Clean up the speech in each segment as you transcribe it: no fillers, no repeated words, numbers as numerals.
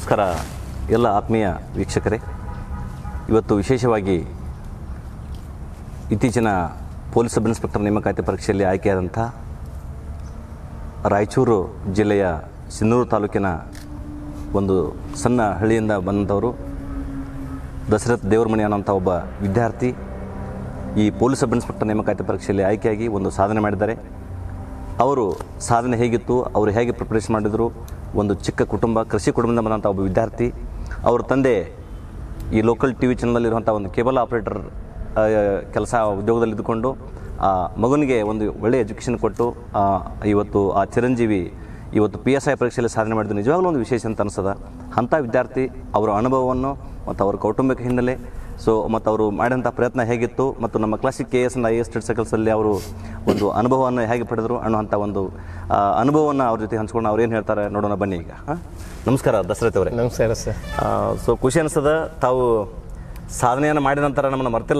ನಮಸ್ಕಾರ ಎಲ್ಲ ಆತ್ಮೀಯ ವೀಕ್ಷಕರೇ. ಇವತ್ತು ವಿಶೇಷವಾಗಿ ಇತ್ತೀಚಿನ ಪೊಲೀಸ್ ಸಬ್ ಇನ್ಸ್ಪೆಕ್ಟರ್ ನೇಮಕಾತಿ ಪರೀಕ್ಷೆಯಲ್ಲಿ ಆಯ್ಕೆಯಾದಂಥ ರಾಯಚೂರು ಜಿಲ್ಲೆಯ ಸಿನ್ನೂರು ತಾಲೂಕಿನ ಒಂದು ಸಣ್ಣ ಹಳ್ಳಿಯಿಂದ ಬಂದಂಥವರು ದಶರಥ್ ದೇವರಮಣಿ ಅನ್ನೋಂಥ ಒಬ್ಬ ವಿದ್ಯಾರ್ಥಿ ಈ ಪೊಲೀಸ್ ಸಬ್ ಇನ್ಸ್ಪೆಕ್ಟರ್ ನೇಮಕಾತಿ ಪರೀಕ್ಷೆಯಲ್ಲಿ ಆಯ್ಕೆಯಾಗಿ ಒಂದು ಸಾಧನೆ ಮಾಡಿದ್ದಾರೆ. ಅವರು ಸಾಧನೆ ಹೇಗಿತ್ತು, ಅವರು ಹೇಗೆ ಪ್ರಿಪ್ರೇಷನ್ ಮಾಡಿದರು, ಒಂದು ಚಿಕ್ಕ ಕುಟುಂಬ, ಕೃಷಿ ಕುಟುಂಬದಿಂದ ಬಂದಂಥ ಒಬ್ಬ ವಿದ್ಯಾರ್ಥಿ, ಅವ್ರ ತಂದೆ ಈ ಲೋಕಲ್ ಟಿ ವಿ ಚಾನಲಲ್ಲಿರುವಂಥ ಒಂದು ಕೇಬಲ್ ಆಪ್ರೇಟರ್ ಕೆಲಸ ಉದ್ಯೋಗದಲ್ಲಿದ್ದುಕೊಂಡು ಆ ಮಗನಿಗೆ ಒಂದು ಒಳ್ಳೆಯ ಎಜುಕೇಷನ್ ಕೊಟ್ಟು ಇವತ್ತು ಆ ಚಿರಂಜೀವಿ ಇವತ್ತು PSI ಪರೀಕ್ಷೆಯಲ್ಲಿ ಸಾಧನೆ ಮಾಡಿದ್ದು ನಿಜವಾಗ್ಲೂ ಒಂದು ವಿಶೇಷ ಅಂತ ಅನಿಸ್ತದ. ಅಂಥ ವಿದ್ಯಾರ್ಥಿ ಅವರ ಅನುಭವವನ್ನು ಮತ್ತು ಅವರ ಕೌಟುಂಬಿಕ ಹಿನ್ನೆಲೆ ಮತ್ತು ಅವರು ಮಾಡಿದಂಥ ಪ್ರಯತ್ನ ಹೇಗಿತ್ತು ಮತ್ತು ನಮ್ಮ classic KS and IAS state ಸರ್ಕಲ್ಸಲ್ಲಿ ಅವರು ಒಂದು ಅನುಭವವನ್ನು ಹೇಗೆ ಪಡೆದರು ಅನ್ನುವಂಥ ಒಂದು ಅನುಭವವನ್ನು ಅವ್ರ ಜೊತೆ ಹಂಚ್ಕೊಂಡು ಅವ್ರು ಏನು ಹೇಳ್ತಾರೆ ನೋಡೋಣ ಬನ್ನಿ. ಈಗ ನಮಸ್ಕಾರ ದಶರಥ್ ಅವರೇ. ನಮಸ್ಕಾರ ಸರ್. ಖುಷಿ ಅನಿಸ್ತದ, ತಾವು ಸಾಧನೆಯನ್ನು ಮಾಡಿದ ನಂತರ ನಮ್ಮನ್ನು ಮರ್ತಿಲ್ಲ.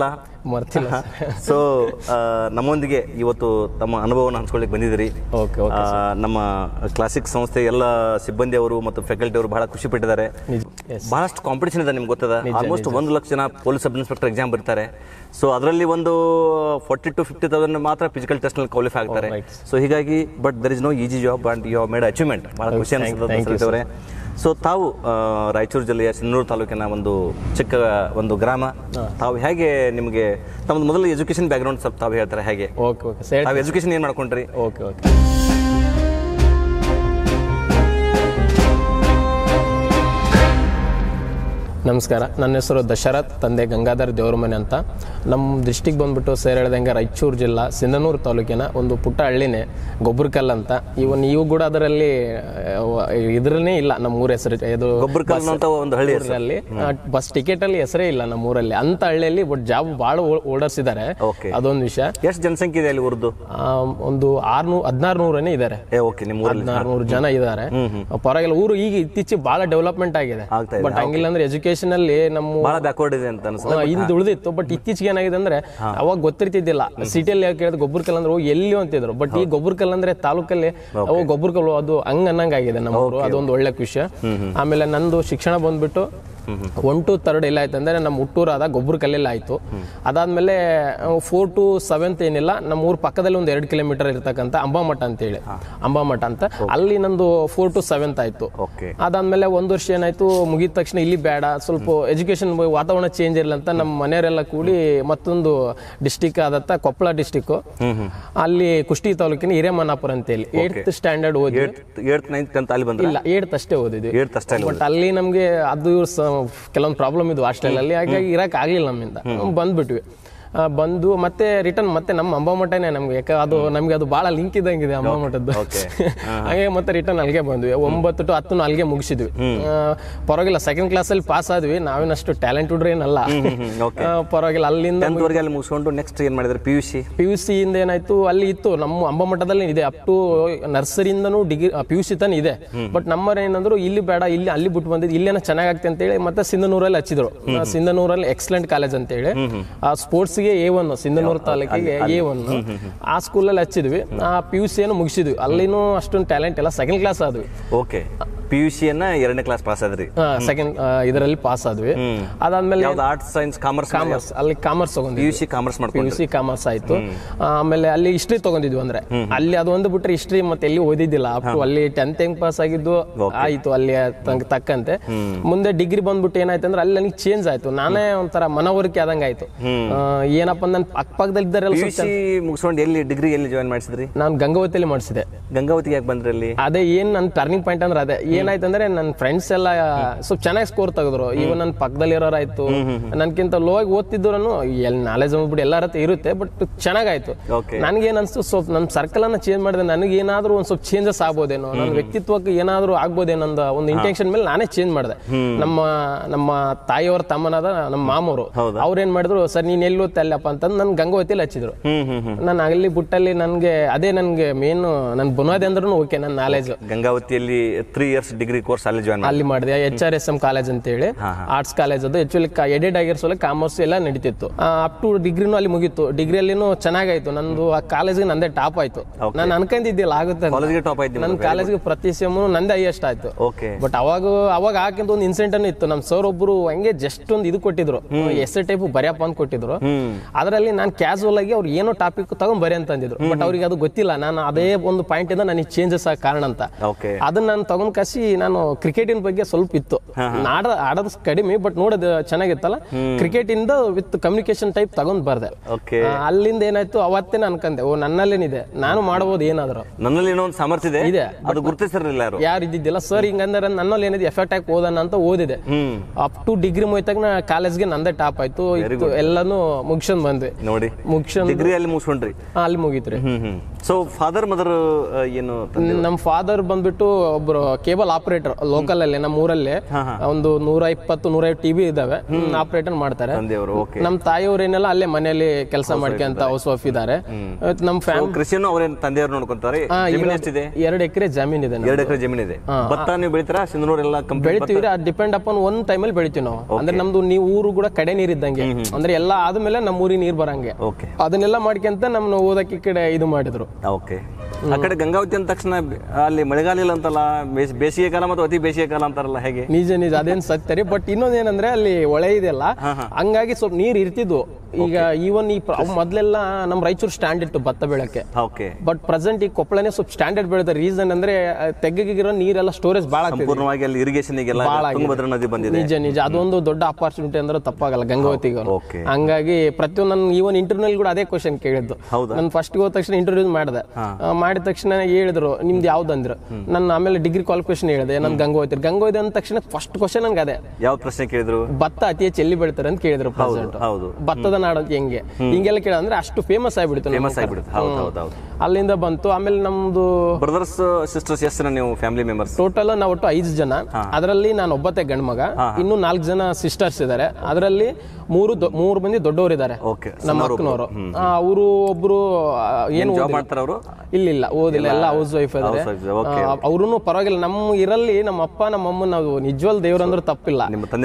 ನಮ್ಮೊಂದಿಗೆ ಇವತ್ತು ತಮ್ಮ ಅನುಭವವನ್ನು ಹಂಚ್ಕೊಳ್ಳಿಕ್ಕೆ ಬಂದಿದ್ದೀರಿ. ನಮ್ಮ ಕ್ಲಾಸಿಕ್ ಸಂಸ್ಥೆ ಎಲ್ಲ ಸಿಬ್ಬಂದಿ ಅವರು ಮತ್ತು ಫ್ಯಾಕಲ್ಟಿ ಅವರು ಬಹಳ ಖುಷಿ ಪಟ್ಟಿದ್ದಾರೆ. ಬಹಳಷ್ಟು ಕಾಂಪಿಟೇಷನ್ ಇದೆ, ನಿಮ್ಗೆ ಗೊತ್ತದ. ಆಲ್ಮೋಸ್ಟ್ 1 ಲಕ್ಷ ಜನ ಪೊಲೀಸ್ ಸಬ್ ಇನ್ಸ್ಪೆಕ್ಟರ್ ಎಕ್ಸಾಮ್ ಬರ್ತಾರೆ. ಅದರಲ್ಲಿ ಒಂದು 40,000 to 50,000 ಮಾತ್ರ ಫಿಸಿಕಲ್ ಟೆಸ್ಟ್ನಲ್ಲಿ ಕ್ವಾಲಿಫೈ ಆಗ್ತಾರೆ. ಹೀಗಾಗಿ but there is no easy job and you have made achievement. ಬಹಳ ಖುಷಿ ಅನಿಸುತ್ತೆ. ತಾವು ರಾಯಚೂರು ಜಿಲ್ಲೆಯ ಸಿನ್ನೂರು ತಾಲೂಕಿನ ಒಂದು ಚಿಕ್ಕ ಒಂದು ಗ್ರಾಮ. ತಾವು ಹೇಗೆ, ನಿಮಗೆ ತಮ್ಮದು ಮೊದಲು ಎಜುಕೇಶನ್ ಬ್ಯಾಕ್ಗ್ರೌಂಡ್ ಸ್ವಲ್ಪ ತಾವು ಹೇಳ್ತಾರೆ ಹೇಗೆ? ತಾವು ಎಜುಕೇಶನ್ ಏನು ಮಾಡ್ಕೊಂಡ್ರಿ? ನಮಸ್ಕಾರ. ನನ್ನ ಹೆಸರು ದಶರಥ್, ತಂದೆ ಗಂಗಾಧರ್ ದೇವರಮನೆ ಅಂತ. ನಮ್ಮ ಡಿಸ್ಟಿಕ್ ಬಂದ್ಬಿಟ್ಟು ಸೇರ್ ಹೇಳ್ದಂಗೆ ರಾಯಚೂರು ಜಿಲ್ಲಾ ಸಿಂಧನೂರು ತಾಲೂಕಿನ ಒಂದು ಪುಟ್ಟ ಹಳ್ಳಿನೇ ಗೊಬ್ಬರಕಲ್ ಅಂತ. ನೀವು ಕೂಡ ಅದರಲ್ಲಿ ಇದ್ರನೇ ಇಲ್ಲ ನಮ್ಮ ಊರ ಹೆಸರು. ಇದು ಗೊಬ್ಬರಕಲ್ ಅಂತ ಒಂದು ಹಳ್ಳಿಯಲ್ಲಿ ಬಸ್ ಟಿಕೆಟ್ ಅಲ್ಲಿ ಹೆಸರೇ ಇಲ್ಲ ನಮ್ಮ ಊರಲ್ಲಿ. ಅಂತ ಹಳ್ಳಿಯಲ್ಲಿ ಬಟ್ ಜಾಬ್ ಬಹಳ ಹೋಲ್ಡರ್ಸ್ ಇದ್ದಾರೆ. ಅದೊಂದು ವಿಷಯ. ಎಷ್ಟು ಜನಸಂಖ್ಯೆ ಇದೆ ಅಲ್ಲಿ? ಊರದ್ದು ಒಂದು 1600 ಇದ್ದಾರೆ. 1600 ಜನ ಇದ್ದಾರೆ. ಪರವಾಗಿಲ್ಲ. ಊರು ಈಗ ಇತ್ತೀಚೆಗೆ ಬಹಳ ಡೆವಲಪ್ಮೆಂಟ್ ಆಗಿದೆ. ಬಟ್ ಹಂಗಿಲ್ಲ ಅಂದ್ರೆ ಎಜುಕೇಶನ್ ಅಲ್ಲಿ ನಮ್ಮ ಬಹಳ ಬ್ಯಾಕ್ವರ್ಡ್ ಇದೆ ಅಂತ ಅನ್ಸುತ್ತೆ. ಹಿಂದೆ ಉಳಿದಿತ್ತು. ಬಟ್ ಇತ್ತೀಚೆಗೆ ಏನಾಗಿದೆ ಅಂದ್ರೆ ಅವಾಗ ಗೊತ್ತಿರ್ತಿದ್ದಿಲ್ಲ. ಸಿಟಿಯಲ್ಲಿ ಕೇಳಿದ್ರೆ ಗೊಬ್ಬರಕಲ್ ಅಂದ್ರೆ ಎಲ್ಲಿ ಅಂತಿದ್ರು. ಬಟ್ ಈ ಗೊಬ್ಬರಕಲ್ ಅಂದ್ರೆ ತಾಲೂಕಲ್ಲಿ ಗೊಬ್ಬರಕಲ್ ಅದು ಹಂಗ ಆಗಿದೆ ನಮ್ಮ ಊರು. ಅದೊಂದು ಒಳ್ಳೆ ವಿಷಯ. ಆಮೇಲೆ ನಂದು ಶಿಕ್ಷಣ ಬಂದ್ಬಿಟ್ಟು 1 to 3 ಎಲ್ಲ ಆಯ್ತು ಅಂದ್ರೆ ನಮ್ಮ ಹುಟ್ಟೂರಾದ ಗೊಬ್ಬರಕಲ್ಲೆಲ್ಲ ಆಯ್ತು. ಅದಾದ್ಮೇಲೆ 4 to 7 ಏನಿಲ್ಲ, ನಮ್ಮ ಊರ್ ಪಕ್ಕದಲ್ಲಿ ಒಂದು 2 ಕಿಲೋಮೀಟರ್ ಇರ್ತಕ್ಕಂಥ ಅಂಬಾಮಠ ಅಂತೇಳಿ, ಅಂಬಾಮಠ ಅಂತ, ಅಲ್ಲಿ ನಂದು 4 to 7 ಆಯ್ತು. ಅದಾದ್ಮೇಲೆ 1 ವರ್ಷ ಏನಾಯ್ತು, ಮುಗಿದ ತಕ್ಷಣ ಇಲ್ಲಿ ಬೇಡ, ಸ್ವಲ್ಪ ಎಜುಕೇಶನ್ ವಾತಾವರಣ ಚೇಂಜ್ ಇರಲ್ಲ ಅಂತ ನಮ್ಮ ಮನೆಯವರೆಲ್ಲ ಕೂಡಿ ಮತ್ತೊಂದು ಡಿಸ್ಟಿಕ್ ಆದತ್ತ ಕೊಪ್ಪಳ ಡಿಸ್ಟಿಕ್, ಅಲ್ಲಿ ಕುಷ್ಟಗಿ ತಾಲೂಕಿನ ಹಿರೇಮನ್ನಾಪುರ ಅಂತೇಳಿ 8th ಸ್ಟ್ಯಾಂಡರ್ಡ್ ಓದಿ. 8th 9th 10th ಅಲ್ಲಿ ಬಂದ್ರೆ? ಇಲ್ಲ, 8th ಅಷ್ಟೇ ಓದಿದ್ವಿ. ಬಟ್ ಅಲ್ಲಿ ನಮ್ಗೆ ಅದು ಕೆಲವೊಂದು ಪ್ರಾಬ್ಲಮ್ ಇದ್ವು ಹಾಸ್ಟೆಲ್ ಅಲ್ಲಿ. ಹಾಗಾಗಿ ಇರಕ್ ಆಗ್ಲಿಲ್ಲ ನಮ್ಮಿಂದ. ಬಂದ್ಬಿಟ್ವಿ. ಬಂದು ಮತ್ತೆ ರಿಟರ್ನ್ ಮತ್ತೆ ನಮ್ಮ ಅಂಬಾಮಠನೇ ನಮ್ಗೆ, ಯಾಕೆ ಅದು ನಮ್ಗೆ ಅದು ಬಹಳ ಲಿಂಕ್ ಇದ್ದಂಗಿದೆ ಅಂಬಾಮಠದ್ದು. ಹಾಗೆ ಮತ್ತೆ ರಿಟರ್ನ್ ಅಲ್ಲಿಗೆ ಬಂದ್ವಿ. 9 to 10 ಅಲ್ಲಿಗೆ ಮುಗಿಸಿದ್ವಿ. ಪರವಾಗಿಲ್ಲ, 2nd ಕ್ಲಾಸ್ ಅಲ್ಲಿ ಪಾಸ್ ಆದ್ವಿ. ನಾವೇನಷ್ಟು ಟ್ಯಾಲೆಂಟೆಡ್ ಏನಲ್ಲ, ಪರವಾಗಿಲ್ಲ. ಅಲ್ಲಿಂದ ಮುಗಿಸ್ಕೊಂಡು ನೆಕ್ಸ್ಟ್ ಏನ್ ಮಾಡಿದ್ರೆ? PUC ಇಂದ ಏನಾಯ್ತು, ಅಲ್ಲಿ ಇತ್ತು ನಮ್ಮ ಅಂಬಾಮಠದಲ್ಲಿ ಇದೆ ಅಪ್ ಟು ನರ್ಸರಿಯಿಂದನೂ ಡಿಗ್ರಿ PUC ತನ ಇದೆ. ಬಟ್ ನಮ್ಮವ್ರು ಏನಂದ್ರು ಇಲ್ಲಿ ಬೇಡ, ಇಲ್ಲಿ ಅಲ್ಲಿ ಬಿಟ್ಟು ಬಂದಿದ್ದು, ಇಲ್ಲೇನ ಚೆನ್ನಾಗಾಗ್ತದೆ ಅಂತ ಹೇಳಿ ಮತ್ತೆ ಸಿಂಧನೂರಲ್ಲಿ ಹಚ್ಚಿದ್ರು. ಸಿಂಧನೂರಲ್ಲಿ ಎಕ್ಸಲೆಂಟ್ ಕಾಲೇಜ್ ಅಂತ ಹೇಳಿ, ಸ್ಪೋರ್ಟ್ಸ್ A1 ಸಿಂಧನೂರು ತಾಲೂಕಿಗೆ A1 ಆ ಸ್ಕೂಲಲ್ಲಿ ಹಚ್ಚಿದ್ವಿ. ಆ PUC ಏನು ಮುಗಿಸಿದ್ವಿ. ಅಲ್ಲಿನೂ ಅಷ್ಟೊಂದು ಟ್ಯಾಲೆಂಟ್ ಎಲ್ಲ. 2nd ಕ್ಲಾಸ್ ಆದ್ವಿ. PUC 2nd ಕ್ಲಾಸ್ ಪಾಸ್ ಆದ್ರಿ. ಇದರಲ್ಲಿ ಪಾಸ್ ಆದ್ವಿ. ಅದಾದ್ಮೇಲೆ ಆರ್ಟ್ಸ್, ಸೈನ್ಸ್, ಕಾಮರ್ಸ್ ಅಲ್ಲಿ ಕಾಮರ್ಸ್ ತಗೊಂಡಿದ್ವಿ. PUC ಕಾಮರ್ಸ್ ಆಯ್ತು. ಆಮೇಲೆ ಅಲ್ಲಿ ಹಿಸ್ಟ್ರಿ ತಗೊಂಡಿದ್ವಿ. ಅಂದ್ರೆ ಅಲ್ಲಿ ಅದು ಒಂದು ಬಿಟ್ರೆ ಹಿಸ್ಟ್ರಿ ಮತ್ತೆ ಎಲ್ಲಿ ಓದಿದ್ದಿಲ್ಲ. ಅಲ್ಲಿ 10th ಹೆಂಗ್ ಪಾಸ್ ಆಗಿದ್ದು ಆಯ್ತು ಅಲ್ಲಿ ತಕ್ಕಂತೆ. ಮುಂದೆ ಡಿಗ್ರಿ ಬಂದ್ಬಿಟ್ಟು ಏನಾಯ್ತು ಅಂದ್ರೆ ಅಲ್ಲಿ ನನಗೆ ಚೇಂಜ್ ಆಯ್ತು. ನಾನೇ ಒಂಥರ ಮನವರಿಕೆ ಆದಂಗ ಆಯ್ತು. ಏನಪ್ಪ ನನ್ನ ಅಕ್ಕಪಕ್ಕದಲ್ಲಿ ಮುಗಿಸ್ಕೊಂಡು ಎಲ್ಲಿ ಡಿಗ್ರಿ ಎಲ್ಲಿ ಜಾಯಿನ್ ಮಾಡಿಸಿದ್ರಿ? ನಾನು ಗಂಗಾವತಿಯಲ್ಲಿ ಮಾಡಿಸಿದೆ. ಗಂಗಾವತಿಗೆ ಯಾಕೆ ಬಂದ್ರಿ? ಅಲ್ಲಿ ಅದೇ ಏನ್ ನನ್ನ ಟರ್ನಿಂಗ್ ಪಾಯಿಂಟ್ ಅಂದ್ರೆ ಅದೇ ಏನಾಯ್ತಂದ್ರೆ ನನ್ನ ಫ್ರೆಂಡ್ಸ್ ಎಲ್ಲ ಸ್ವಲ್ಪ ಚೆನ್ನಾಗಿ ಸ್ಕೋರ್ ತೆಗೆದ್ರು. ಇವನ್ ನನ್ನ ಪಕ್ಕದಲ್ಲಿ ಇರೋರಾಯ್ತು, ನನ್ಕಿಂತ ಲೋ ಆಗಿ ಓದ್ತಿದ್ರು. ಎಲ್ಲಿ ನಾಲೆಜ್ ಅಂದ್ಬಿಟ್ಟು ಎಲ್ಲರ ಹತ್ರ ಇರುತ್ತೆ, ಬಟ್ ಚೆನ್ನಾಗಾಯ್ತು. ನನ್ಗೇನ್ ಅನ್ಸ್ತು, ಸ್ವಲ್ಪ ನನ್ನ ಸರ್ಕಲ್ ಅನ್ನ ಚೇಂಜ್ ಮಾಡಿದೆ. ನನಗೆ ಏನಾದ್ರು ಒಂದ್ ಸ್ವಲ್ಪ ಚೇಂಜಸ್ ಆಗ್ಬೋದೇನೋ, ನನ್ನ ವ್ಯಕ್ತಿತ್ವಕ್ಕೆ ಏನಾದ್ರು ಆಗ್ಬೋದೇನೋ ಅನ್ನೋ ಒಂದು ಇಂಟೆನ್ಷನ್ ಮೇಲೆ ನಾನೇ ಚೇಂಜ್ ಮಾಡಿದೆ. ನಮ್ಮ ತಾಯಿಯವರ ತಮ್ಮನಾದ ನಮ್ಮ ಮಾಮೂರು ಅವ್ರೇನ್ ಮಾಡಿದ್ರು, ಸರ್ ನೀನ್ ಎಲ್ಲಿ ಓದ್ತಲ್ಲಪ್ಪ ಅಂತಂದು ನನ್ ಗಂಗಾವತಿಯಲ್ಲಿ ಹಚ್ಚಿದ್ರು. ನಾನು ಅಲ್ಲಿ ಬುಟ್ಟಲ್ಲಿ ನನ್ಗೆ ಅದೇ ನನ್ಗೆ ಮೇನ್ ನನ್ ಬುನಾದಿ ಅಂದ್ರೂ ಓಕೆ. ನನ್ನ ನಾಲೆಜ್ ಗಂಗಾವತಿಯಲ್ಲಿ 3 years ಇಯರ್ಸ್ ಡಿಗ್ರಿ ಕೋರ್ಸ್ ಅಲ್ಲಿ ಜಾಯ್ನ್ ಅಲ್ಲಿ ಮಾಡಿದೆ HRSM ಕಾಲೇಜ್ ಅಂತ ಹೇಳಿ ಆರ್ಟ್ಸ್ ಕಾಲೇಜ್ ಅದು ಆಕ್ಚುಲಿ ಎಡೆಡ್ ಆಗಿರೋ ಕಾಮರ್ಸ್ ಎಲ್ಲ ನಡೀತಿತ್ತು ಅಪ್ ಟು ಡಿಗ್ರಿನೂ ಅಲ್ಲಿ ಮುಗೀತು ಡಿಗ್ರಿಯಲ್ಲಿನೂ ಚೆನ್ನಾಗಾಯ್ತು ನಂದು ಆ ಕಾಲೇಜ್ಗೆ ನಂದೇ ಟಾಪ್ ಆಯ್ತು ನಾನು ಅನ್ಕೊಂಡಿದ್ದಿಲ್ಲ ಆಗುತ್ತೆ ಕಾಲೇಜ್ಗೆ ಟಾಪ್ ಆಯ್ತು ನನ್ನ ಕಾಲೇಜ್ಗೆ ಪ್ರತಿ ಸೆಮ್ ನಂದೇ ಹೈಯೆಸ್ಟ್ ಆಯ್ತು ಓಕೆ ಬಟ್ ಅವಾಗ ಹಾಕಿಂತ ಒಂದು ಇನ್ಸಿಡೆಂಟ್ ಇತ್ತು ನಮ್ಮ ಸರ್ ಒಬ್ರು ಹಂಗೆ ಜಸ್ಟ್ ಒಂದು ಇದು ಕೊಟ್ಟಿದ್ರು ಎಸ್ ಟೈಪ್ ಬರೆಯಪ್ಪ ಅಂತ ಕೊಟ್ಟಿದ್ರು ಅದರಲ್ಲಿ ನಾನು ಕ್ಯಾಸುವಲ್ ಆಗಿ ಅವ್ರು ಏನೋ ಟಾಪಿಕ್ ತಗೊಂಡ್ ಬರಿ ಅಂತ ಅಂದಿದ್ರು ಬಟ್ ಅವ್ರಿಗೆ ಅದು ಗೊತ್ತಿಲ್ಲ ನಾನು ಅದೇ ಒಂದು ಪಾಯಿಂಟ್ ಇಂದ ನನಗೆ ಚೇಂಜಸ್ ಆಗ ಕಾರಣ ಅಂತ ಅದನ್ನ ನಾನು ತಗೊಂಡ್ ಕಸಿ ನಾನು ಕ್ರಿಕೆಟಿನ ಬಗ್ಗೆ ಸ್ವಲ್ಪ ಇತ್ತು ಆಡೋದು ಕಡಿಮೆ ಬಟ್ ನೋಡೋದು ಚೆನ್ನಾಗಿತ್ತಲ್ಲ ಕ್ರಿಕೆಟ್ ಇಂದ ವಿತ್ ಕಮ್ಯುನಿಕೇಶನ್ ಟೈಪ್ ತಗೊಂಡ್ ಬರ್ದೆ ಅಲ್ಲಿಂದ ಏನಾಯ್ತು ಅವತ್ತೇ ಅನ್ಕಂದೆ ಓ ನನ್ನಲ್ಲೇನಿದೆ ನಾನು ಮಾಡಬಹುದು ಏನಾದ್ರು ನನ್ನಲ್ಲಿ ಏನೋ ಒಂದು ಸಾಮರ್ಥ್ಯ ಇದೆ ಅದು ಗುರುತಿಸಿರಲಿಲ್ಲ ಯಾರು ಇದ್ದಿದ್ದಿಲ್ಲ ಸರ್ ಹಿಂಗಂದ್ರೆ ನನ್ನಲ್ಲಿ ಏನಿದೆ ಎಫೆಕ್ಟ್ ಆಗಿ ಓದೋಣ ಅಂತ ಓದಿದೆ ಅಪ್ ಟು ಡಿಗ್ರಿ ಮುಗಿತಾಗ ನಾ ಕಾಲೇಜ್ಗೆ ನಂದೇ ಟಾಪ್ ಆಯ್ತು ಎಲ್ಲಾನು ಮುಗಿಸ್ಕೊಂಡ್ ಬಂದ್ವಿ ನೋಡಿ ಮುಗಿಸ್ಕೊಂಡ್ ಡಿಗ್ರಿ ಅಲ್ಲಿ ಮುಗಿಸ್ಕೊಂಡ್ರಿ ಅಲ್ಲಿ ಮುಗೀತ್ರಿ ಸೊ ಫಾದರ್ ಮದರ್ ಏನು ನಮ್ಮ ಫಾದರ್ ಬಂದ್ಬಿಟ್ಟು ಒಬ್ರು ಕೇಬಲ್ ಆಪರೇಟರ್ ಲೋಕಲ್ ಅಲ್ಲಿ ನಮ್ಮ ಊರಲ್ಲಿ ಒಂದು 120-150 ಟಿವಿ ಇದಾವೆ ಆಪರೇಟರ್ ಮಾಡ್ತಾರೆ ನಮ್ಮ ತಾಯಿಯವ್ರು ಏನೆಲ್ಲ ಅಲ್ಲೇ ಮನೆಯಲ್ಲಿ ಕೆಲಸ ಮಾಡ್ಕೊಂತ ಹೌಸ್ ವೈಫ್ ಇದಾರೆ ನಮ್ಮ ಫ್ಯಾಮಿಲಿ ಕೃಷಿನೂ ಅವ್ರೇನ್ ತಂದೆಯವ್ರು ನೋಡ್ಕೊಂತಾರೆ 2 ಎಕರೆ ಜಮೀನ್ ಇದೆ 2 ಎಕರೆ ಜಮೀನ್ ಇದೆ ಭತ್ತ ನೀವು ಬೆಳಿತೀರಾ ಸಿಂಧನೂರು ಎಲ್ಲ ಬೆಳಿತೀವಿ ಡಿಪೆಂಡ್ ಅಪಾನ್ ಒಂದ್ ಟೈಮಲ್ಲಿ ಬೆಳಿತೀವಿ ನಾವು ಅಂದ್ರೆ ನಮ್ದು ನೀವು ಊರು ಕೂಡ ಕಡೆ ನೀರ್ ಇದ್ದಂಗೆ ಅಂದ್ರೆ ಎಲ್ಲ ಆದ್ಮೇಲೆ ನಮ್ಮ ಊರಿಗೆ ನೀರ್ ಬರಂಗೆ ಅದನ್ನೆಲ್ಲ ಮಾಡ್ಕೊಂತ ನಮ್ನ ಓದಕ್ಕೆ ಕಡೆ ಇದು ಮಾಡಿದ್ರು ಓಕೆ ಆ ಕಡೆ ಗಂಗಾವತಿ ಅಂದ ತಕ್ಷಣ ಅಲ್ಲಿ ಮಳೆಗಾಲ ಇಲ್ಲ ಅಂತಲ್ಲ ಬೇಸಿಗೆ ಕಾಲ ಮತ್ತು ಅತಿ ಬೇಸಿಗೆ ಕಾಲ ಅಂತಾರಲ್ಲ ಹೇಗೆ ನಿಜ ಅದೇನ್ ಸತ್ಯರಿ ಬಟ್ ಇನ್ನೊಂದೇನಂದ್ರೆ ಅಲ್ಲಿ ಹೊಳೆ ಇದೆಲ್ಲ ಹಂಗಾಗಿ ಸ್ವಲ್ಪ ನೀರ್ ಇರ್ತಿದ್ವು ಈಗ ಈವನ್ ಮೊದ್ಲೆಲ್ಲ ನಮ್ ರಾಯಚೂರು ಸ್ಟ್ಯಾಂಡ್ ಇತ್ತು ಭತ್ತ ಬೆಳಕ್ಕೆ ಬಟ್ ಪ್ರೆಸೆಂಟ್ ಈ ಕೊಪ್ಪಳನೇ ಸ್ವಲ್ಪ ಸ್ಟ್ಯಾಂಡರ್ಡ್ ಬೆಳೆದ ರೀಸನ್ ಅಂದ್ರೆ ತೆಗ್ಗಿಗಿರೋ ನೀರೆಲ್ಲ ಸ್ಟೋರೇಜ್ ಬಹಳ ಇರಿಗೇಷನ್ ನಿಜ ಅದೊಂದು ದೊಡ್ಡ ಅಪಾರ್ಚುನಿಟಿ ಅಂದ್ರೆ ತಪ್ಪಾಗಲ್ಲ ಗಂಗಾವತಿಗೆ ಹಂಗಾಗಿ ಪ್ರತಿಯೊಂದು ನನ್ ಈವನ್ ಇಂಟರ್ವ್ಯೂ ಕೂಡ ಅದೇ ಕ್ವಶನ್ ಕೇಳಿದ್ದು ನಾನು ಫಸ್ಟ್ ಹೋದ ತಕ್ಷಣ ಇಂಟರ್ವ್ಯೂ ಮಾಡಿದ ತಕ್ಷಣ ಹೇಳಿದ್ರು ನಿಮ್ದು ಯಾವ್ದು ಅಂದ್ರು ನಾನು ಆಮೇಲೆ ಡಿಗ್ರಿ ಕ್ವಾಲಿಫಿಕೇಶನ್ ಹೇಳಿದೆ ನನ್ ಗಂಗಾವತಿ ಅಂದ ತಕ್ಷಣ ಫಸ್ಟ್ ಕ್ವಶನ್ ನಂಗೆ ಅದೇ ಯಾವ ಪ್ರಶ್ನೆ ಕೇಳಿದ್ರು ಭತ್ತ ಅತಿ ಹೆಚ್ಚು ಎಲ್ಲಿ ಬೆಳಿತಾರೆ ಅಂತ ಕೇಳಿದ್ರು ಪ್ರೆಸೆಂಟ್ ಭತ್ತದ ನಾಡು ಹೆಂಗೆ ಹಿಂಗೆಲ್ಲ ಕೇಳ ಅಂದ್ರೆ ಅಷ್ಟು ಫೇಮಸ್ ಆಗ್ಬಿಡುತ್ತೆ ಅಲ್ಲಿಂದ ಬಂತು ಆಮೇಲೆ ನಮ್ದು ಬ್ರದರ್ಸ್ ಸಿಸ್ಟರ್ಸ್ ಎಷ್ಟು ನೀವು ಫ್ಯಾಮಿಲಿ ಮೆಂಬರ್ಸ್ ಟೋಟಲ್ ನಾವು ಒಟ್ಟು 5 ಜನ ಅದರಲ್ಲಿ ನಾನು ಒಬ್ಬತ್ತೆ ಗಂಡ ಮಗ ಇನ್ನು 4 ಜನ ಸಿಸ್ಟರ್ಸ್ ಇದಾರೆ ಅದರಲ್ಲಿ 3 ಮಂದಿ ದೊಡ್ಡವರು ಇದಾರೆ ನಮ್ಮ ಅಕ್ಕನವರು ಅವರು ಒಬ್ರು ಏನು ಇಲ್ಲ ಓದಿಲ್ಲ ಎಲ್ಲ ಹೌಸ್ ವೈಫ್ ಇದಾರೆ ಅವ್ರು ಪರವಾಗಿಲ್ಲ ನಮ್ಮ ಇರಲ್ಲಿ ನಮ್ಮ ಅಪ್ಪ ನಮ್ಮ ಅಮ್ಮ ನಾವು ನಿಜವಾಲ್ ದೇವ್ರಂದ್ರೆ ತಪ್ಪಿಲ್ಲ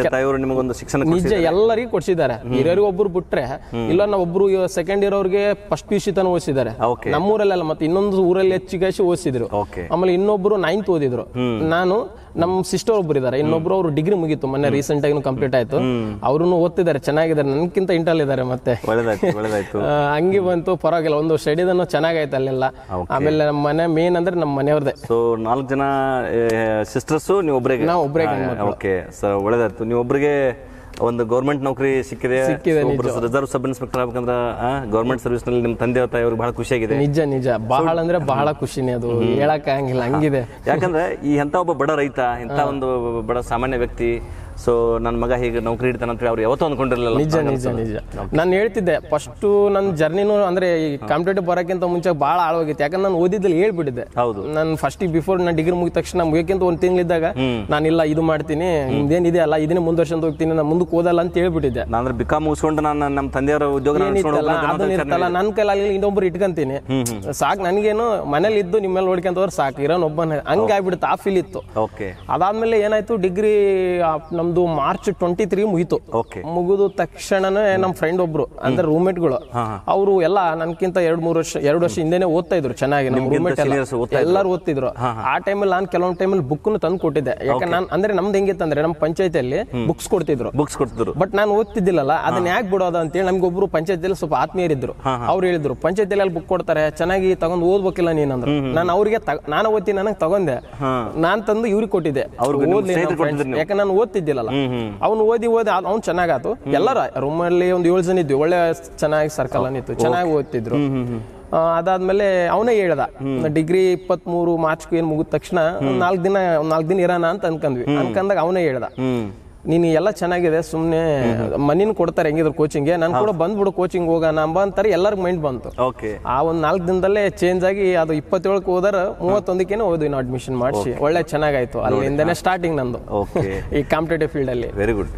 ನಿಜ ಎಲ್ಲರಿಗೂ ಕೊಡ್ಸಿದ್ದಾರೆ ಹಿರಿಯರಿಗೆ ಒಬ್ರು ಬಿಟ್ರೆ ಇಲ್ಲ ನಾವು ಒಬ್ರು ಸೆಕೆಂಡ್ ಇಯರ್ ಅವ್ರಿಗೆ ಫಸ್ಟ್ PUC ತನ ಓದಿಸಿದ್ದಾರೆ ನಮ್ಮೂರಲ್ಲ ಮತ್ತೆ ಇನ್ನೊಂದು ಊರಲ್ಲಿ ಹೆಚ್ಚಿಗಾಸಿ ಓದಿಸಿದ್ರು ಆಮೇಲೆ ಇನ್ನೊಬ್ರು 9th ಓದಿದ್ರು ನಾನು ನಮ್ ಸಿಸ್ಟರ್ ಒಬ್ರು ಇದಾರೆ ಇನ್ನೊಬ್ರು ಅವ್ರು ಡಿಗ್ರಿ ಮುಗೀತು ಮೊನ್ನೆ ರೀಸೆಂಟ್ ಆಗಿ ಕಂಪ್ಲೀಟ್ ಆಯ್ತು ಅವ್ರು ಓದ್ತಿದ್ದಾರೆ ಚೆನ್ನಾಗಿದ್ದಾರೆ ನನ್ಕಿಂತ ಇಂಟಲ್ ಇದಾರೆ ಮತ್ತೆ ಹಂಗೆ ಬಂತು ಪರವಾಗಿಲ್ಲ ಒಂದು ಸ್ಟಡಿದನ್ನು ಚೆನ್ನಾಗೈತೆ ಅಲ್ಲೆಲ್ಲ ಆಮೇಲೆ ನಮ್ಮ ಮನೆ ಮೇನ್ ಅಂದ್ರೆ ನಮ್ಮ ಮನೆಯವ್ರದೇ ಸೊ 4 ಜನ ಸಿಸ್ಟರ್ಸ್ ನೀವು ಒಬ್ಬರಿಗೆ ನಾವು ಒಬ್ಬರೇ ಓಕೆ ಸರ್ ಒಳ್ಳೇದಾಯ್ತು ನೀವು ಒಬ್ಬರಿಗೆ ಒಂದು ಗೌರ್ಮೆಂಟ್ ನೌಕರಿ ಸಿಕ್ಕಿದೆ ರಿಸರ್ವ್ ಸಬ್ ಇನ್ಸ್ಪೆಕ್ಟರ್ ಆಗ್ಬೇಕಂದ್ರೆ ಗೌರ್ಮೆಂಟ್ ಸರ್ವಿಸ್ ನಲ್ಲಿ ನಿಮ್ ತಂದೆ ಅವ್ರಿಗೆ ಬಹಳ ಖುಷಿಯಾಗಿದೆ ನಿಜ ಬಹಳ ಅಂದ್ರೆ ಬಹಳ ಖುಷಿನೇ ಅದು ಹೇಳಕ್ ಆಗಂಗಿಲ್ಲ ಹಂಗಿದೆ ಯಾಕಂದ್ರೆ ಈ ಎಂತ ಒಬ್ಬ ಬಡ ರೈತ ಇಂತ ಒಂದು ಬಡ ಸಾಮಾನ್ಯ ವ್ಯಕ್ತಿ ಸೊ ನನ್ನ ಮಗ ಹೀಗೆ ನೌಕರಿ ಇಡ್ತಾನೆ ಅಂತ ಅವ್ರು ಯಾವತ್ತೂ ಅನ್ಕೊಂಡಿರಲಿಲ್ಲ ನಿಜ ನಾನು ಹೇಳ್ತಿದ್ದೆ ಫಸ್ಟ್ ನನ್ನ ಜರ್ನಿನೂ ಅಂದ್ರೆ ಈ ಕಾಂಪಿಟೇಟಿವ್ ಬರೋಕ್ಕಿಂತ ಮುಂಚೆ ಬಹಳ ಆಳವಾಗಿತ್ತು ಯಾಕಂದ್ರೆ ನಾನು ಓದಿದ್ದಲ್ಲಿ ಹೇಳ್ಬಿಟ್ಟಿದ್ದೆ ನಾನು ಫಸ್ಟ್ ಬಿಫೋರ್ ನಾನು ಡಿಗ್ರಿ ಮುಗಿದ ತಕ್ಷಣ ಮುಗಿಯಕ್ಕಿಂತ ಒಂದು ತಿಂಗಳಿದ್ದಾಗ ನಾನಿಲ್ಲ ಇದು ಮಾಡ್ತೀನಿ ನಿಮ್ದೇನಿದೆ ಅಲ್ಲ ಇದನ್ನೇ ಮುಂದುವರ್ಸ್ಕೊಂಡು ಹೋಗ್ತೀನಿ ನಾನು ಮುಂದಕ್ಕೆ ಓದಲ್ಲ ಅಂತ ಹೇಳ್ಬಿಟ್ಟಿದ್ದೆ ನಾನು ಬಿಕಾಮ್ ಮುಗಿಸ್ಕೊಂಡು ನಾನು ನಮ್ಮ ತಂದೆಯವರ ಉದ್ಯೋಗ ಅದನ್ನಿರ್ತಲ್ಲ ನನ್ನ ಕೈಲಾಗಲಿ ಇನ್ನೊಬ್ರು ಇಟ್ಕೊಂತೀನಿ ಸಾಕು ನನಗೇನು ಮನೇಲಿ ಇದ್ದು ನಿಮ್ಮೇಲೆ ನೋಡ್ಕೊಂತವ್ರು ಸಾಕು ಇರೋನ್ ಒಬ್ಬನ ಹಂಗಾಗ್ಬಿಡುತ್ತೆ ಆ ಫೀಲ್ ಇತ್ತು ಅದಾದ್ಮೇಲೆ ಏನಾಯ್ತು ಡಿಗ್ರಿ ನಮ್ದು ಮಾರ್ಚ್ 23 ಮುಗಿತು ಮುಗಿದ ತಕ್ಷಣನೇ ನಮ್ ಫ್ರೆಂಡ್ ಒಬ್ರು ಅಂದ್ರೆ ರೂಮ್ಮೇಟ್ಗಳು ಅವರು ಎಲ್ಲ ನನ್ಕಿಂತ 2 ವರ್ಷ ಹಿಂದೆನೆ ಓದ್ತಾ ಇದ್ರು ಚೆನ್ನಾಗಿ ನಮ್ ರೂಮ್ಮೇಟ್ ಎಲ್ಲರೂ ಓದ್ತಿದ್ರು ಆ ಟೈಮಲ್ಲಿ ನಾನು ಕೆಲವೊಂದು ಟೈಮಲ್ಲಿ ಬುಕ್ ತಂದು ಕೊಟ್ಟಿದ್ದೆ ಯಾಕಂದ್ರೆ ನಾನು ಅಂದ್ರೆ ನಮ್ದು ಹೆಂಗಿತ್ತಂದ್ರೆ ನಮ್ಮ ಪಂಚಾಯತಿಯಲ್ಲಿ ಬುಕ್ಸ್ ಕೊಡ್ತಿದ್ರು ಬಟ್ ನಾನು ಓದ್ತಿದ್ದಿಲ್ಲಲ್ಲ ಅದನ್ನ ಯಾಕೆ ಬಿಡೋದ ಅಂತೇಳಿ ನಮ್ಗೊಬ್ರು ಪಂಚಾಯತಿಯಲ್ಲಿ ಸ್ವಲ್ಪ ಆತ್ಮೀಯರಿದ್ರು ಅವ್ರು ಹೇಳಿದ್ರು ಪಂಚಾಯತಿಯಲ್ಲಿ ಬುಕ್ ಕೊಡ್ತಾರೆ ಚೆನ್ನಾಗಿ ತಗೊಂಡ್ ಓದ್ಬೇಕಿಲ್ಲ ನೀನಂದ್ರು ನಾನು ಅವ್ರಿಗೆ ನಾನು ಓದ್ತೀನಿ ನನಗೆ ತಗೊಂಡೆ ನಾನ್ ತಂದು ಇವ್ರಿಗೆ ಕೊಟ್ಟಿದ್ದೆ ಯಾಕಂದ್ರೆ ನಾನು ಓದ್ತಿದ್ದಿಲ್ಲ ಅವ್ನು ಓದಿ ಅವ್ನು ಚೆನ್ನಾಗಾತು ಎಲ್ಲರ ರೂಮಲ್ಲಿ ಒಂದು 7 ಜನ ಇದ್ವಿ ಒಳ್ಳೆ ಚೆನ್ನಾಗಿ ಸರ್ಕಲ್ ಅನ್ನಿತ್ತು ಚೆನ್ನಾಗಿ ಓದ್ತಿದ್ರು ಅದಾದ್ಮೇಲೆ ಅವನೇ ಹೇಳ್ದ ಡಿಗ್ರಿ 23 ಮಾರ್ಚ್ ಏನ್ ಮುಗಿದ ತಕ್ಷಣ 4 ದಿನ ಇರೋಣ ಅಂತ ಅನ್ಕಂದಾಗ ಅವನೇ ಹೇಳ್ದ ನೀನು ಎಲ್ಲ ಚೆನ್ನಾಗಿದೆ ಸುಮ್ನೆ ಮನಿನ ಕೊಡ್ತಾರೆ ಹೆಂಗಿದ್ರು ಕೋಚಿಂಗ್ಗೆ ನಾನು ಕೂಡ ಬಂದ್ಬಿಡು ಕೋಚಿಂಗ್ ಹೋಗೋಣ ಅಂತಾರೆ ಎಲ್ಲರಿಗೂ ಮೈಂಡ್ ಬಂತು ಆ ಒಂದ್ 4 ದಿನದಲ್ಲೇ ಚೇಂಜ್ ಆಗಿ ಅದು 27ಕ್ಕೆ ಹೋದಾರ 31ಕ್ಕೇನೆ ಹೋದ್ವಿ ನಾವು ಅಡ್ಮಿಷನ್ ಮಾಡಿಸಿ ಒಳ್ಳೆ ಚೆನ್ನಾಗಾಯ್ತು ಅಲ್ಲಿಂದನೇ ಸ್ಟಾರ್ಟಿಂಗ್ ನಂದು ಈ ಕಾಂಪಿಟೇಟಿವ್ ಫೀಲ್ಡ್ ಅಲ್ಲಿ ವೆರಿ ಗುಡ್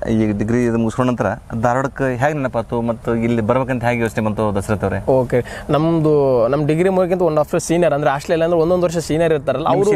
ಈ ಡಿಗ್ರಿ ಮುಗಿಸ್ಕೊಂಡ ನಂತರ ಧಾರವಾಡಕ್ಕೆ ಹೇಗೆ ನೆನಪಾತು ಮತ್ತು ಇಲ್ಲಿ ಬರ್ಬೇಕಂತ ಹೇಗೆ ಯೋಚನೆ ಬಂತು ದಸರಥ್ ಅವರೇ? ಓಕೆ, ನಮ್ಮ ಡಿಗ್ರಿ ಮುಗಿಂತ ಒಂದು ಆಫ್ಟರ್ ಸೀನಿಯರ್ ಅಂದ್ರೆ ಹಾಸ್ಟೆಲ್ ಅಂದ್ರೆ ಒಂದೊಂದು ವರ್ಷ ಸೀನಿಯರ್ ಇರ್ತಾರಲ್ಲ ಅವರು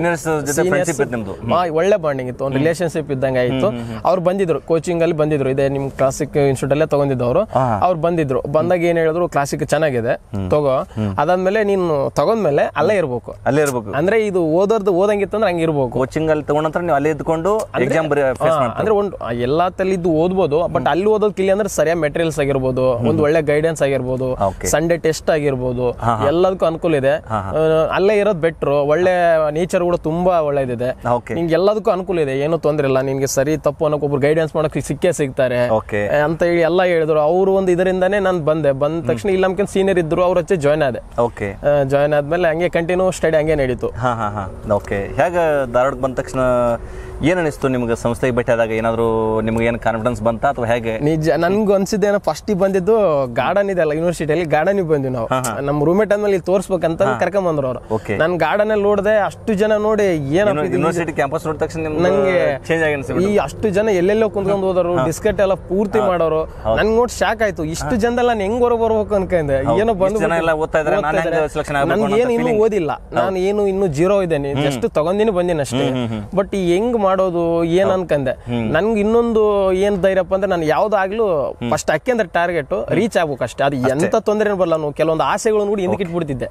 ಒಳ್ಳೆ ಬಾಂಡಿಂಗ್ ಇತ್ತು, ಒಂದು ರಿಲೇಶನ್ಶಿಪ್ ಇದ್ದಂಗೆ ಆಯಿತು. ಅವ್ರು ಬಂದಿದ್ರು ಕೋಚಿಂಗ್ ಅಲ್ಲಿ ಬಂದಿದ್ರು, ಇದೇ ನಿಮ್ ಕ್ಲಾಸಿಕ್ ಇನ್ಸ್ಟಿಟ್ಯೂಟ್ ಅಲ್ಲೇ ತಗೊಂಡಿದ್ದವರು. ಅವ್ರು ಬಂದಿದ್ರು, ಬಂದಾಗ ಏನ್ ಹೇಳಿದ್ರು ಕ್ಲಾಸಿಕ್ ಚೆನ್ನಾಗಿದೆ ತಗೋ, ಅದಾದ್ಮೇಲೆ ನೀನು ತಗೊಂಡ್ಮೇಲೆ ಅಲ್ಲೇ ಇರ್ಬೇಕು ಅಂದ್ರೆ ಇದು ಓದಂಗಿತ್ತಂದ್ರೆ ಹಂಗೆ ಇರ್ಬೇಕು. ಕೋಚಿಂಗ್ ಅಲ್ಲಿ ತಗೊಂಡ್ರೆ ನೀವು ಅಲ್ಲೇ ಇದ್ಕೊಂಡು ಎಕ್ಸಾಮ್ ಅಂದ್ರೆ ಒಂದು ಎಲ್ಲಾ ತಲ್ಲಿದ್ದು ಓದ್ಬೋದು, ಬಟ್ ಅಲ್ಲಿ ಓದೋದ್ ಕಿಲಿ ಅಂದ್ರೆ ಸರಿಯಾದ ಮೆಟೀರಿಯಲ್ಸ್ ಆಗಿರ್ಬೋದು, ಒಂದು ಒಳ್ಳೆ ಗೈಡೆನ್ಸ್ ಆಗಿರ್ಬೋದು, ಸಂಡೇ ಟೆಸ್ಟ್ ಆಗಿರ್ಬೋದು, ಎಲ್ಲದಕ್ಕೂ ಅನುಕೂಲ ಇದೆ. ಅಲ್ಲೇ ಇರೋದು ಬೆಟ್ರು, ಒಳ್ಳೆ ನೇಚರ್ ಕೂಡ ತುಂಬಾ ಒಳ್ಳೇದಿದೆ, ನಿಂಗೆ ಎಲ್ಲದಕ್ಕೂ ಅನುಕೂಲ ಇದೆ, ಏನು ತೊಂದ್ರೆ ಇಲ್ಲ. ನಿನ್ಗೆ ಸರಿ ತಪ್ಪು ಅನ್ನೋಕೆ ಒಬ್ರು ಗೈಡೆನ್ಸ್ ಮಾಡಕ್ ಸಿಗ್ತಾರೆ ಅಂತ ಹೇಳಿ ಎಲ್ಲ ಹೇಳಿದ್ರು. ಅವರು ಒಂದು ಇದರಿಂದಾನೇ ನಾನು ಬಂದ ತಕ್ಷಣ ಇಲ್ಲ ನಮ್ಗೆ ಸೀನಿಯರ್ ಇದ್ರು, ಅವ್ರ ಹಚ್ಚಿ ಜಾಯ್ನ್ ಆದೆ. ಜಾಯ್ನ್ ಆದ್ಮೇಲೆ ಹಂಗೆ ಕಂಟಿನ್ಯೂ ಸ್ಟಡಿ ಹಂಗೆ ನಡೀತು. ಹೇಗೆ ಧಾರವಾಡಕ್ಕೆ ಬಂದ ತಕ್ಷಣ ಏನ್ ಅನಿಸ್ತು ನಿಮ್ಗೆ? ಸಂಸ್ಥೆಗೆ ಭೇಟಿ ಆದಾಗ ಏನಾದ್ರು ನಿಮ್ಗೆ ಏನು ಕಾನ್ಫಿಡೆನ್ಸ್ ಬಂತ ಅಥವಾ ಹೇಗೆ? ನಿಜ ನನ್ಗೂ ಅನ್ಸಿದ್ದೇನೋ ಫಸ್ಟ್ ಬಂದಿದ್ದು ಗಾರ್ಡನ್ ಇದೆ ಅಲ್ಲ ಯೂನಿವರ್ಸಿಟಿಯಲ್ಲಿ, ಗಾರ್ಡನ್ ಬಂದ್ವಿ ನಾವು. ನಮ್ಮ ರೂಮೇಟ್ ಅಂದ್ಮೇಲೆ ಇಲ್ಲಿ ತೋರ್ಸ್ಬೇಕಂತ ಕರ್ಕೊಂಡ್ ಬಂದ್ರು ಅವರು. ನಾನು ಗಾರ್ಡನ್ ಅಲ್ಲಿ ನೋಡಿದೆ, ಅಷ್ಟು ಜನ ನೋಡಿ ಏನಪ್ಪ ಯೂನಿವರ್ಸಿಟಿ ಕ್ಯಾಂಪಸ್ ನೋಡಿದ ತಕ್ಷಣ ನಂಗೆ ಚೇಂಜ್ ಆಗಿ ಈ ಅಷ್ಟು ಜನ ಎಲ್ಲೆಲ್ಲೋ ಕುಂತ್ಕೊಂಡು ಹೋದರು, ಡಿಸ್ಕಟ್ ಎಲ್ಲ ಪೂರ್ತಿ ಮಾಡೋರು. ನನ್ಗೆ ನೋಡಿ ಶಾಕ್ ಆಯ್ತು, ಇಷ್ಟು ಜನದಲ್ಲಿ ನಾನು ಹೆಂಗ್ ಹೊರಗೆ ಬರ್ಬೇಕು ಅನ್ಕೊಂಡೆ. ಏನೋ ಬಂದು ನನ್ಗೆ ಏನು ಇನ್ನೂ ಓದಿಲ್ಲ, ನಾನು ಏನು ಇನ್ನು ಜೀರೋ ಇದ್ದೇನೆ, ಜಸ್ಟ್ ತಗೊಂಡಿನಿ ಬಂದಿನಿ ಅಷ್ಟೇ. ಬಟ್ ಹೆಂಗ್ ಮಾಡೋದು ಏನ್ ಅನ್ಕಂದೆ. ನನ್ಗೆ ಇನ್ನೊಂದು ಏನ್ ಧೈರ್ಯಪ್ಪ ಅಂದ್ರೆ ನಾನು ಯಾವ್ದಾಗ್ಲೂ ಫಸ್ಟ್ ಅಕ್ಕಂದ್ರೆ ಟಾರ್ಗೆಟ್ ರೀಚ್ ಆಗ್ಬೇಕು ಅಷ್ಟೇ. ಅದು ಎಂತ ತೊಂದರೆ ಬರಲ್ಲ, ನಾವು ಕೆಲವೊಂದು ಆಸೆಗಳು ನೋಡಿ ಹಿಂದಕ್ಕೆ ಇಟ್ಬಿಡ್ತಿದ್ದೆ.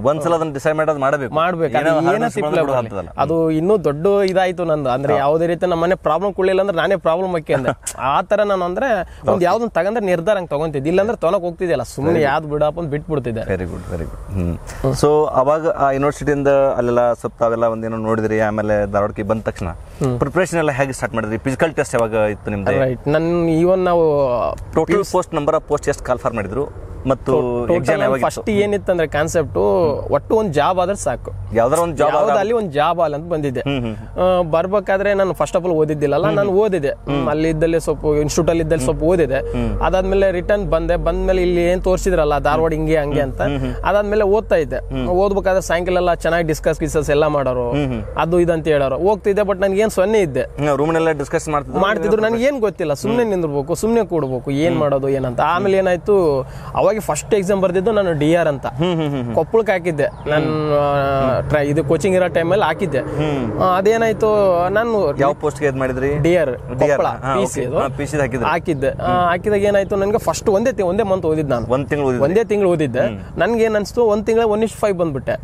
ಅದು ಇನ್ನೂ ದೊಡ್ಡ ಇದಾಯ್ತು ನಂದು. ಅಂದ್ರೆ ಯಾವ್ದೇ ರೀತಿ ನಮ್ಮ ಮನೆ ಪ್ರಾಬ್ಲಮ್ ಕೊಡ್ಲಿಲ್ಲ ಅಂದ್ರೆ ನಾನೇ ಪ್ರಾಬ್ಲಮ್ ಹಾಕ್ಯಂದೆ. ಆ ತರ ನಾನು ಅಂದ್ರೆ ಒಂದ್ ಯಾವ್ದೊಂದು ತಗಂದ್ರೆ ನಿರ್ಧಾರ ಹಂಗೆ ತಗೊಂತಿದ್ದೆ, ಇಲ್ಲಾಂದ್ರೆ ತೊನಕ್ ಹೋಗ್ತಿದ್ದಿಲ್ಲ, ಸುಮ್ಮನೆ ಯಾವ್ದು ಬಿಡಪ್ಪ ಅಂತ ಬಿಟ್ಬಿಡ್ತಿದ್ದೆ. Very good very good. So ಅವಾಗ ಆ ಯೂನಿವರ್ಸಿಟಿಯಿಂದ ಅಲ್ಲೆಲ್ಲ ಸ್ವಲ್ಪ ತಾವೆಲ್ಲ ಒಂದೇನೋ ನೋಡಿದ್ರಿ, ಆಮೇಲೆ ಧಾರವಾಡಕ್ಕೆ ಬಂದ ತಕ್ಷಣ ಪ್ರಿಪರೇಷನ್ ಎಲ್ಲ ಹೇಗೆ ಸ್ಟಾರ್ಟ್ ಮಾಡಿದ್ರಿ? ಫಿಸಿಕಲ್ ಟೆಸ್ಟ್ ಯಾವಾಗ ಇತ್ತು ನಿಮ್ದು? ರೈಟ್, ನಾವು total post number of post ಎಷ್ಟು ಕಾಲ್ ಫಾರ್ ಮಾಡಿದ್ರು ಮತ್ತು ಫಸ್ಟ್ ಏನಿತ್ತಂದ್ರೆ ಕಾನ್ಸೆಪ್ಟ್ ಒಟ್ಟು ಒಂದು ಜಾಬ್ ಆದ್ರೆ ಸಾಕು, ಯಾವ್ದಾರ ಒಂದು ಜಾಬ್ ಅಲ್ಲಿ ಒಂದು ಜಾಬ್ ಅಲ್ಲ ಅಂತ ಬಂದಿದ್ದೆ. ಬರ್ಬೇಕಾದ್ರೆ ನಾನು ಫಸ್ಟ್ ಆಫ್ ಆಲ್ ಓದಿದ್ದಿಲ್ಲಲ್ಲ, ನಾನು ಓದಿದೆ ಅಲ್ಲಿ ಇದ್ದಲ್ಲಿ ಸ್ವಲ್ಪ ಇನ್ಸ್ಟಿಟ್ಯೂಟ್ ಅಲ್ಲಿ ಇದ್ದಲ್ಲಿ ಸ್ವಲ್ಪ ಓದಿದೆ. ಅದಾದ್ಮೇಲೆ ರಿಟರ್ನ್ ಬಂದ್ಮೇಲೆ ಇಲ್ಲಿ ಏನ್ ತೋರಿಸಿದ್ರಲ್ಲ ಧಾರವಾಡ ಹಿಂಗೆ ಹಂಗೆ ಅಂತ, ಅದಾದ್ಮೇಲೆ ಓದ್ತಾ ಇದ್ದೆ. ಓದ್ಬೇಕಾದ್ರೆ ಸಾಯಂಕಾಲ ಎಲ್ಲ ಚೆನ್ನಾಗಿ ಡಿಸ್ಕಸ್ ಎಲ್ಲ ಮಾಡೋರು, ಅದು ಇದಂತ ಹೇಳೋರು, ಹೋಗ್ತಿದ್ದೆ. ಬಟ್ ನನ್ಗೆ ಏನ್ ಸೊನ್ನೆ ಇದ್ದೆ, ರೂಮ್ನೆಲ್ಲ ಡಿಸ್ಕಸ್ ಮಾಡ್ತಿದ್ರು, ನನ್ಗೆ ಏನ್ ಗೊತ್ತಿಲ್ಲ, ಸುಮ್ನೆ ನಿಂದಿರ್ಬೇಕು, ಸುಮ್ನೆ ಕೂಡ್ಬೇಕು, ಏನ್ ಮಾಡೋದು ಏನಂತ. ಆಮೇಲೆ ಏನಾಯ್ತು, ಅವಾಗ ಫಸ್ಟ್ ಎಕ್ಸಾಮ್ ಬರ್ದಿದ್ದು ನಾನು DR ಅಂತ ಕೊಪ್ಪಳಕ್ಕೆ ಹಾಕಿದ್ದೆ. ನಾನು ಇದು ಕೋಚಿಂಗ್ ಇರೋ ಟೈಮಲ್ಲಿ ಹಾಕಿದ್ದೆ. ಅದೇನಾಯ್ತು, ನಾನು ಯಾವ ಪೋಸ್ಟ್ ಮಾಡಿದ್ರಿ? DR ಕೊಪ್ಪಳ ಹಾಕಿದ್ದೆ. ಹಾಕಿದಾಗ ಏನಾಯ್ತು, ನನಗೆ ಫಸ್ಟ್ ಒಂದೇ ಮಂತ್ ಓದಿದ್ದು ನಾನು, ಒಂದೇ ತಿಂಗಳು ಓದಿದ್ದೆ. ನನ್ಗೆ ಏನ್ ಅನ್ಸ್ತು, ಒಂದ್ ತಿಂಗಳ 1:5 ಬಂದ್ಬಿಟ್ಟೆ.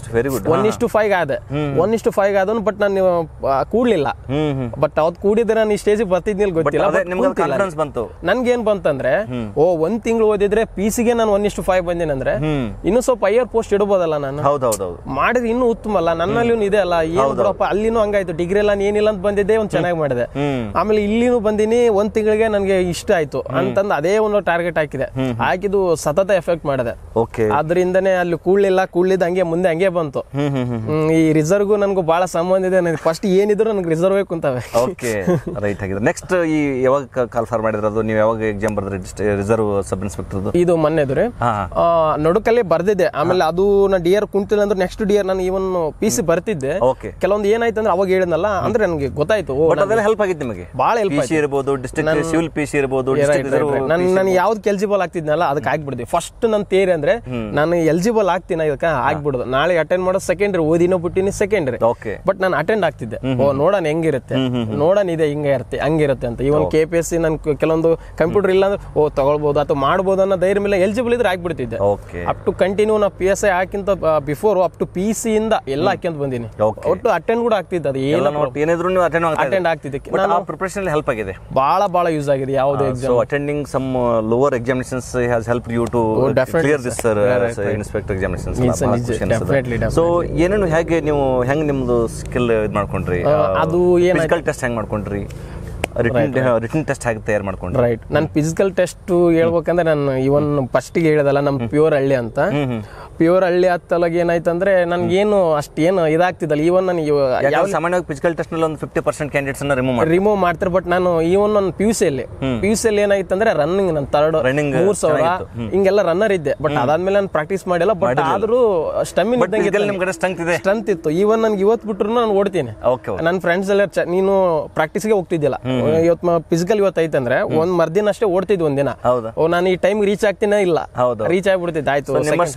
1:5 ಆದೆ. 1:5 ಆದನು. ಬಟ್ ನಾನು ಕೂಡ್ಲಿಲ್ಲ. ಬಟ್ ಅವತ್ತು ಕೂಡಿದ್ರೆ ನಾನು ಈ ಸ್ಟೇಜಿಗೆ ಬರ್ತಿದ್ನಿಲ್ಲ ಗೊತ್ತಿಲ್ಲ. ನನ್ಗೆ ಏನ್ ಬಂತಂದ್ರೆ, ಒಂದ್ ತಿಂಗಳು ಓದಿದ್ರೆ PC ನಾನು 1:5 ಬಂದಿನಂದ್ರೆ ಇನ್ನು ಸ್ವಲ್ಪ ಹೈಯರ್ ಪೋಸ್ಟ್ ಇಡಬಹುದಲ್ಲ ನಾನು. ಮಾಡಿದ್ರೆ ಇನ್ನೂ ಉತ್ತಮ ಅಲ್ಲ, ನನ್ನಲ್ಲಿ ಇದೆ ಅಲ್ಲ. ಏನು ಬಿಡಪ್ಪ, ಅಲ್ಲಿನೂ ಹಂಗಾಯ್ತು. ಡಿಗ್ರಿ ಎಲ್ಲ ಏನಿಲ್ಲ ಅಂತ ಬಂದಿದ್ದೆ, ಒಂದ್ ಚೆನ್ನಾಗಿ ಮಾಡಿದೆ. ಆಮೇಲೆ ಇಲ್ಲಿನೂ ಬಂದಿನಿ, ಒಂದ್ ತಿಂಗಳಿಗೆ ನನ್ಗೆ ಇಷ್ಟ ಆಯ್ತು ಅಂತಂದು ಅದೇ ಒಂದು ಟಾರ್ಗೆಟ್ ಹಾಕಿದ್ದು ಸತತ ಎಫೆಕ್ಟ್ ಮಾಡಿದೆ. ಅದರಿಂದನೇ ಅಲ್ಲಿ ಕೂಡ್ಲಿದ್ದ ಹಂಗೆ ಮುಂದೆ ಹಂಗೆ ಬಂತು. ಈ ರಿಸರ್ವ್ಗೂ ನನ್ಗೂ ಬಹಳ ಸಂಬಂಧ ಇದೆ. ಫಸ್ಟ್ ಏನಿದ್ರು ನನ್ಗೆ ರಿಸರ್ವ್ ಕುಂತವೆ. ನೆಕ್ಸ್ಟ್ ಈ ಯಾವಾಗ ಕಾಲ್ ಫಾರ್ ಮಾಡಿದ್ರೆ ಅದು ನೀವು ಯಾವಾಗ ಎಕ್ಸಾಮ್ ಬರ್ದ್ರಿ ರಿಸರ್ವ್ ಸಬ್ ಇನ್ಸ್ಪೆಕ್ಟರ್? ಇದು ಮೊನ್ನೆದು ರೀ, ನಡುಕಲ್ಲೇ ಬರ್ದಿದ್ದೆ. ಆಮೇಲೆ ಅದು ನಾ DR ಕುಂತಿಲ್ಲ ಅಂದ್ರೆ ನೆಕ್ಸ್ಟ್ DR ನಾನು ಇವನ್ PC ಬರ್ತಿದ್ದೆ. ಕೆಲವೊಂದು ಏನಾಯ್ತು ಅಂದ್ರೆ ಅವಾಗ ಹೇಳಿದ್ನಲ್ಲ, ಅಂದ್ರೆ ನನಗೆ ಗೊತ್ತಾಯ್ತು ಹೆಲ್ಪ್ ಆಗಿತ್ತು ನಿಮಗೆ, ಬಹಳ ಹೆಲ್ಪ್ ಇರಬಹುದು. ಡಿಸ್ಟ್ರಿಕ್ಟ್ ಸಿವಿಲ್ PC ಇರಬಹುದು. ನಾನು ಯಾವ್ದು ಎಲಿಜಿಬಲ್ ಆಗ್ತಿದ್ನಲ್ಲ ಅದಕ್ಕೆ ಆಗ್ಬಿಡ್ದೆ. ಫಸ್ಟ್ ನನ್ನ ತೇರಿ ಅಂದ್ರೆ ನಾನು ಎಲಿಜಿಬಲ್ ಆಗ್ತೀನಿ ಇದಕ್ಕೆ ಆಗ್ಬಿಡುದು. ನಾಳೆ ಅಟೆಂಡ್ ಮಾಡೋದು ಸೆಕೆಂಡ್ರಿ, ಓದಿನೋ ಬಿಟ್ಟಿನಿ ಸೆಕೆಂಡ್ರಿ. ಬಟ್ ನಾನು ಅಟೆಂಡ್ ಆಗ್ತಿದ್ದೆ. ನೋಡೋಣ ಹೆಂಗಿರುತ್ತೆ, ನೋಡೋಣ ಇದೆ ಹಂಗಿರುತ್ತೆ ಅಂತ. ಇವನ್ KPSC ನನ್ ಕೆಲವೊಂದು ಕಂಪ್ಯೂಟರ್ ಇಲ್ಲ ಅಂದ್ರೆ ತಗೊಳ್ಬಹುದು ಅಥವಾ ಮಾಡ್ಬೋದು ಅನ್ನೋ ಧೈರ್ಯ ಮೇಲೆ ಎಲಿಜಿಬಲ್ ಇದ್ರೆ ಆಗ್ಬಿಡ್ತಿದ್ದೆ. ಅಪ್ ಟು ಕಂಟಿನ್ಯೂ ನಾ PSI ಹಾಕಿಂತ ಬಿಫೋರ್ ಅಪ್ ಟು PC ಇಂದ ಎಲ್ಲ ಹಾಕ್ಯಂತ ಬಂದಿನಿ. ಒಟ್ಟು ಅಟೆಂಡ್ ಕೂಡ ಆಗ್ತಿದ್ದೆ. ಅದು ಏನಿದ್ರು ಅಟೆಂಡ್ ಆಗ್ತಿದ್ದೆ. ಪ್ರಿಪರೇಷನ್ ಹೆಲ್ಪ್ ಆಗಿದೆ, ಬಹಳ ಯೂಸ್ ಆಗಿದೆ. ಯಾವುದೇ exam attending some lower examinations has help you to clear this inspector examinations. So ಏನೇನು ಹೇಗೆ ನೀವು ಹೆಂಗ್ ನಿಮ್ದು ಸ್ಕಿಲ್ ಇದು ಮಾಡ್ಕೊಂಡ್ರಿ? ಅದು ಫಿಸಿಕಲ್ ಟೆಸ್ಟ್ ಹೆಂಗ್ ಮಾಡ್ಕೊಂಡ್ರಿ? ರಿಟನ್ ಟೆಸ್ಟ್ ಹೇಗೆ ತಯಾರು ಮಾಡ್ಕೊಂಡ್ರಿ? ರೈಟ್, ನಾನು ಫಿಸಿಕಲ್ ಟೆಸ್ಟ್ ಹೇಳ್ಬೇಕಂದ್ರೆ ನಾನು ಇವನ್ ಫಸ್ಟ್ ಗೆ ಹೇಳದಲ್ಲ, ನಮ್ ಪ್ಯೂರ್ ಹಳ್ಳಿ ಅಂತ ಪ್ಯೂರ್ ಹಳ್ಳಿ ಹತ್ತಲಾಗ ಏನಾಯ್ತಂದ್ರೆ ನನ್ಗೇನು ಅಷ್ಟೇನು ಇದಾಗ್ತಿದ್ದಲ್ಲ. ಈವನ್ ನಾನು ಸಾಮಾನ್ಯವಾಗಿ ಫಿಸಿಕಲ್ ಟೆಸ್ಟ್ ನಲ್ಲಿ ಒಂದು 50% ಕ್ಯಾಂಡಿಡೇಟ್ಸ್ ಅನ್ನ ರಿಮೂವ್ ಮಾಡ್ತಾರೆ. ಬಟ್ ನಾನು ಈವನ್ ನನ್ನ ಪಿಯುಸಿಯಲ್ಲಿ ಏನಾಯ್ತಂದ್ರೆ ರನ್ನಿಂಗ್ ನನ್ನ 3,000 ಹಿಂಗೆಲ್ಲ ರನ್ನರ್ ಇದ್ದೆ. ಬಟ್ ಅದಾದ್ಮೇಲೆ ನಾನು ಪ್ರಾಕ್ಟೀಸ್ ಮಾಡಿಲ್ಲ. ಬಟ್ ಆದ್ರೂ ಸ್ಟ್ರೆಂತ್ ಇತ್ತು. ಈವನ್ ನನ್ಗೆ ಇವತ್ತು ಬಿಟ್ರು ನಾನು ಓಡ್ತೀನಿ. ನನ್ನ ಫ್ರೆಂಡ್ಸ್ ಎಲ್ಲ ನೀನು ಪ್ರಾಕ್ಟೀಸ್ಗೆ ಹೋಗ್ತಿದ್ದಿಲ್ಲ, ಇವತ್ತು ಫಿಸಿಕಲ್ ಇವತ್ತು ಐತಂದ್ರೆ ಒಂದ್ ಮರ್ದಿನ ಅಷ್ಟೇ ಓಡ್ತಿದ್ವಿ ಒಂದಿನ. ನಾನು ಈ ಟೈಮ್ ರೀಚ್ ಆಗ್ತೀನ ಇಲ್ಲ, ರೀಚ್ ಆಗ್ಬಿಡ್ತಿದ್ದೆ. ಆಯ್ತು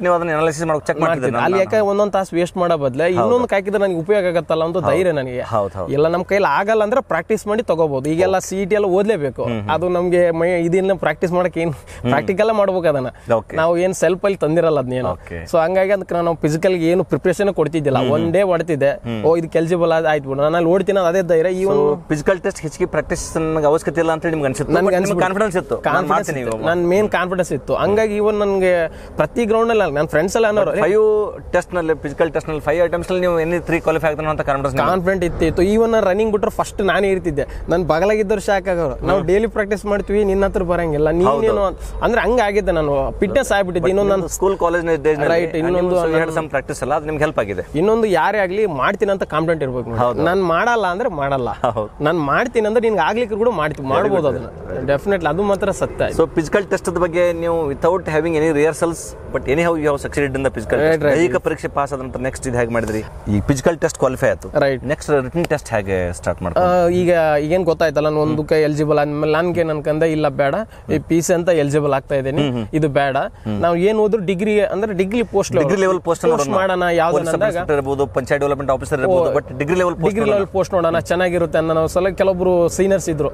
ಅಲ್ಲಿ ಯಾಕೆ ಒಂದೊಂದ್ ತಾಸು ವೇಸ್ಟ್ ಮಾಡೋ ಬದ್ಲೆ ಇನ್ನೊಂದು ಹಾಕಿದ್ರೆ ನನಗೆ ಉಪಯೋಗ ಆಗತ್ತಲ್ಲ ಅಂತ ಧೈರ್ಯ ನನಗೆ. ಇಲ್ಲ ನಮ್ಮ ಕೈಲಿ ಆಗಲ್ಲ ಅಂದ್ರೆ ಪ್ರಾಕ್ಟೀಸ್ ಮಾಡಿ ತಗೋಬಹುದು. ಈಗೆಲ್ಲ CET ಎಲ್ಲ ಓದ್ಲೇಬೇಕು. ಅದು ನಮ್ಗೆ ಇದನ್ನ ಪ್ರಾಕ್ಟೀಸ್ ಮಾಡಕ್ ಏನ್ ಪ್ರಾಕ್ಟಿಕಲ್ ಮಾಡ್ಬೇಕು ಅದನ್ನ. ನಾವು ಏನ್ ಸೆಲ್ಫ್ ಅಲ್ಲಿ ತಂದಿರಲ್ಲ ಅದನ್ನೇನು. ಸೊ ಹಂಗಾಗಿ ಅದಕ್ಕೆ ನಾವು ಫಿಸಿಕಲ್ ಏನು ಪ್ರಿಪರೇಷನ್ ಕೊಡ್ತಿದ್ದಿಲ್ಲ. ಒನ್ ಡೇ ಹೊಡ್ತಿದ್ದೆ, ಇದಕ್ಕೆ ಎಲಿಜಿಬಲ್ ಆಯ್ತು ಬಿಡು ನಾನು ಓಡ್ತೀನಿ ಅದೇ ಧೈರ್ಯ. ಈ ಒಂದು ಫಿಸಿಕಲ್ ಟೆಸ್ಟ್ ಹೆಚ್ಚಿಗೆ ಪ್ರಾಕ್ಟೀಸ್ ಅವಶ್ಯಕತೆ ಇಲ್ಲ ಅಂತ ನಿಮ್ಗೆ ಅನ್ಸುತ್ತೆ? ಕಾನ್ಫಿಡೆನ್ಸ್ ಇತ್ತು, ನನ್ನ ಮೇನ್ ಕಾನ್ಫಿಡೆನ್ಸ್ ಇತ್ತು. ಹಂಗಾಗಿ ಇವನ್ ನನ್ಗೆ ಪ್ರತಿ ಗ್ರೌಂಡ್ ಅಲ್ಲಿ ನನ್ನ ಫ್ರೆಂಡ್ಸ್ ಎಲ್ಲ ಅನ್ನೋರು 5 ಟೆಸ್ಟ್ ನಲ್ಲಿ ಫಿಸಿಕಲ್ ಟೆಸ್ಟ್ ನಲ್ಲಿ 5 ಐಟಮ್ಸ್ ನಲ್ಲಿ ನೀವು ಎನಿ 3 ಕ್ವಾಲಿಫೈ ಆಗ್ತಾನೆ ಅಂತ ಕಾನ್ಫಿಡೆಂಟ್ ಇತ್ತು. ಈವನ್ ರನ್ನಿಂಗ್ ಬಿಟ್ರೆ ಫಸ್ಟ್ ನಾನೇ ಇರ್ತಿದ್ದೆ. ನನ್ ಬಗಲಾಗಿದ್ದವ್ರು ಶಾಕ್ ಆಗೋರು, ನಾವು ಡೈಲಿ ಪ್ರಾಕ್ಟೀಸ್ ಮಾಡ್ತೀವಿ, ನಿನ್ನ ಹತ್ರ ಬರಂಗಿಲ್ಲ ನೀನೇನು ಅಂದ್ರೆ ಹಂಗಾಗಿದ್ದೆ. ನಾನು ಫಿಟ್ನೆಸ್ ಆಗ್ಬಿಟ್ಟಿದ್ದೆ. ಇನ್ನೊಂದು ನಾನು ಸ್ಕೂಲ್ ಕಾಲೇಜ್ ರೈಟ್. ಇನ್ನೊಂದು ಪ್ರಾಕ್ಟೀಸ್ ಅಲ್ಲ, ಅದು ನಿಮ್ಗೆ ಹೆಲ್ಪ್ ಆಗಿದೆ. ಇನ್ನೊಂದು ಯಾರೇ ಆಗ್ಲಿ ಮಾಡ್ತೀನಿ ಅಂತ ಕಾನ್ಫಿಡೆಂಟ್ ಇರ್ಬೇಕು. ನಾನು ಮಾಡಲ್ಲ ಅಂದ್ರೆ ಮಾಡಲ್ಲ, ನಾನು ಮಾಡ್ತೀನಿ ಅಂದ್ರೆ ನಿನ್ಗೆ ಆಗ್ಲಿಕ್ಕೆ ಕೂಡ ಮಾಡ್ಬೋದು ಅದನ್ನ ಡೆಫಿನೆಟ್ಲಿ. ಅದು ಮಾತ್ರ ಸತ್ಯ. ಸೊ ಫಿಸಿಕಲ್ ಟೆಸ್ಟ್ ಬಗ್ಗೆ ನೀವು without having any rehearsals but anyhow you have succeeded in the physical test. ದೈಹಿಕ ಪರೀಕ್ಷೆ ಪಾಸ್ ಆದ ನಂತರ ನೆಕ್ಸ್ಟ್ ಇದು ಹೇಗೆ ಮಾಡಿದ್ರಿ? ಈ ಫಿಸಿಕಲ್ ಟೆಸ್ಟ್ ಕ್ವಾಲಿಫೈ ಆಯ್ತು, ರೈಟ್. ನೆಕ್ಸ್ಟ್ ರಿಟನ್ ಟೆಸ್ಟ್ ಹೇಗೆ ಸ್ಟಾರ್ಟ್ ಮಾಡ್ತಾರೆ? ಈಗ ಈಗೇನ್ ಗೊತ್ತಾಯ್ತಲ್ಲ, ನಾನು ಒಂದಕ್ಕೆ ಎಲಿಜಿಬಲ್ ಆದ್ಮೇಲೆ ನನ್ಗೆ ಅನ್ಕಂದೆ ಇಲ್ಲ ಬೇಡ, ಈ PC ಅಂತ ಎಲಿಜಿಬಲ್ ಆಗ್ತಾ ಇದ್ದೀನಿ, ಇದು ಬೇಡ. ನಾವು ಏನ್ ಹೋದ್ರು ಡಿಗ್ರಿ ಅಂದ್ರೆ ಡಿಗ್ರಿ ಲೆವೆಲ್ ಪೋಸ್ಟ್ ಮಾಡೋಣ, ಯಾವ್ದು ಪಂಚಾಯತ್ ಡೆವಲಪ್ಮೆಂಟ್ ಆಫೀಸರ್ ಇರಬಹುದು, ಬಟ್ ಡಿಗ್ರಿ ಲೆವೆಲ್ ಪೋಸ್ಟ್ ನೋಡೋಣ ಚೆನ್ನಾಗಿರುತ್ತೆ ಅನ್ನೋ ಸಲ ಕೆಲವೊಬ್ರು ಸೀನಿಯರ್ಸ್ ಇದ್ರು,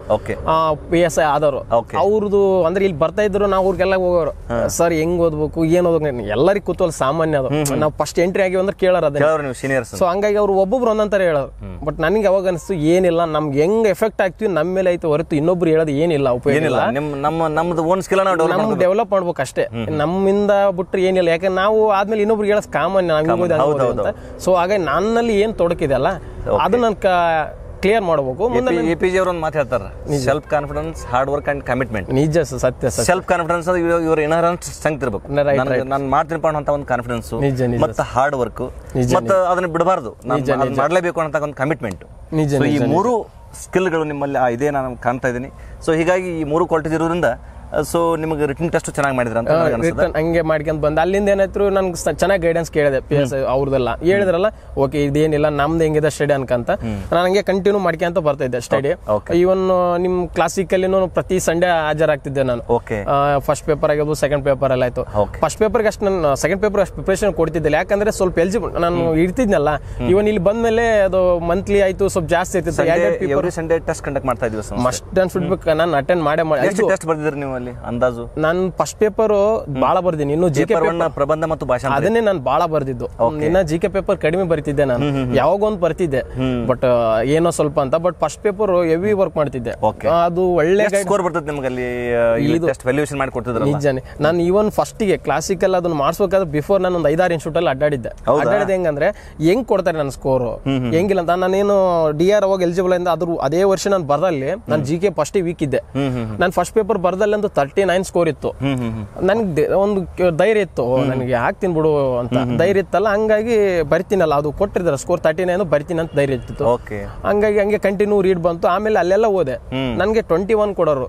PSI ಆದವರು. ಅವ್ರದ್ದು ಅಂದ್ರೆ ಇಲ್ಲಿ ಬರ್ತಾ ಇದ್ರು, ನಾವು ಅವ್ರಿಗೆಲ್ಲ ಹೋಗೋರು, ಸರ್ ಹೆಂಗ್ ಓದ್ಬೇಕು ಏನ್ ಓದ್ಬೇಕು ಎಲ್ಲರಿಗೂ ಕೂತ್ವಲ್ ಸಾಮಾನ್ಯ. ಅದು ನಾವು ಫಸ್ಟ್ ಎಂಟ್ರಿ ಆಗಿ ಅಂದ್ರೆ ಕೇಳೋರು ಅದೇ. ಸೊ ಹಂಗಾಗಿ ಅವ್ರು ಒಬ್ಬೊಬ್ರು ಒಂದೊಂತರ ಹೇಳೋರು. ಬಟ್ ನನಗೆ ಅವಾಗ ಅನಿಸ್ತು ಏನಿಲ್ಲ, ನಮ್ಗೆ ಹೆಂಗ್ ಎಫೆಕ್ಟ್ ಆಗ್ತೀವಿ ನಮ್ಮ ಮೇಲೆ ಐತೆ ಹೊರತು ಇನ್ನೊಬ್ರು ಹೇಳೋದು ಏನಿಲ್ಲ, ಉಪಯೋಗ ಇಲ್ಲ. ನಮ್ದು ಓನ್ ಸ್ಕಿಲ್ ನಮ್ಗೆ ಡೆವಲಪ್ ಮಾಡ್ಬೇಕು ಅಷ್ಟೇ, ನಮ್ಮಿಂದ ಬಿಟ್ರೆ ಏನಿಲ್ಲ. ಯಾಕಂದ್ರೆ ನಾವು ಆದ್ಮೇಲೆ ಇನ್ನೊಬ್ರು ಹೇಳೋದು ಸಾಮಾನ್ಯ. ಸೊ ಹಾಗಾಗಿ ನನ್ನಲ್ಲಿ ಏನ್ ತೊಡಕಿದೆ ಅಲ್ಲ ಅದು ನನ್ ಕ್ಲಿಯರ್ ಮಾಡಬೇಕು. APJ ಅವರು ಒಂದು ಮಾತು ಹೇಳ್ತಾರೆ, self confidence, hard work and commitment. ನಿಜ ಸತ್ಯ. ಸೆಲ್ಫ್ ಕಾನ್ಫಿಡೆನ್ಸ್ ಇವ್ರ ಇನಹರೆಂಟ್ ಸ್ಟ್ರೆಂಗ್ತ್ ಇರಬೇಕು. ನಾನು ಮಾಡ್ತೀನಪ್ಪ ಅಂತ ಒಂದು ಕಾನ್ಫಿಡೆನ್ಸ್ ಮತ್ತೆ ಹಾರ್ಡ್ ವರ್ಕ್ ಮತ್ತೆ ಅದನ್ನ ಬಿಡಬಾರ್ದು, ಮಾಡಲೇಬೇಕು ಅಂತ ಒಂದು ಕಮಿಟ್ಮೆಂಟ್. ಈ 3 ಸ್ಕಿಲ್ಗಳು ನಿಮ್ಮಲ್ಲಿ ಇದೆ ನಾನು ಕಾಣ್ತಾ ಇದ್ದೀನಿ. ಸೊ ಹೀಗಾಗಿ ಈ 3 ಕ್ವಾಲಿಟೀಸ್ ಇರೋದ್ರಿಂದ ಸೊ ನಿಮಗೆ ರಿಟನ್ ಟೆಸ್ಟ್ ಚೆನ್ನಾಗಿ ಮಾಡಿದ್ರ ಅಂತ ಹಂಗೆ ಮಾಡ್ಕೊಂಡ್ ಬಂದ. ಅಲ್ಲಿಂದ ಏನಾಯ್ತು, ನನ್ಗೆ ಚೆನ್ನಾಗಿ ಗೈಡೆನ್ಸ್ ಕೇಳಿದೆ PSI ಅವ್ರದೆಲ್ಲ ಹೇಳಿದ್ರಲ್ಲ, ಓಕೆ ಇದೇನಿಲ್ಲ ನಮ್ದು ಹೆಂಗಿದೆ ಸ್ಟಡಿ ಅನ್ಕಂತ ನಾನು ಹಂಗೆ ಕಂಟಿನ್ಯೂ ಮಾಡ್ಕೊಂತ ಬರ್ತಾ ಇದ್ದೆ ಸ್ಟಡಿ. ಈವನ್ ನಿಮ್ ಕ್ಲಾಸಿಕಲ್ಲಿ ಪ್ರತಿ ಸಂಡೇ ಹಾಜರಾಗ್ತಿದ್ದೆ ನಾನು. ಫಸ್ಟ್ ಪೇಪರ್ ಆಗಿರ್ಬೋದು, ಸೆಕೆಂಡ್ ಪೇಪರ್ ಎಲ್ಲ ಆಯ್ತು. ಫಸ್ಟ್ ಪೇಪರ್ಗೆ ಅಷ್ಟು ನಾನು ಸೆಕೆಂಡ್ ಪೇಪರ್ ಅಷ್ಟು ಪ್ರಿಪರೇಷನ್ ಕೊಡ್ತಿದ್ದಿಲ್ಲ, ಯಾಕಂದ್ರೆ ಸ್ವಲ್ಪ ಎಲಿಜಿಬಲ್ ನಾನು ಇರ್ತಿದ್ನಲ್ಲ. ಇವನ್ ಇಲ್ಲಿ ಬಂದ್ಮೇಲೆ ಅದು ಮಂತ್ಲಿ ಆಯ್ತು, ಸ್ವಲ್ಪ ಜಾಸ್ತಿ ಇರ್ತಿತ್ತು. ಸಂಡೇ ಟೆಸ್ಟ್ ಕಂಡಕ್ಟ್ ಮಾಡ್ತಾ ಇದ್ವಿ, ಮಸ್ಟ್ ಅನ್ಸ್ಬಿಡ್ಬೇಕು. ನಾನು ಅಟೆಂಡ್ ಮಾಡೇ ಟೆಸ್ಟ್ ಬರ್ದಿದ್ರಿ ನೀವು ಅಂದಾಜು? ನಾನು ಫಸ್ಟ್ ಪೇಪರ್ ಬಾಳ ಬರ್ದೀನಿ, ಇನ್ನು GK ಪ್ರಬಂಧ ಮತ್ತು ಭಾಷಣ ಅದನ್ನೇ ನಾನು ಬಾಳ ಬರ್ದಿದ್ದು. ಇನ್ನ GK ಪೇಪರ್ ಕಡಿಮೆ ಬರೀತಿದ್ದೆ ನಾನು, ಯಾವಾಗ ಒಂದು ಬರ್ತಿದ್ದೆ ಬಟ್ ಏನೋ ಸ್ವಲ್ಪ ಅಂತ. But first paper heavy work ಮಾಡ್ತಿದ್ದೆ, ಅದು ಒಳ್ಳೆ ಸ್ಕೋರ್ ಬರ್ತದೆ ನಿಮಗೆ ಅಲ್ಲಿ ಟೆಸ್ಟ್ ವ್ಯಾಲ್ಯೂಯೇಷನ್ ಮಾಡಿ ಕೊಡ್ತಿದ್ರು. ನಿಜಾನೆ. ನಾನು ಈವನ್ ಫಸ್ಟಿಗೆ ಕ್ಲಾಸಿಕಲ್ ಅದನ್ನ ಮಾಡಿಸ್ಬೇಕಾದ್ರೆ ಬಿಫೋರ್ ನಾನು ಒಂದು 5-6 ಇನ್ಸ್ಟಿಟ್ಯೂಟ್ ಅಲ್ಲಿ ಅಡ್ಡಾಡಿದ್ದೆ. ಹೆಂಗಂದ್ರೆ ಹೆಂಗ್ ಕೊಡ್ತಾರೆ ನನ್ನ ಸ್ಕೋರ್ ಹೆಂಗಿಲ್ಲ ಅಂತ. ನಾನೇನು DR ಅವಾಗ ಎಲಿಜಿಬಲ್ ಇಂದ ಅದೇ ವರ್ಷ ನಾನು ಬರ್ದಲ್ಲಿ ನಾನು GK ಫಸ್ಟ್ ವೀಕ್ ಇದ್ದೆ. ನಾನು ಫಸ್ಟ್ ಪೇಪರ್ ಬರ್ದಲ್ಲಿ ಅಂತ 39 ಸ್ಕೋರ್ ಇತ್ತು. ನನ್ಗೆ ಒಂದು ಧೈರ್ಯ ಇತ್ತು, ನನಗೆ ಹಾಕ್ತೀನಿ ಬಿಡು ಅಂತ ಧೈರ್ಯ ಇತ್ತಲ್ಲ. ಹಂಗಾಗಿ ಬರ್ತೀನಲ್ಲ, ಅದು ಕೊಟ್ಟಿರ್ತಾರೆ ಸ್ಕೋರ್ 39 ಬರ್ತೀನಿ ಅಂತ ಧೈರ್ಯ ಇತ್ತು. ಹಂಗಾಗಿ ಹಂಗೆ ಕಂಟಿನ್ಯೂ ರೀಡ್ ಬಂತು. ಆಮೇಲೆ ಅಲ್ಲೆಲ್ಲ ಹೋದೆ, ನನ್ಗೆ 21 ಕೊಡೋರು,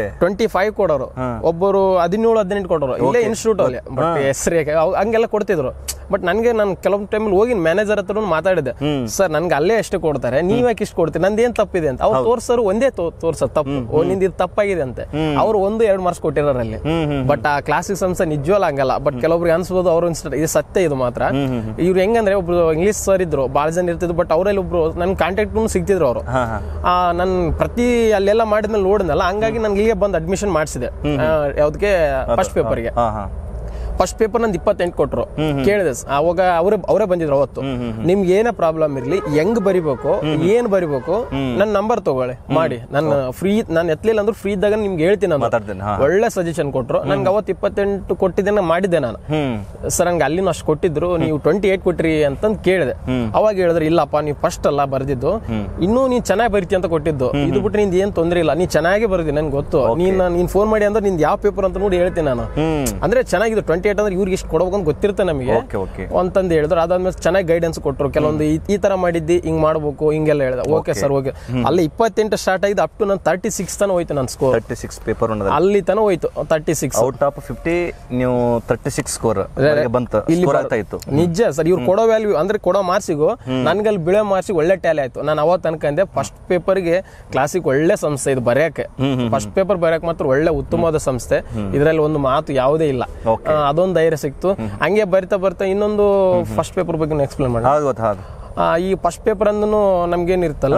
25 ಕೊಡೋರು, ಒಬ್ಬರು 17-18 ಕೊಡೋರು ಇಲ್ಲೇ ಇನ್ಸ್ಟಿಟ್ಯೂಟ್ ಅಲ್ಲಿ. ಬಟ್ ಹೆಸರೇ ಹಂಗೆಲ್ಲ ಕೊಡ್ತಿದ್ರು. ಬಟ್ ನನಗೆ ನಾನು ಕೆಲವೊಂದು ಟೈಮಲ್ಲಿ ಹೋಗಿ ಮ್ಯಾನೇಜರ್ ಹತ್ರ ಮಾತಾಡಿದೆ, ಸರ್ ನನ್ಗೆ ಅಲ್ಲೇ ಅಷ್ಟೇ ಕೊಡ್ತಾರೆ, ನೀವ್ ಯಾಕೆ ಇಷ್ಟು ಕೊಡ್ತೀರಿ, ನಂದೇನ್ ತಪ್ಪಿದೆ ಅಂತ. ಅವ್ರು ತೋರ್ಸರು ಒಂದೇ ತೋರ್ಸರ್ ತಪ್ಪು, ನಿಂದ ಇದು ತಪ್ಪಾಗಿದೆ ಅಂತೆ. ಅವ್ರು 1-2 ಮಾರ್ಕ್ಸ್ ಕೊಟ್ಟಿರೋರಲ್ಲಿ. ಬಟ್ ಆ ಕ್ಲಾಸಿಕ್ ಸಂಸ್ಥೆ ನಿಜವಲ್ಲ ಹಂಗಲ್ಲ. ಬಟ್ ಕೆಲವೊಬ್ರಿಗೆ ಅನ್ಸ್ಬೋದು, ಅವ್ರು ಇದು ಸತ್ಯ, ಇದು ಮಾತ್ರ. ಇವ್ರು ಹೆಂಗಂದ್ರೆ ಒಬ್ರು ಇಂಗ್ಲಿಷ್ ಸರ್ ಇದ್ರು, ಬಾಳ ಜನ ಇರ್ತಿದ್ರು. ಬಟ್ ಅವರಲ್ಲಿ ಒಬ್ರು ನನ್ ಕಾಂಟ್ಯಾಕ್ಟ್ ಸಿಗ್ತಿದ್ರು. ಅವರು ನನ್ ಪ್ರತಿ ಅಲ್ಲೆಲ್ಲ ಮಾಡಿದ್ಮೇಲೆ ನೋಡಿದ್ನಲ್ಲ, ಹಂಗಾಗಿ ನನ್ಗೆ ಇಲ್ಲಿಗೆ ಬಂದು ಅಡ್ಮಿಷನ್ ಮಾಡಿಸಿದೆ. ಯಾವ್ದಕ್ಕೆ ಫಸ್ಟ್ ಪೇಪರ್ಗೆ. ಫಸ್ಟ್ ಪೇಪರ್ ನಂದು 28 ಕೊಟ್ರು. ಕೇಳಿದೆ ಅವಾಗ ಅವರೇ ಬಂದಿದ್ರು ಅವತ್ತು, ನಿಮ್ಗೆ ಏನೇ ಪ್ರಾಬ್ಲಮ್ ಇರ್ಲಿ, ಹೆಂಗ್ ಬರಿಬೇಕು, ಏನ್ ಬರಿಬೇಕು, ನನ್ನ ನಂಬರ್ ತಗೊಳ್ಳಿ ಮಾಡಿ, ನಾನು ಫ್ರೀ, ನಾನು ಎತ್ತಲಿಲ್ಲ ಅಂದ್ರೆ ಫ್ರೀ ಇದ್ದಾಗ ನಿಮ್ಗೆ ಹೇಳ್ತೀನಿ ನಾನು. ಒಳ್ಳೆ ಸಜೆಷನ್ ಕೊಟ್ರು. ನನ್ಗೆ ಅವತ್ತು 28 ಕೊಟ್ಟಿದ್ದೇನೆ ಮಾಡಿದ್ದೆ ನಾನು. ಸರ್ ನಂಗೆ ಅಲ್ಲಿನೂ ಅಷ್ಟು ಕೊಟ್ಟಿದ್ರು, ನೀವು 28 ಕೊಟ್ರಿ ಅಂತಂದು ಕೇಳಿದೆ. ಅವಾಗ ಹೇಳಿದ್ರೆ, ಇಲ್ಲಪ್ಪ ನೀವು ಫಸ್ಟ್ ಅಲ್ಲ ಬರ್ದಿದ್ದು, ಇನ್ನೂ ನೀನ್ ಚೆನ್ನಾಗಿ ಬರಿತಿ ಅಂತ ಕೊಟ್ಟಿದ್ದು, ಇದು ಬಿಟ್ಟು ನಿಂದ ಏನ್ ತೊಂದ್ರೆ ಇಲ್ಲ, ನೀನ್ ಚೆನ್ನಾಗಿ ಬರ್ದಿ, ನನ್ಗೆ ಗೊತ್ತು. ನೀನ್ ಫೋನ್ ಮಾಡಿ ಅಂದ್ರೆ ನಿಂದು ಯಾವ ಪೇಪರ್ ಅಂತ ನೋಡಿ ಹೇಳ್ತೀನಿ ನಾನು. ಅಂದ್ರೆ ಚೆನ್ನಾಗಿದ್ದು 28 ಸ್ಟೇಟ್ ಅಂದ್ರೆ ಇವ್ರಿಗೆ ಇಷ್ಟು ಕೊಡ್ಬೇಕು ಅಂತ ಗೊತ್ತಿರುತ್ತೆ ನಮಗೆ ಓಕೆ ಓಕೆ ಅಂತಂದು ಹೇಳಿದ್ರು. ಅದಾದ್ಮೇಲೆ ಚೆನ್ನಾಗಿ ಗೈಡೆನ್ಸ್ ಕೊಟ್ಟರು. ಕೆಲವೊಂದು ಈ ತರ ಮಾಡಿದ್ದಿ ಹಿಂಗ್ ಮಾಡ್ಬೇಕು ಹಿಂಗೆಲ್ಲ ಹೇಳಿದೆ. Okay sir okay. ಅಲ್ಲಿ 28 ಸ್ಟಾರ್ಟ್ ಆಗಿದ್ದು ಅಪ್ ಟು ನಾನು 36 ತನ ಹೋಯ್ತು ನನ್ನ ಸ್ಕೋರ್. 36 ಪೇಪರ್ ಅಲ್ಲಿ ತನ ಹೋಯ್ತು 36. ಔಟ್ ಆಫ್ 50 ನೀವು 36 ಸ್ಕೋರ್ ಬಂತು. ನಿಜ ಸರ್, ಇವ್ರು ಕೊಡೋ ವ್ಯಾಲ್ಯೂ ಅಂದ್ರೆ ಕೊಡೋ ಮಾರ್ಕ್ಸಿಗೂ ನನ್ಗಲ್ಲಿ ಬೀಳೋ ಮಾರ್ಕ್ಸಿಗೆ ಒಳ್ಳೆ ಟ್ಯಾಲಿ ಆಯ್ತು. ನಾನು ಅವತ್ತು ಅನ್ಕಂಡೆ ಫಸ್ಟ್ ಪೇಪರ್ಗೆ ಕ್ಲಾಸಿಗೆ ಒಳ್ಳೆ ಸಂಸ್ಥೆ ಇದು ಬರೆಯಕ್ಕೆ. ಫಸ್ಟ್ ಪೇಪರ್ ಬರೆಯಕ್ಕೆ ಮಾತ್ರ ಒಳ್ಳೆ ಉತ್ತಮವಾದ ಸಂಸ್ಥೆ, ಇದರಲ್ಲಿ ಒಂದು ಮಾತು ಯಾವುದೇ ಇಲ್ಲ. ಅದೊಂದು ಧೈರ್ಯ ಸಿಕ್ತು. ಹಂಗೆ ಬರ್ತಾ ಬರ್ತಾ ಇನ್ನೊಂದು ಫಸ್ಟ್ ಪೇಪರ್ ಬಗ್ಗೆ ಎಕ್ಸ್ಪ್ಲೇನ್ ಮಾಡಿ. ಈ ಫಸ್ಟ್ ಪೇಪರ್ ಅಂದ್ರೂ ನಮ್ಗೇನಿರ್ತಲ್ಲ,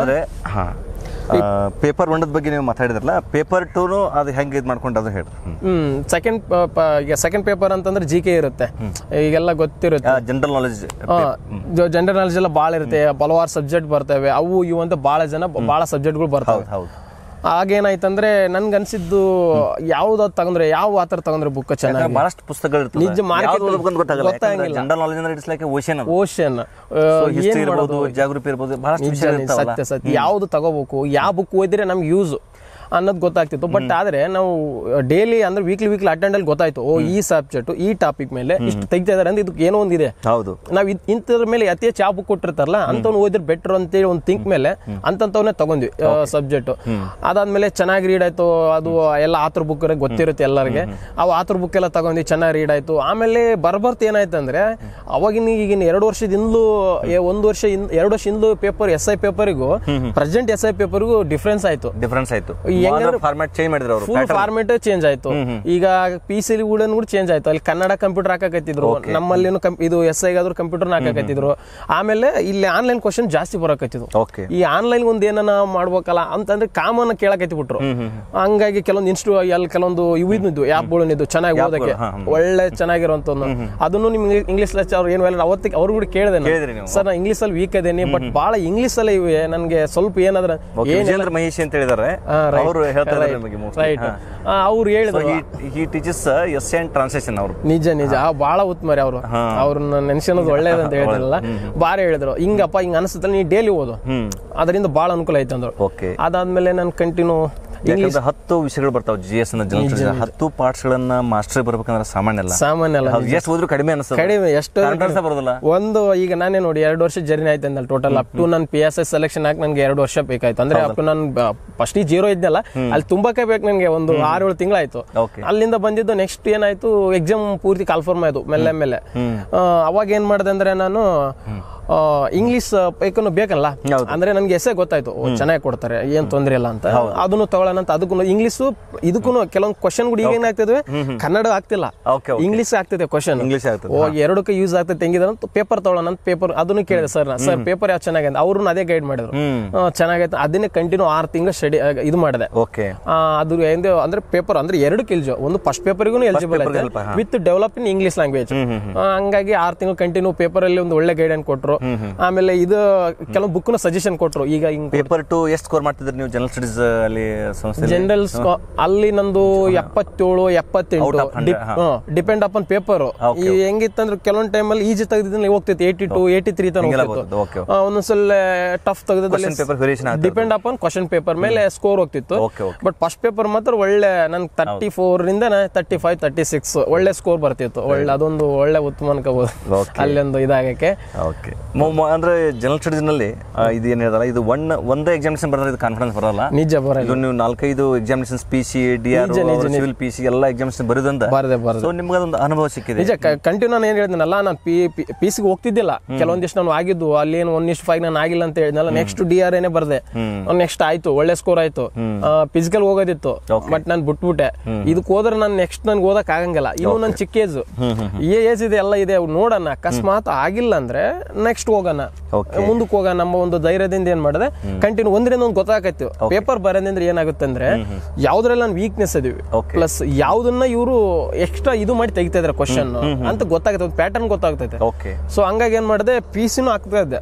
ಪೇಪರ್ 1 ಬಗ್ಗೆ ನೀವು ಮಾತಾಡಿದ್ರಲ್ಲ, ಪೇಪರ್ 2 ಅದು ಹೆಂಗೆ ಇದು ಮಾಡ್ಕೊಂಡು ಅದು ಹೇಳಿ. ಸೆಕೆಂಡ್ ಪೇಪರ್ ಅಂತಂದ್ರೆ GK ಇರುತ್ತೆ, ಈಗೆಲ್ಲ ಗೊತ್ತಿರುತ್ತೆ. ಜನರಲ್ ನಾಲೆಜ್ ಎಲ್ಲ ಭಾಳ ಇರುತ್ತೆ, ಹಲವಾರು ಸಬ್ಜೆಕ್ಟ್ ಬರ್ತವೆ, ಅವು ಇವು ಅಂತ ಭಾಳ ಜನ ಭಾಳ ಸಬ್ಜೆಕ್ಟ್ಗಳು ಬರ್ತವೆ. ಆಗೇನಾಯ್ತಂದ್ರೆ ನನ್ಗೆ ಅನ್ಸಿದ್ದು ಯಾವ್ದಾದ್ ತಗೊಂಡ್ರೆ ಯಾವ ಆತರ ತಗೊಂಡ್ರೆ ಬುಕ್ ಚೆನ್ನಾಗಿ, ಬಹಳಷ್ಟು ಪುಸ್ತಕಗಳು ನಿಜ ಮಾರ್ಕೆಟ್ ಓಷನ್ ಜಾಗೃತಿ ಇರ್ಬೋದು, ಸತ್ಯ ಸತ್ಯ ಯಾವ್ದು ತಗೋಬೇಕು, ಯಾವ ಬುಕ್ ಓದಿದ್ರೆ ನಮ್ಗೆ ಯೂಸ್ ಅನ್ನೋದು ಗೊತ್ತಾಗ್ತಿತ್ತು. ಬಟ್ ಆದ್ರೆ ನಾವು ಡೈಲಿ ಅಂದ್ರೆ ವೀಕ್ಲಿ ಅಟೆಂಡ್ ಅಲ್ಲಿ ಗೊತ್ತಾಯ್ತು, ಓ ಈ ಸಬ್ಜೆಕ್ಟ್ ಈ ಟಾಪಿಕ್ ಮೇಲೆ ಇಷ್ಟು ತೆಗಿತಾ ಇದಾರೆ ಅಂದ್ರೆ ಇದಕ್ಕೆ ಏನೋ ಒಂದಿದೆ. ಹೌದು, ನಾವ್ ಇಂಥದ್ರ ಮೇಲೆ ಅತಿ ಹೆಚ್ಚು ಯಾವ ಬುಕ್ ಕೊಟ್ಟಿರ್ತಾರಲ್ಲ ಅಂತವ್ನು ಓದಿದ್ರೆ ಬೆಟರ್ ಅಂತೇಳಿ ಒಂದು ಥಿಂಕ್ ಮೇಲೆ ಅಂತವನ್ನೇ ತಗೊಂಡ್ವಿ ಸಬ್ಜೆಕ್ಟ್. ಅದಾದ್ಮೇಲೆ ಚೆನ್ನಾಗಿ ರೀಡ್ ಆಯ್ತು, ಅದು ಎಲ್ಲ ಆತರ ಬುಕ್ ಗೊತ್ತಿರುತ್ತೆ ಎಲ್ಲರಿಗೆ, ಅವು ಆತರ ಬುಕ್ ಎಲ್ಲ ತಗೊಂಡು ಚೆನ್ನಾಗಿ ರೀಡ್ ಆಯ್ತು. ಆಮೇಲೆ ಬರ್ಬರ್ತ ಏನಾಯ್ತು ಅಂದ್ರೆ ಅವಾಗಿನ ಈಗಿನ 2 ವರ್ಷದಿಂದಲೂ 2 ವರ್ಷ ಹಿಂದೂ ಪೇಪರ್ SI ಪೇಪರ್ಗೂ ಪ್ರೆಸೆಂಟ್ SI ಪೇಪರ್ಗೂ ಡಿಫ್ರೆನ್ಸ್ ಆಯ್ತು. ಫುಲ್ ಫಾರ್ಮೆಟ್ ಚೇಂಜ್ ಆಯ್ತು. ಈಗ PC ಕೂಡ ಚೇಂಜ್ ಆಯ್ತು. ಅಲ್ಲಿ ಕನ್ನಡ ಕಂಪ್ಯೂಟರ್ ಹಾಕಕತ್ತಿದ್ರು, ನಮ್ಮಲ್ಲಿ ಇದು SI ಗಾದ್ರೂ ಕಂಪ್ಯೂಟರ್ ಹಾಕಕತ್ತಿದ್ರು. ಆಮೇಲೆ ಇಲ್ಲಿ ಆನ್ಲೈನ್ ಕ್ವಶನ್ ಜಾಸ್ತಿ ಬರಕತ್ತಿದ್ರು. ಈ ಆನ್ಲೈನ್ ಒಂದ್ ಏನನ್ನ ಮಾಡ್ಬೇಕಲ್ಲ ಅಂತಂದ್ರೆ ಕಾಮನ್ ಕೇಳಕತ್ತಿ ಬಿಟ್ರು. ಹಂಗಾಗಿ ಕೆಲವೊಂದು ಅಲ್ಲಿ ಕೆಲವೊಂದು ಇವಿದ್ದು ಆ್ಯಪ್ಗಳಿದ್ದು ಚೆನ್ನಾಗಿ ಓದಕ್ಕೆ ಒಳ್ಳೆ ಚೆನ್ನಾಗಿರುವಂತ ಅದನ್ನು ನಿಮ್ಗೆ ಇಂಗ್ಲಿಷ್ ಲೆಕ್ಚರ್ ಏನ್ ಅವತ್ತಿಗೆ ಅವ್ರು ಕೂಡ ಕೇಳಿದೆ, ಸರ್ ನಾ ಇಂಗ್ಲಿಷ್ ಅಲ್ಲಿ ವೀಕ್ ಇದೇನಿ, ಬಟ್ ಬಹಳ ಇಂಗ್ಲಿಷ್ ಅಲ್ಲಿ ಇವೆ ನನ್ಗೆ ಸ್ವಲ್ಪ ಏನಾದ್ರ ಮಹೇಶ್ ಅಂತ ಹೇಳಿದಾರೆ, ಅವ್ರು ಹೇಳಿದ್ರು ನಿಜ ಬಹಳ ಉತ್ತಮ ರೀ. ಅವ್ರನ್ನ ನೆನ್ಸಿನೋದು ಒಳ್ಳೇದಂತ ಹೇಳಿದ್ರಲ್ಲ, ಬಾರಿ ಹೇಳಿದ್ರು. ಹಿಂಗಪ್ಪ ಹಿಂಗ ಅನಿಸುತ್ತಲ್ಲ ನೀ ಡೈಲಿ ಓದು, ಅದರಿಂದ ಬಹಳ ಅನುಕೂಲ ಆಯ್ತು ಅಂದ್ರು. ಅದಾದ್ಮೇಲೆ ನಾನು ಕಂಟಿನ್ಯೂ 10 ವಿಷಯಗಳು ಬರ್ತಾವ GS 10 ಪಾರ್ಟ್ಸ್ ಗಳನ್ನ ಮಾಸ್ಟರ್ ಬರ್ಬೇಕಂದ್ರೆ ಸಾಮಾನ್ಯ ಅಲ್ಲ. ಎಷ್ಟು ಹೋದ್ರು ಕಡಿಮೆ ಎಷ್ಟು ಬರೋದಿಲ್ಲ. ಒಂದು ಈಗ ನಾನೇ ನೋಡಿ 2 ವರ್ಷ ಜರ್ನಿ ಆಯ್ತು ಅಂದಲ್ಲ ಟೋಟಲ್. ಅಪ್ ಟು ನಾನು PSI ಸೆಲೆಕ್ಷನ್ ಹಾಕಿ ನನ್ಗೆ 2 ವರ್ಷ ಬೇಕಾಯ್ತು. ಅಂದ್ರೆ ಅಪ್ ಟು ನಾನು ಫಸ್ಟ್ 0 ಇದ್ನಲ್ಲ, ಅಲ್ಲಿ ತುಂಬಾಕೆ ಬೇಕು ನನ್ಗೆ ಒಂದು 6-7 ತಿಂಗಳಾಯ್ತು. ಅಲ್ಲಿಂದ ಬಂದಿದ್ದು ನೆಕ್ಸ್ಟ್ ಏನಾಯ್ತು, ಎಕ್ಸಾಮ್ ಪೂರ್ತಿ ಕಾಲ್ಫಾರ್ಮ್ ಆಯ್ತು ಮೇಲೆ. ಅವಾಗ ಏನ್ ಮಾಡಿದೆ ಅಂದ್ರೆ ನಾನು ಇಂಗ್ಲಿಷ್ ಬೇಕಲ್ಲ, ಅಂದ್ರೆ ನನ್ಗೆ ಎಸೆ ಗೊತ್ತಾಯ್ತು ಚೆನ್ನಾಗಿ ಕೊಡ್ತಾರೆ, ಏನ್ ತೊಂದ್ರೆ ಇಲ್ಲ ಅಂತ. ಅದನ್ನು ತಗೊಳ್ಳೋಣ ಅಂತ ಅದಕ್ಕೂ ಇಂಗ್ಲಿಷ್ ಇದಕ್ಕೂ ಕೆಲವೊಂದು ಕ್ವಶನ್ ಕೂಡ ಈಗ ಏನಾಗ್ತಿದ್ವಿ, ಕನ್ನಡ ಆಗ್ತಿಲ್ಲ, ಇಂಗ್ಲಿಷ್ ಆಗ್ತಿದೆ ಕ್ವಶನ್. ಎರಡಕ್ಕೆ ಯೂಸ್ ಆಗ್ತದೆ ಹೆಂಗಿದ್ರೆ ಪೇಪರ್ ತಗೊಳ್ಳೋಣ ಅಂತ ಪೇಪರ್ ಅದನ್ನು ಕೇಳಿದೆ ಸರ್ ಪೇಪರ್ ಯಾವ ಚೆನ್ನಾಗಿದೆ, ಅವ್ರನ್ನ ಅದೇ ಗೈಡ್ ಮಾಡಿದ್ರು. ಚೆನ್ನಾಗೈತೆ, ಅದನ್ನೇ ಕಂಟಿನ್ಯೂ 6 ತಿಂಗಳು ಸ್ಟಡಿ ಇದು ಮಾಡಿದೆ. ಅದು ಅಂದ್ರೆ ಪೇಪರ್ ಅಂದ್ರೆ 2 ಎಲಿಜಿಬಲ್, ಒಂದು ಫಸ್ಟ್ ಪೇಪರ್ಗೂ ಎಲಿಜಿಬಲ್ ಆಯ್ತು with develop in English language. ಹಂಗಾಗಿ 6 ತಿಂಗಳು ಕಂಟಿನ್ಯೂ ಪೇಪರ್ ಅಲ್ಲಿ ಒಂದು ಒಳ್ಳೆ ಗೈಡೆನ್ಸ್ ಕೊಟ್ಟರು. ಆಮೇಲೆ ಇದು ಕೆಲವು ಬುಕ್ ನ ಸಜೆಷನ್ ಕೊಟ್ಟರು. ಈಗ ಪೇಪರ್ 2 ಎಷ್ಟು ಸ್ಕೋರ್ ಮಾಡ್ತಿದ್ರಿ ನೀವು ಜನರಲ್ ಸ್ಟಡೀಸ್ ಅಲ್ಲಿ? ಜನರಲ್ ಅಲ್ಲಿ ನಂದು 77, 78 ಡಿಪೆಂಡ್ ಅಪಾನ್ ಪೇಪರ್. ಈ ಹೆಂಗಿತ್ತಂದ್ರೆ ಕೆಲವೊಂದು ಟೈಮ್ ಅಲ್ಲಿ ಈಜಿ ತೆಗೆದಿದ್ದಲ್ಲಿ ಹೋಗ್ತಿತ್ತು 82, 83 ತನಕ ಹೋಗ್ತಿತ್ತು. ಒಂದೊಂದ್ಸಲ ಟಫ್ ತೆಗೆದಲ್ಲಿ ಡಿಪೆಂಡ್ ಅಪಾನ್ ಕ್ವಶನ್ ಪೇಪರ್ ಮೇಲೆ ಸ್ಕೋರ್ ಹೋಗ್ತಿತ್ತು. ಬಟ್ ಫಸ್ಟ್ ಪೇಪರ್ ಮಾತ್ರ ಒಳ್ಳೆ ನನ್ 34 ರಿಂದ 35, 36 ಒಳ್ಳೆ ಸ್ಕೋರ್ ಬರ್ತಿತ್ತು. ಒಳ್ಳೆ ಅದೊಂದು ಒಳ್ಳೆ ಉತ್ತಮ ಅನ್ಕೋಬಹುದು ಅಲ್ಲೊಂದು ಇದಾಗಕ್ಕೆ. ಅಂದ್ರೆ ಜನರಲ್ ಸ್ಟಡೀಸ್ ನಲ್ಲಿ ಇದು ಏನ್ ಹೇಳ್ದಲ್ಲ, ಇದು ಒಂದೇ ಎಕ್ಸಾಮಿನೇಷನ್ ಬರೋದ್ರೆ ಇದು ಕಾನ್ಫಿಡೆನ್ಸ್ ಬರಲ್ಲ. ನಿಜ ಬರಲ್ಲ. ಇದು ನೀವು 4-5 examinations PC, DR, civil PC ಎಲ್ಲ ಎಕ್ಸಾಮಿನೇಷನ್ ಬರೋದ್ರಿಂದ ನಿಮ್ಗೆ ಅದೊಂದು ಅನುಭವ ಸಿಕ್ಕಿದೆ. ನಿಜ ಕಂಟಿನ್ಯೂ ನಾನು ಏನ್ ಹೇಳಿದ್ನಲ್ಲ, ನಾನು PC ಗೆ ಹೋಗ್ತಿದ್ದಿಲ್ಲ. ಕೆಲವೊಂದಿಷ್ಟು ನಾನು ಆಗಿದ್ದು ಅಲ್ಲಿ ಏನು 1:5 ನಾನು ಆಗಿಲ್ಲ ಅಂತ ಹೇಳಿದ್ನಲ್ಲ. ನೆಕ್ಸ್ಟ್ DR ಏನೇ ಬರ್ದೆ, ನೆಕ್ಸ್ಟ್ ಆಯ್ತು, ಒಳ್ಳೆ ಸ್ಕೋರ್ ಆಯ್ತು. ಫಿಸಿಕಲ್ ಹೋಗೋದಿತ್ತು, ಬಟ್ ನಾನು ಬಿಟ್ಬಿಟ್ಟೆ. ಇದಕ್ಕೆ ಹೋದ್ರೆ ನಾನು ನೆಕ್ಸ್ಟ್ ನನ್ಗೆ ಓದಕ್ ಆಗಂಗಿಲ್ಲ. ಇನ್ನು ನನ್ ಚಿಕ್ಕ ಏಜ್ ಇದೆ, ಎಲ್ಲ ಇದೆ, ನೋಡೋಣ. ಅಕಸ್ಮಾತ್ ಆಗಿಲ್ಲ ಅಂದ್ರೆ ನೆಕ್ಸ್ಟ್ ಹೋಗೋಣ, ಮುಂದಕ್ಕೆ ಹೋಗೋಣ ನಮ್ಮ ಒಂದು ಧೈರ್ಯದಿಂದ ಏನ್ ಮಾಡಿದೆ ಕಂಟಿನ್ಯೂ ಒಂದ್ರಿಂದ ಒಂದು ಗೊತ್ತಾಗತ್ತೆ. ಪೇಪರ್ ಬರೋದಂದ್ರೆ ಏನಾಗುತ್ತೆ ಅಂದ್ರೆ ಯಾವ್ದ್ರಲ್ಲಿ ನಾನು ವೀಕ್ನೆಸ್ ಇದೀವಿ, ಪ್ಲಸ್ ಯಾವ್ದನ್ನ ಇವರು ಎಕ್ಸ್ಟ್ರಾ ಇದು ಮಾಡಿ ತೆಗಿತಾ ಇದಾರೆ ಕ್ವಶನ್ ಅಂತ ಗೊತ್ತಾಗುತ್ತೆ, ಒಂದು ಪ್ಯಾಟರ್ನ್ ಗೊತ್ತಾಗ್ತೈತೆ. ಸೊ ಹಂಗಾಗಿ ಏನ್ ಮಾಡಿದೆ PC ಆಗ್ತಾ ಇದ್ದೆ,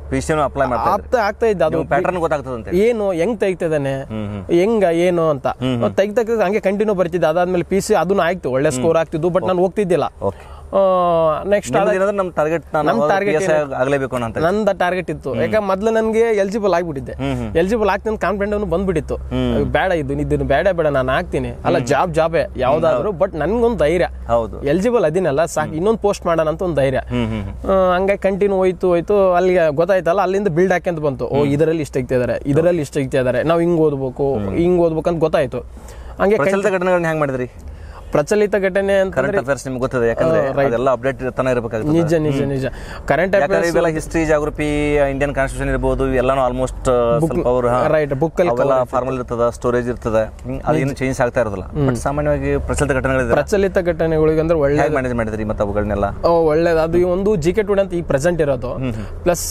ಆಗ್ತಾ ಇದ್ದೆ. ಅದು ಪ್ಯಾಟರ್ನ್ ಗೊತ್ತಾಗ್ತದೆ, ಏನು ಹೆಂಗ್ ತೆಗಿತಾ ಇದ್ದಾನೆ, ಹೆಂಗ ಏನು ಅಂತ ತೆಗಿತಾ ಹಂಗೆ ಕಂಟಿನ್ಯೂ ಬರ್ತಿದ್ದೆ. ಅದಾದ್ಮೇಲೆ PC ಅದನ್ನ ಆಯ್ತು, ಒಳ್ಳೆ ಸ್ಕೋರ್ ಆಗ್ತಿದ್ದು. ಬಟ್ ನಾನು ಹೋಗ್ತಿದ್ದಿಲ್ಲ. ನೆಕ್ಸ್ಟ್ ನಮ್ಮ ಟಾರ್ಗೆಟ್ ಆಗಲೇಬೇಕು ಅಂತ ನಂದ ಟಾರ್ಗೆಟ್ ಇತ್ತು. ಯಾಕಂದ್ರೆ ಮೊದ್ಲು ನನಗೆ ಎಲಿಜಿಬಲ್ ಆಗ್ಬಿಟ್ಟಿದ್ದೆ, ಎಲಿಜಿಬಲ್ ಆಗ್ತೀನಿ ಕಾನ್ಫಿಡೆಂಟ್ ಬಂದ್ಬಿಟ್ಟಿತ್ತು. ಬೇಡ ಇದನ್ನ ಬೇಡ ನಾನು ಆಗ್ತೀನಿ, ಅಲ್ಲ ಜಾಬೇ ಯಾವ್ದಾದ್ರು, ಬಟ್ ನನ್ಗೊಂದು ಧೈರ್ಯ, ಎಲಿಜಿಬಲ್ ಅದಿನಲ್ಲ ಸಾಕು, ಇನ್ನೊಂದು ಪೋಸ್ಟ್ ಮಾಡೋಣ ಅಂತ ಒಂದು ಧೈರ್ಯ. ಹಂಗಾಗಿ ಕಂಟಿನ್ಯೂ ಹೋಯ್ತು ಅಲ್ಲಿಗೆ ಗೊತ್ತಾಯ್ತಲ್ಲ, ಅಲ್ಲಿಂದ ಬಿಲ್ಡ್ ಹಾಕ್ಯಂತ ಬಂತು. ಇದರಲ್ಲಿ ಇಷ್ಟ ಇದ್ದಾರೆ, ಇದರಲ್ಲಿ ಇಷ್ಟ ಇದ್ದಾರೆ, ನಾವು ಹಿಂಗ್ ಓದ್ಬೇಕು ಅಂತ ಗೊತ್ತಾಯ್ತು. ಹಂಗೆ ಘಟನೆಗಳನ್ನ ಹೆಂಗ್ ಮಾಡಿದ್ರಿ? ಪ್ರಚಲಿತ ಘಟನೆ ಅಂತ ಕರೆಂಟ್ ಅಫೇರ್ಸ್ ನಿಮ್ಗೆ ಗೊತ್ತದೆ, ಯಾಕಂದ್ರೆ ಅದೆಲ್ಲ ಅಪ್ಡೇಟ್ ಇರ್ತಾನೆ ಇರಬೇಕಾಗುತ್ತೆ. ನಿಜ ಕರೆಂಟ್ ಅಫೇರ್ಸ್ ಇವೆಲ್ಲ ಹಿಸ್ಟ್ರಿ, ಜಾಗ್ರಫಿ, ಇಂಡಿಯನ್ ಕಾನ್ಸ್ಟಿಟ್ಯೂಷನ್ ಇರಬಹುದು, ಎಲ್ಲಾನು ಆಲ್ಮೋಸ್ಟ್ ಸ್ವಲ್ಪ ಅವರು ರೈಟ್ ಬುಕ್ ಅಲ್ಲಿ ಫಾರ್ಮಲ್ ಇರ್ತದ, ಸ್ಟೋರೇಜ್ ಇರ್ತದೆ, ಅದೇನು ಚೇಂಜ್ ಆಗ್ತಾ ಇರೋದಿಲ್ಲ. ಬಟ್ ಸಾಮಾನ್ಯವಾಗಿ ಪ್ರಚಲಿತ ಘಟನೆಗಳಿಗೆ ಅಂದ್ರೆ ಒಳ್ಳೆ ಮ್ಯಾನೇಜ್ ಮಾಡಿದ್ರಿ ಮತ್ತೆ ಅವುಗಳನ್ನೆಲ್ಲ? ಒಳ್ಳೇದು. ಅದು ಒಂದು GK ಟುಡೇ ಅಂತ ಈಗ ಪ್ರೆಸೆಂಟ್ ಇರೋದು, ಪ್ಲಸ್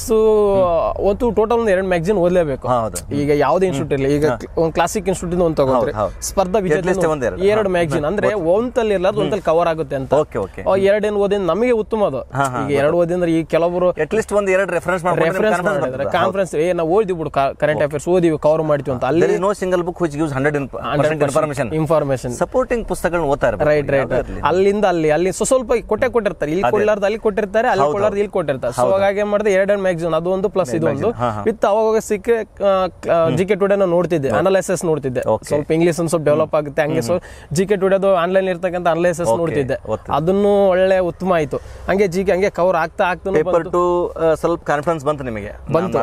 ಒಂದು ಟೋಟಲ್ ಒಂದು 2 ಮ್ಯಾಗಝಿನ್ ಓದಲೇಬೇಕು. ಈಗ ಯಾವ್ದು ಇನ್ಸ್ಟಿಟ್ಯೂಟ್ ಇರಲಿ, ಈಗ ಒಂದು ಕ್ಲಾಸಿಕ್ ಇನ್ಸ್ಟಿಟ್ಯೂಟ್ ಒಂದು ತಗೋದ್ರೆ ಸ್ಪರ್ಧಾ ವಿಜೇತ 2 ಮ್ಯಾಗಝಿನ್ ಅಂದ್ರೆ ಒಂದಲ್ಲಿ ಇರ್ಲಾರ್ದು ಒಂದಲ್ಲಿ ಕವರ್ ಆಗುತ್ತೆ ಅಂತ. 2 ಓದಿನ ನಮಗೆ ಉತ್ತಮ ಅದು. ಈಗ 2 ಓದಿದ್ರೆ ಈ ಕೆಲವರು ಅಟ್ಲೀಸ್ಟ್ ಒಂದು 2 ರೆಫರೆನ್ಸ್ ಮಾಡಿದ್ರೆ ಕಾನ್ಫರೆನ್ಸ್ ನಾವು ಓದಿ ಬಿಡು ಕರೆಂಟ್ ಅಫೇರ್ಸ್ ಓದಿವಿ ಕವರ್ ಮಾಡ್ತೀವಿ ಅಂತ. ಅಲ್ಲಿ no single book which gives 100% information. Supporting ಪುಸ್ತಕಗಳನ್ನ ಓದ್ತಾ ಇರಬೇಕು. ರೈಟ್ ಅಲ್ಲಿಂದ ಅಲ್ಲಿ ಸ್ವಲ್ಪ ಕೊಟ್ಟಿರ್ತಾರೆ, ಇಲ್ಲಿ ಕೊಡ್ಲಾರ್ದು ಅಲ್ಲಿ ಕೊಟ್ಟಿರ್ತಾರೆ, ಅಲ್ಲಿ ಕೊಡ್ಲಾರ್ದು ಇಲ್ಲಿ ಕೊಟ್ಟಿರ್ತಾರೆ. ಸೊ ಹಾಗಾಗಿ ಏನ್ ಮಾಡಿದೆ 2 ಮ್ಯಾಗಝಿನ್, ಅದು ಒಂದು ಪ್ಲಸ್ ಇದು ಒಂದು ವಿತ್ ಅವಾಗ ಸಿಕ್ಕರೆ GK ಟುಡೇ ನೋಡ್ತಿದ್ದೆ, ಅನಾಲಿಸಿಸ್ ನೋಡ್ತಿದ್ದೆ. ಸ್ವಲ್ಪ ಇಂಗ್ಲಿಷ್ ಒಂದು ಸ್ವಲ್ಪ ಡೆವಲಪ್ ಆಗುತ್ತೆ ಹಂಗೆ. ಸೊ GK ಟುಡೇದು ಆನ್ಲೈನ್ ಇರ್ತಕ್ಕಂಥ ಅನಾಲಿಸಿಸ್ ನೋಡ್ತಿದ್ದೆ, ಅದನ್ನು ಒಳ್ಳೆ ಉತ್ತಮ ಆಯ್ತು. ಹಂಗೆ GK ಹಂಗೆ ಕವರ್ ಆಗ್ತಾ ಸ್ವಲ್ಪ ಕಾನ್ಫಿಡೆನ್ಸ್ ಬಂತು ನಿಮಗೆ?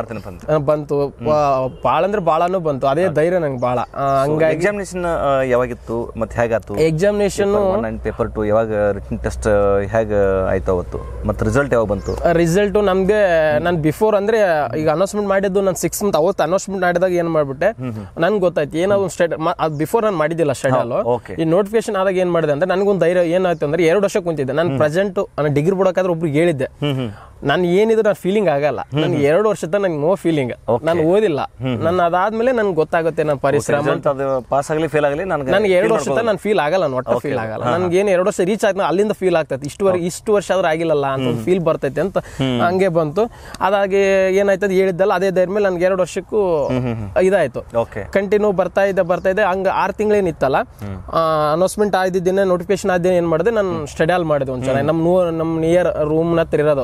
ಬಂತು ಬಾಳ ಅಂದ್ರೆ ಬಾಳನು ಬಂತು, ಅದೇ ಧೈರ್ಯ ನಂಗೆ ಬಾಳ. ಹಂಗಾಗಿ ಎಕ್ಸಾಮಿನೇಷನ್ ಯಾವಾಗಿತ್ತು ಮತ್ತೆ ಹೇಗಾಯ್ತು? ಎಕ್ಸಾಮಿನೇಷನ್ ಪೇಪರ್ 2 ಯಾವಾಗ, ರಿಟನ್ ಟೆಸ್ಟ್ ಹೇಗ ಆಯ್ತು ಅವತ್ತು, ಮತ್ತೆ ರಿಸಲ್ಟ್ ಯಾವಾಗ ಬಂತು? ರಿಸಲ್ಟ್ ನಮ್ಗೆ ನಾನು ಬಿಫೋರ್ ಅಂದ್ರೆ ಈಗ ಅನೌನ್ಸ್ಮೆಂಟ್ ಮಾಡಿದ್ದು ನಾನು 6 ಮಂತ್ ಅವತ್ತು ಅನೌನ್ಸ್ಮೆಂಟ್ ಮಾಡಿದಾಗ ಏನ್ ಮಾಡ್ಬಿಟ್ಟೆ ನನ್ಗೆ ಗೊತ್ತಾಯ್ತು ಏನೋ ಒಂದು ಬಿಫೋರ್ ನಾನು ಮಾಡಿದ್ದಿಲ್ಲ ಶೆಡ್ಯೂಲ್. ಈ ನೋಟಿಫಿಕೇಶನ್ ಆದಾಗ ಏನ್ ಮಾಡಿದೆ ಅಂದ್ರೆ ನನಗೊಂದು ಧೈರ್ಯ ಏನಾಯ್ತು ಅಂದ್ರೆ 2 ವರ್ಷ ಕುಂತಿದ್ದೆ ನಾನು. ಪ್ರೆಸೆಂಟ್ ಡಿಗ್ರಿ ಬಿಡೋಕಾದ್ರೆ ಒಬ್ರಿಗೆ ಹೇಳಿದ್ದೆ, ನಾನು ಏನಿದ್ರು ನಾನು ಫೀಲಿಂಗ್ ಆಗಲ್ಲ, ನನ್ಗೆ 2 ವರ್ಷದ ನನ್ಗೆ ನೋ ಫೀಲಿಂಗ್, ನಾನು ಓದಿಲ್ಲ, ನಾನು ಅದಾದ್ಮೇಲೆ ನನ್ಗೆ ಗೊತ್ತಾಗುತ್ತೆ ನನ್ನ ಪರಿಶ್ರಮ. ಪಾಸ್ ಆಗಲಿ ಫೇಲ್ ಆಗಲಿ ನನಗೆ 2 ವರ್ಷದ ನಾನು ಫೀಲ್ ಆಗಲ್ಲ, ಒಟ್ಟ ಫೀಲ್ ಆಗಲ್ಲ. ನನ್ಗೆ ಏನು 2 ವರ್ಷ ರೀಚ್ ಆಯ್ತು ಅಲ್ಲಿಂದ ಫೀಲ್ ಆಗ್ತೈತೆ, ಇಷ್ಟು ವರ್ಷ ಆದ್ರೂ ಆಗಿಲ್ಲಲ್ಲ ಅಂತ ಒಂದು ಫೀಲ್ ಬರ್ತೈತೆ ಅಂತ ಹಂಗೆ ಬಂತು. ಅದಾಗಿ ಏನಾಯ್ತದ ಹೇಳಿದ್ದಲ್ಲ, ಅದೇ ಧೈರ್ಯ ಮೇಲೆ ನನ್ಗೆ 2 ವರ್ಷಕ್ಕೂ ಇದಾಯ್ತು. ಕಂಟಿನ್ಯೂ ಬರ್ತಾ ಇದೆ. ಹಂಗ 6 ತಿಂಗಳೇನಿತ್ತಲ್ಲ, ಅನೌನ್ಸ್ಮೆಂಟ್ ಆದಿದ್ದಿನ ನೋಟಿಫಿಕೇಶನ್ ಆದ ಏನ್ ಮಾಡಿದೆ, ನಾನು ಸ್ಟಡಿ ಮಾಡಿದೆ ಒಂದ್ಸಲ. ನಮ್ ನಿಯರ್ ರೂಮ್ ಹತ್ರ ಇರೋದು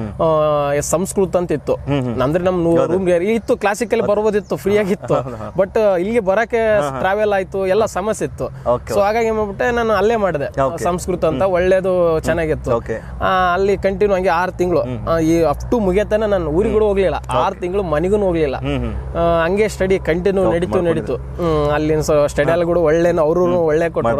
ಸಂಸ್ಕೃತ ಅಂತ ಇತ್ತು, ಅಂದ್ರೆ ನಮ್ ರೂಮ್ ಇತ್ತು, ಕ್ಲಾಸಿಕಲ್ ಬರ್ಬೋದಿತ್ತು, ಫ್ರೀ ಆಗಿತ್ತು. ಬಟ್ ಇಲ್ಲಿಗೆ ಬರಕ್ಕೆ ಟ್ರಾವೆಲ್ ಆಯ್ತು, ಎಲ್ಲ ಸಮಸ್ಯೆ ಇತ್ತು. ಸೊ ಹಾಗಾಗಿ ಏನ್ ಮಾಡ್ಬಿಟ್ಟೆ, ನಾನು ಅಲ್ಲೇ ಮಾಡಿದೆ ಸಂಸ್ಕೃತ ಅಂತ, ಒಳ್ಳೇದು ಚೆನ್ನಾಗಿತ್ತು. ಅಲ್ಲಿ ಕಂಟಿನ್ಯೂ ಹಂಗೆ 6 ತಿಂಗಳು ಈ ಅಪ್ ಟು ಮುಗಿಯತನ ನಾನು ಊರಿಗೂ ಹೋಗ್ಲಿಲ್ಲ, 6 ತಿಂಗಳು ಮನೆಗೂ ಹೋಗ್ಲಿಲ್ಲ. ಹಂಗೆ ಸ್ಟಡಿ ಕಂಟಿನ್ಯೂ ನಡೀತು. ಅಲ್ಲಿನ ಸ್ಟಡಿ ಅಲ್ಲಿ ಕೂಡ ಒಳ್ಳೆ ಅವರು ಒಳ್ಳೆ ಕೊಟ್ಟರು.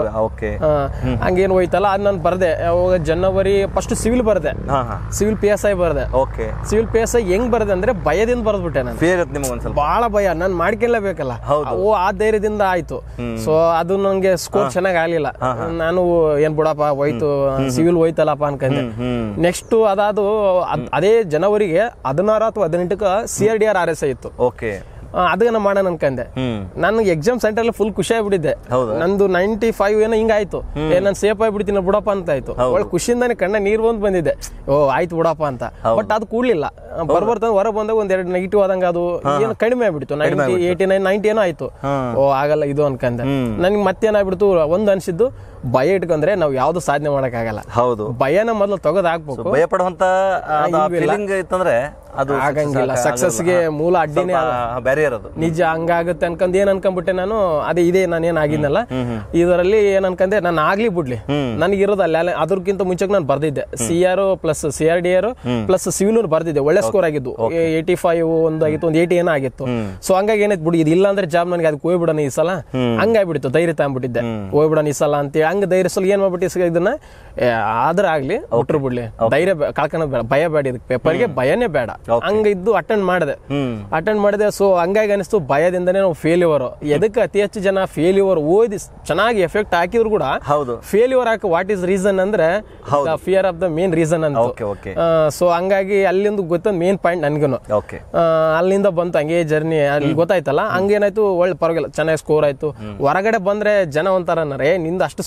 ಹಂಗೇನು ಹೋಯ್ತಲ್ಲ, ಅದ್ ನಾನು ಬರ್ದೆ. ಅವಾಗ ಜನವರಿ ಫಸ್ಟ್ ಸಿವಿಲ್ ಬರ್ದೆ, ಸಿವಿಲ್ PSI ಬರ್ದೆ. ಸಿವಿಲ್ PSI ಹೆಂಗ್ ಬರ್ದೆ ಅಂದ್ರೆ ಭಯದಿಂದ ಬರ್ದ್ಬಿಟ್ಟೆ ನಾನು, ಬಹಳ ಭಯ, ನಾನು ಮಾಡ್ಕೊಳ್ಳೇಬೇಕಲ್ಲ, ಆ ಧೈರ್ಯದಿಂದ ಆಯ್ತು. ಸೊ ಅದು ನಂಗೆ ಸ್ಕೋರ್ ಚೆನ್ನಾಗಿ ಆಗ್ಲಿಲ್ಲ. ನಾನು ಏನ್ ಬಿಡಪ್ಪ ಹೋಯ್ತು, ಸಿವಿಲ್ ಹೋಯ್ತಲ್ಲಪ್ಪ ಅನ್ಕೊಂಡೆ. ನೆಕ್ಸ್ಟ್ ಅದೇ ಜನವರಿಗೆ 16 ಅಥವಾ 18 CRDR RSI ಇತ್ತು. ಅದನ್ನ ಮಾಡೋಣ ಅನ್ಕಂದೆ. ನನ್ಗೆ ಎಕ್ಸಾಮ್ ಸೆಂಟರ್ ಫುಲ್ ಖುಷಿ ಆಗ್ಬಿಟ್ಟಿದ್ದೆ. ನಂದು 95 ಏನೋ ಹಿಂಗಾಯ್ತು, ನಾನು ಸೇಫ್ ಆಗ್ಬಿಡ್ತೀನಿ ಬಿಡಪ್ಪ ಅಂತ ಆಯ್ತು. ಒಳ್ಳೆ ಖುಷಿಯಿಂದಾನೆ ಕಣ್ಣ ನೀರ್ ಬಂದಿದ್ದೆ, ಆಯ್ತು ಬಿಡಪ್ಪ ಅಂತ. ಬಟ್ ಅದು ಕೂಡ್ಲಿಲ್ಲ, ಬರ್ಬರ್ತಾನೆ ಹೊರ ಬಂದಾಗ 2 ನೆಗೆಟಿವ್ ಆದಂಗ ಅದು ಏನು ಕಡಿಮೆ ಆಗ್ಬಿಡ್ತು. 89, 90 ಏನೋ ಆಯ್ತು. ಆಗಲ್ಲ ಇದು ಅನ್ಕಂದೆ. ನನ್ಗೆ ಮತ್ತೇನಾಗ್ಬಿಡ್ತು, ಒಂದು ಅನ್ಸಿದ್ದು, ಭಯ ಇಟ್ಕೊಂಡ್ರೆ ನಾವು ಯಾವ್ದು ಸಾಧನೆ ಮಾಡಕ್ ಆಗಲ್ಲ. ಭಯನ ಮೊದಲು ತೆಗೆದು ಹಾಕ್ಬೇಕು. ಭಯ ಪಡುವಂತ ಆಗಂಗಿಲ್ಲ, ಸಕ್ಸಸ್ಗೆ ಮೂಲ ಅಡ್ಡಿನೇ ನಿಜ. ಹಂಗಾಗುತ್ತೆ ಅನ್ಕೊಂಡ್ ಏನ್ ಅನ್ಕೊಂಡ್ಬಿಟ್ಟೆ ನಾನು, ಅದೇ ನಾನೇನ್ ಆಗಿದ್ನಲ್ಲ ಇದರಲ್ಲಿ ಏನ್ ಅನ್ಕಂದೆ, ನಾನು ಆಗ್ಲಿ ಬಿಡ್ಲಿ, ನನಗಿರೋದು ಅಲ್ಲಿ. ಅದಕ್ಕಿಂತ ಮುಂಚೆ ನಾನು ಬರ್ದಿದ್ದೆ CR plus CRDR plus civil ಬರ್ದಿದ್ದೆ. ಒಳ್ಳೆ ಸ್ಕೋರ್ ಆಗಿದ್ದು, 85 ಒಂದಾಗಿತ್ತು, ಒಂದು 80 ಏನೋ ಆಗಿತ್ತು. ಸೊ ಹಂಗಾಗಿ ಏನಾಯ್ತು ಬಿಡಿ, ಇದು ಇಲ್ಲ ಅಂದ್ರೆ ಜಾಬ್ ನನಗೆ ಅದಕ್ಕೆ ಹೋಗ್ಬಿಡೋಣ ಈ ಸಲ, ಹಂಗಾಗ್ಬಿಟ್ಟಿತ್ತು. ಧೈರ್ಯ ತಗೊಂಡ್ಬಿಟ್ಟಿದ್ದೆ, ಹೋಗ್ಬಿಡೋಣ ಈ ಸಲ ಅಂತೇಳಿ. ಹಂಗ ಧೈರ್ಯ ಸಲ ಏನ್ ಮಾಡ್ಬಿಟ್ಟು ಇದನ್ನ ಆದ್ರೆ ಆಗ್ಲಿ ಬಿಟ್ರು ಬಿಡ್ಲಿ, ಧೈರ್ಯ ಕಳ್ಕೊಳ್ಳೋದು ಬೇಡ, ಭಯ ಬೇಡ, ಇದಕ್ಕೆ ಪೇಪರ್ಗೆ ಭಯನೇ ಬೇಡ. ಹಂಗ ಇದ್ದು ಅಟೆಂಡ್ ಮಾಡಿದೆ. ಸೊ ಹಂಗಾಗಿ ಅನಿಸ್ತು, ಭಯದಿಂದನೇ ನಾವು ಫೇಲ್ಯೂರ್. ಎದಕ್ಕೆ ಅತಿ ಹೆಚ್ಚು ಜನ ಫೇಲ್ಯೂರ್ ಓದಿ ಚೆನ್ನಾಗಿ ಎಫೆಕ್ಟ್ ಹಾಕಿದ್ರು ಕೂಡ ಫೇಲ್ಯೂರ್ ಹಾಕಿ ವಾಟ್ ಈಸ್ ರೀಸನ್ ಅಂದ್ರೆ fear of the main reason ಅಂತ. ಸೊ ಹಂಗಾಗಿ ಅಲ್ಲಿಂದ ಗೊತ್ತೊಂದು ಮೇನ್ ಪಾಯಿಂಟ್ ನನ್ಗೂನು. ಅಲ್ಲಿಂದ ಬಂತು ಹಂಗೆ ಜರ್ನಿ, ಅಲ್ಲಿ ಗೊತ್ತಾಯ್ತಲ್ಲ. ಹಂಗೇನಾಯ್ತು, ಒಳ್ಳೆ ಪರವಾಗಿಲ್ಲ, ಚೆನ್ನಾಗಿ ಸ್ಕೋರ್ ಆಯ್ತು. ಹೊರಗಡೆ ಬಂದ್ರೆ ಜನ ಒಂಥರ ನಿಂದ ಅಷ್ಟು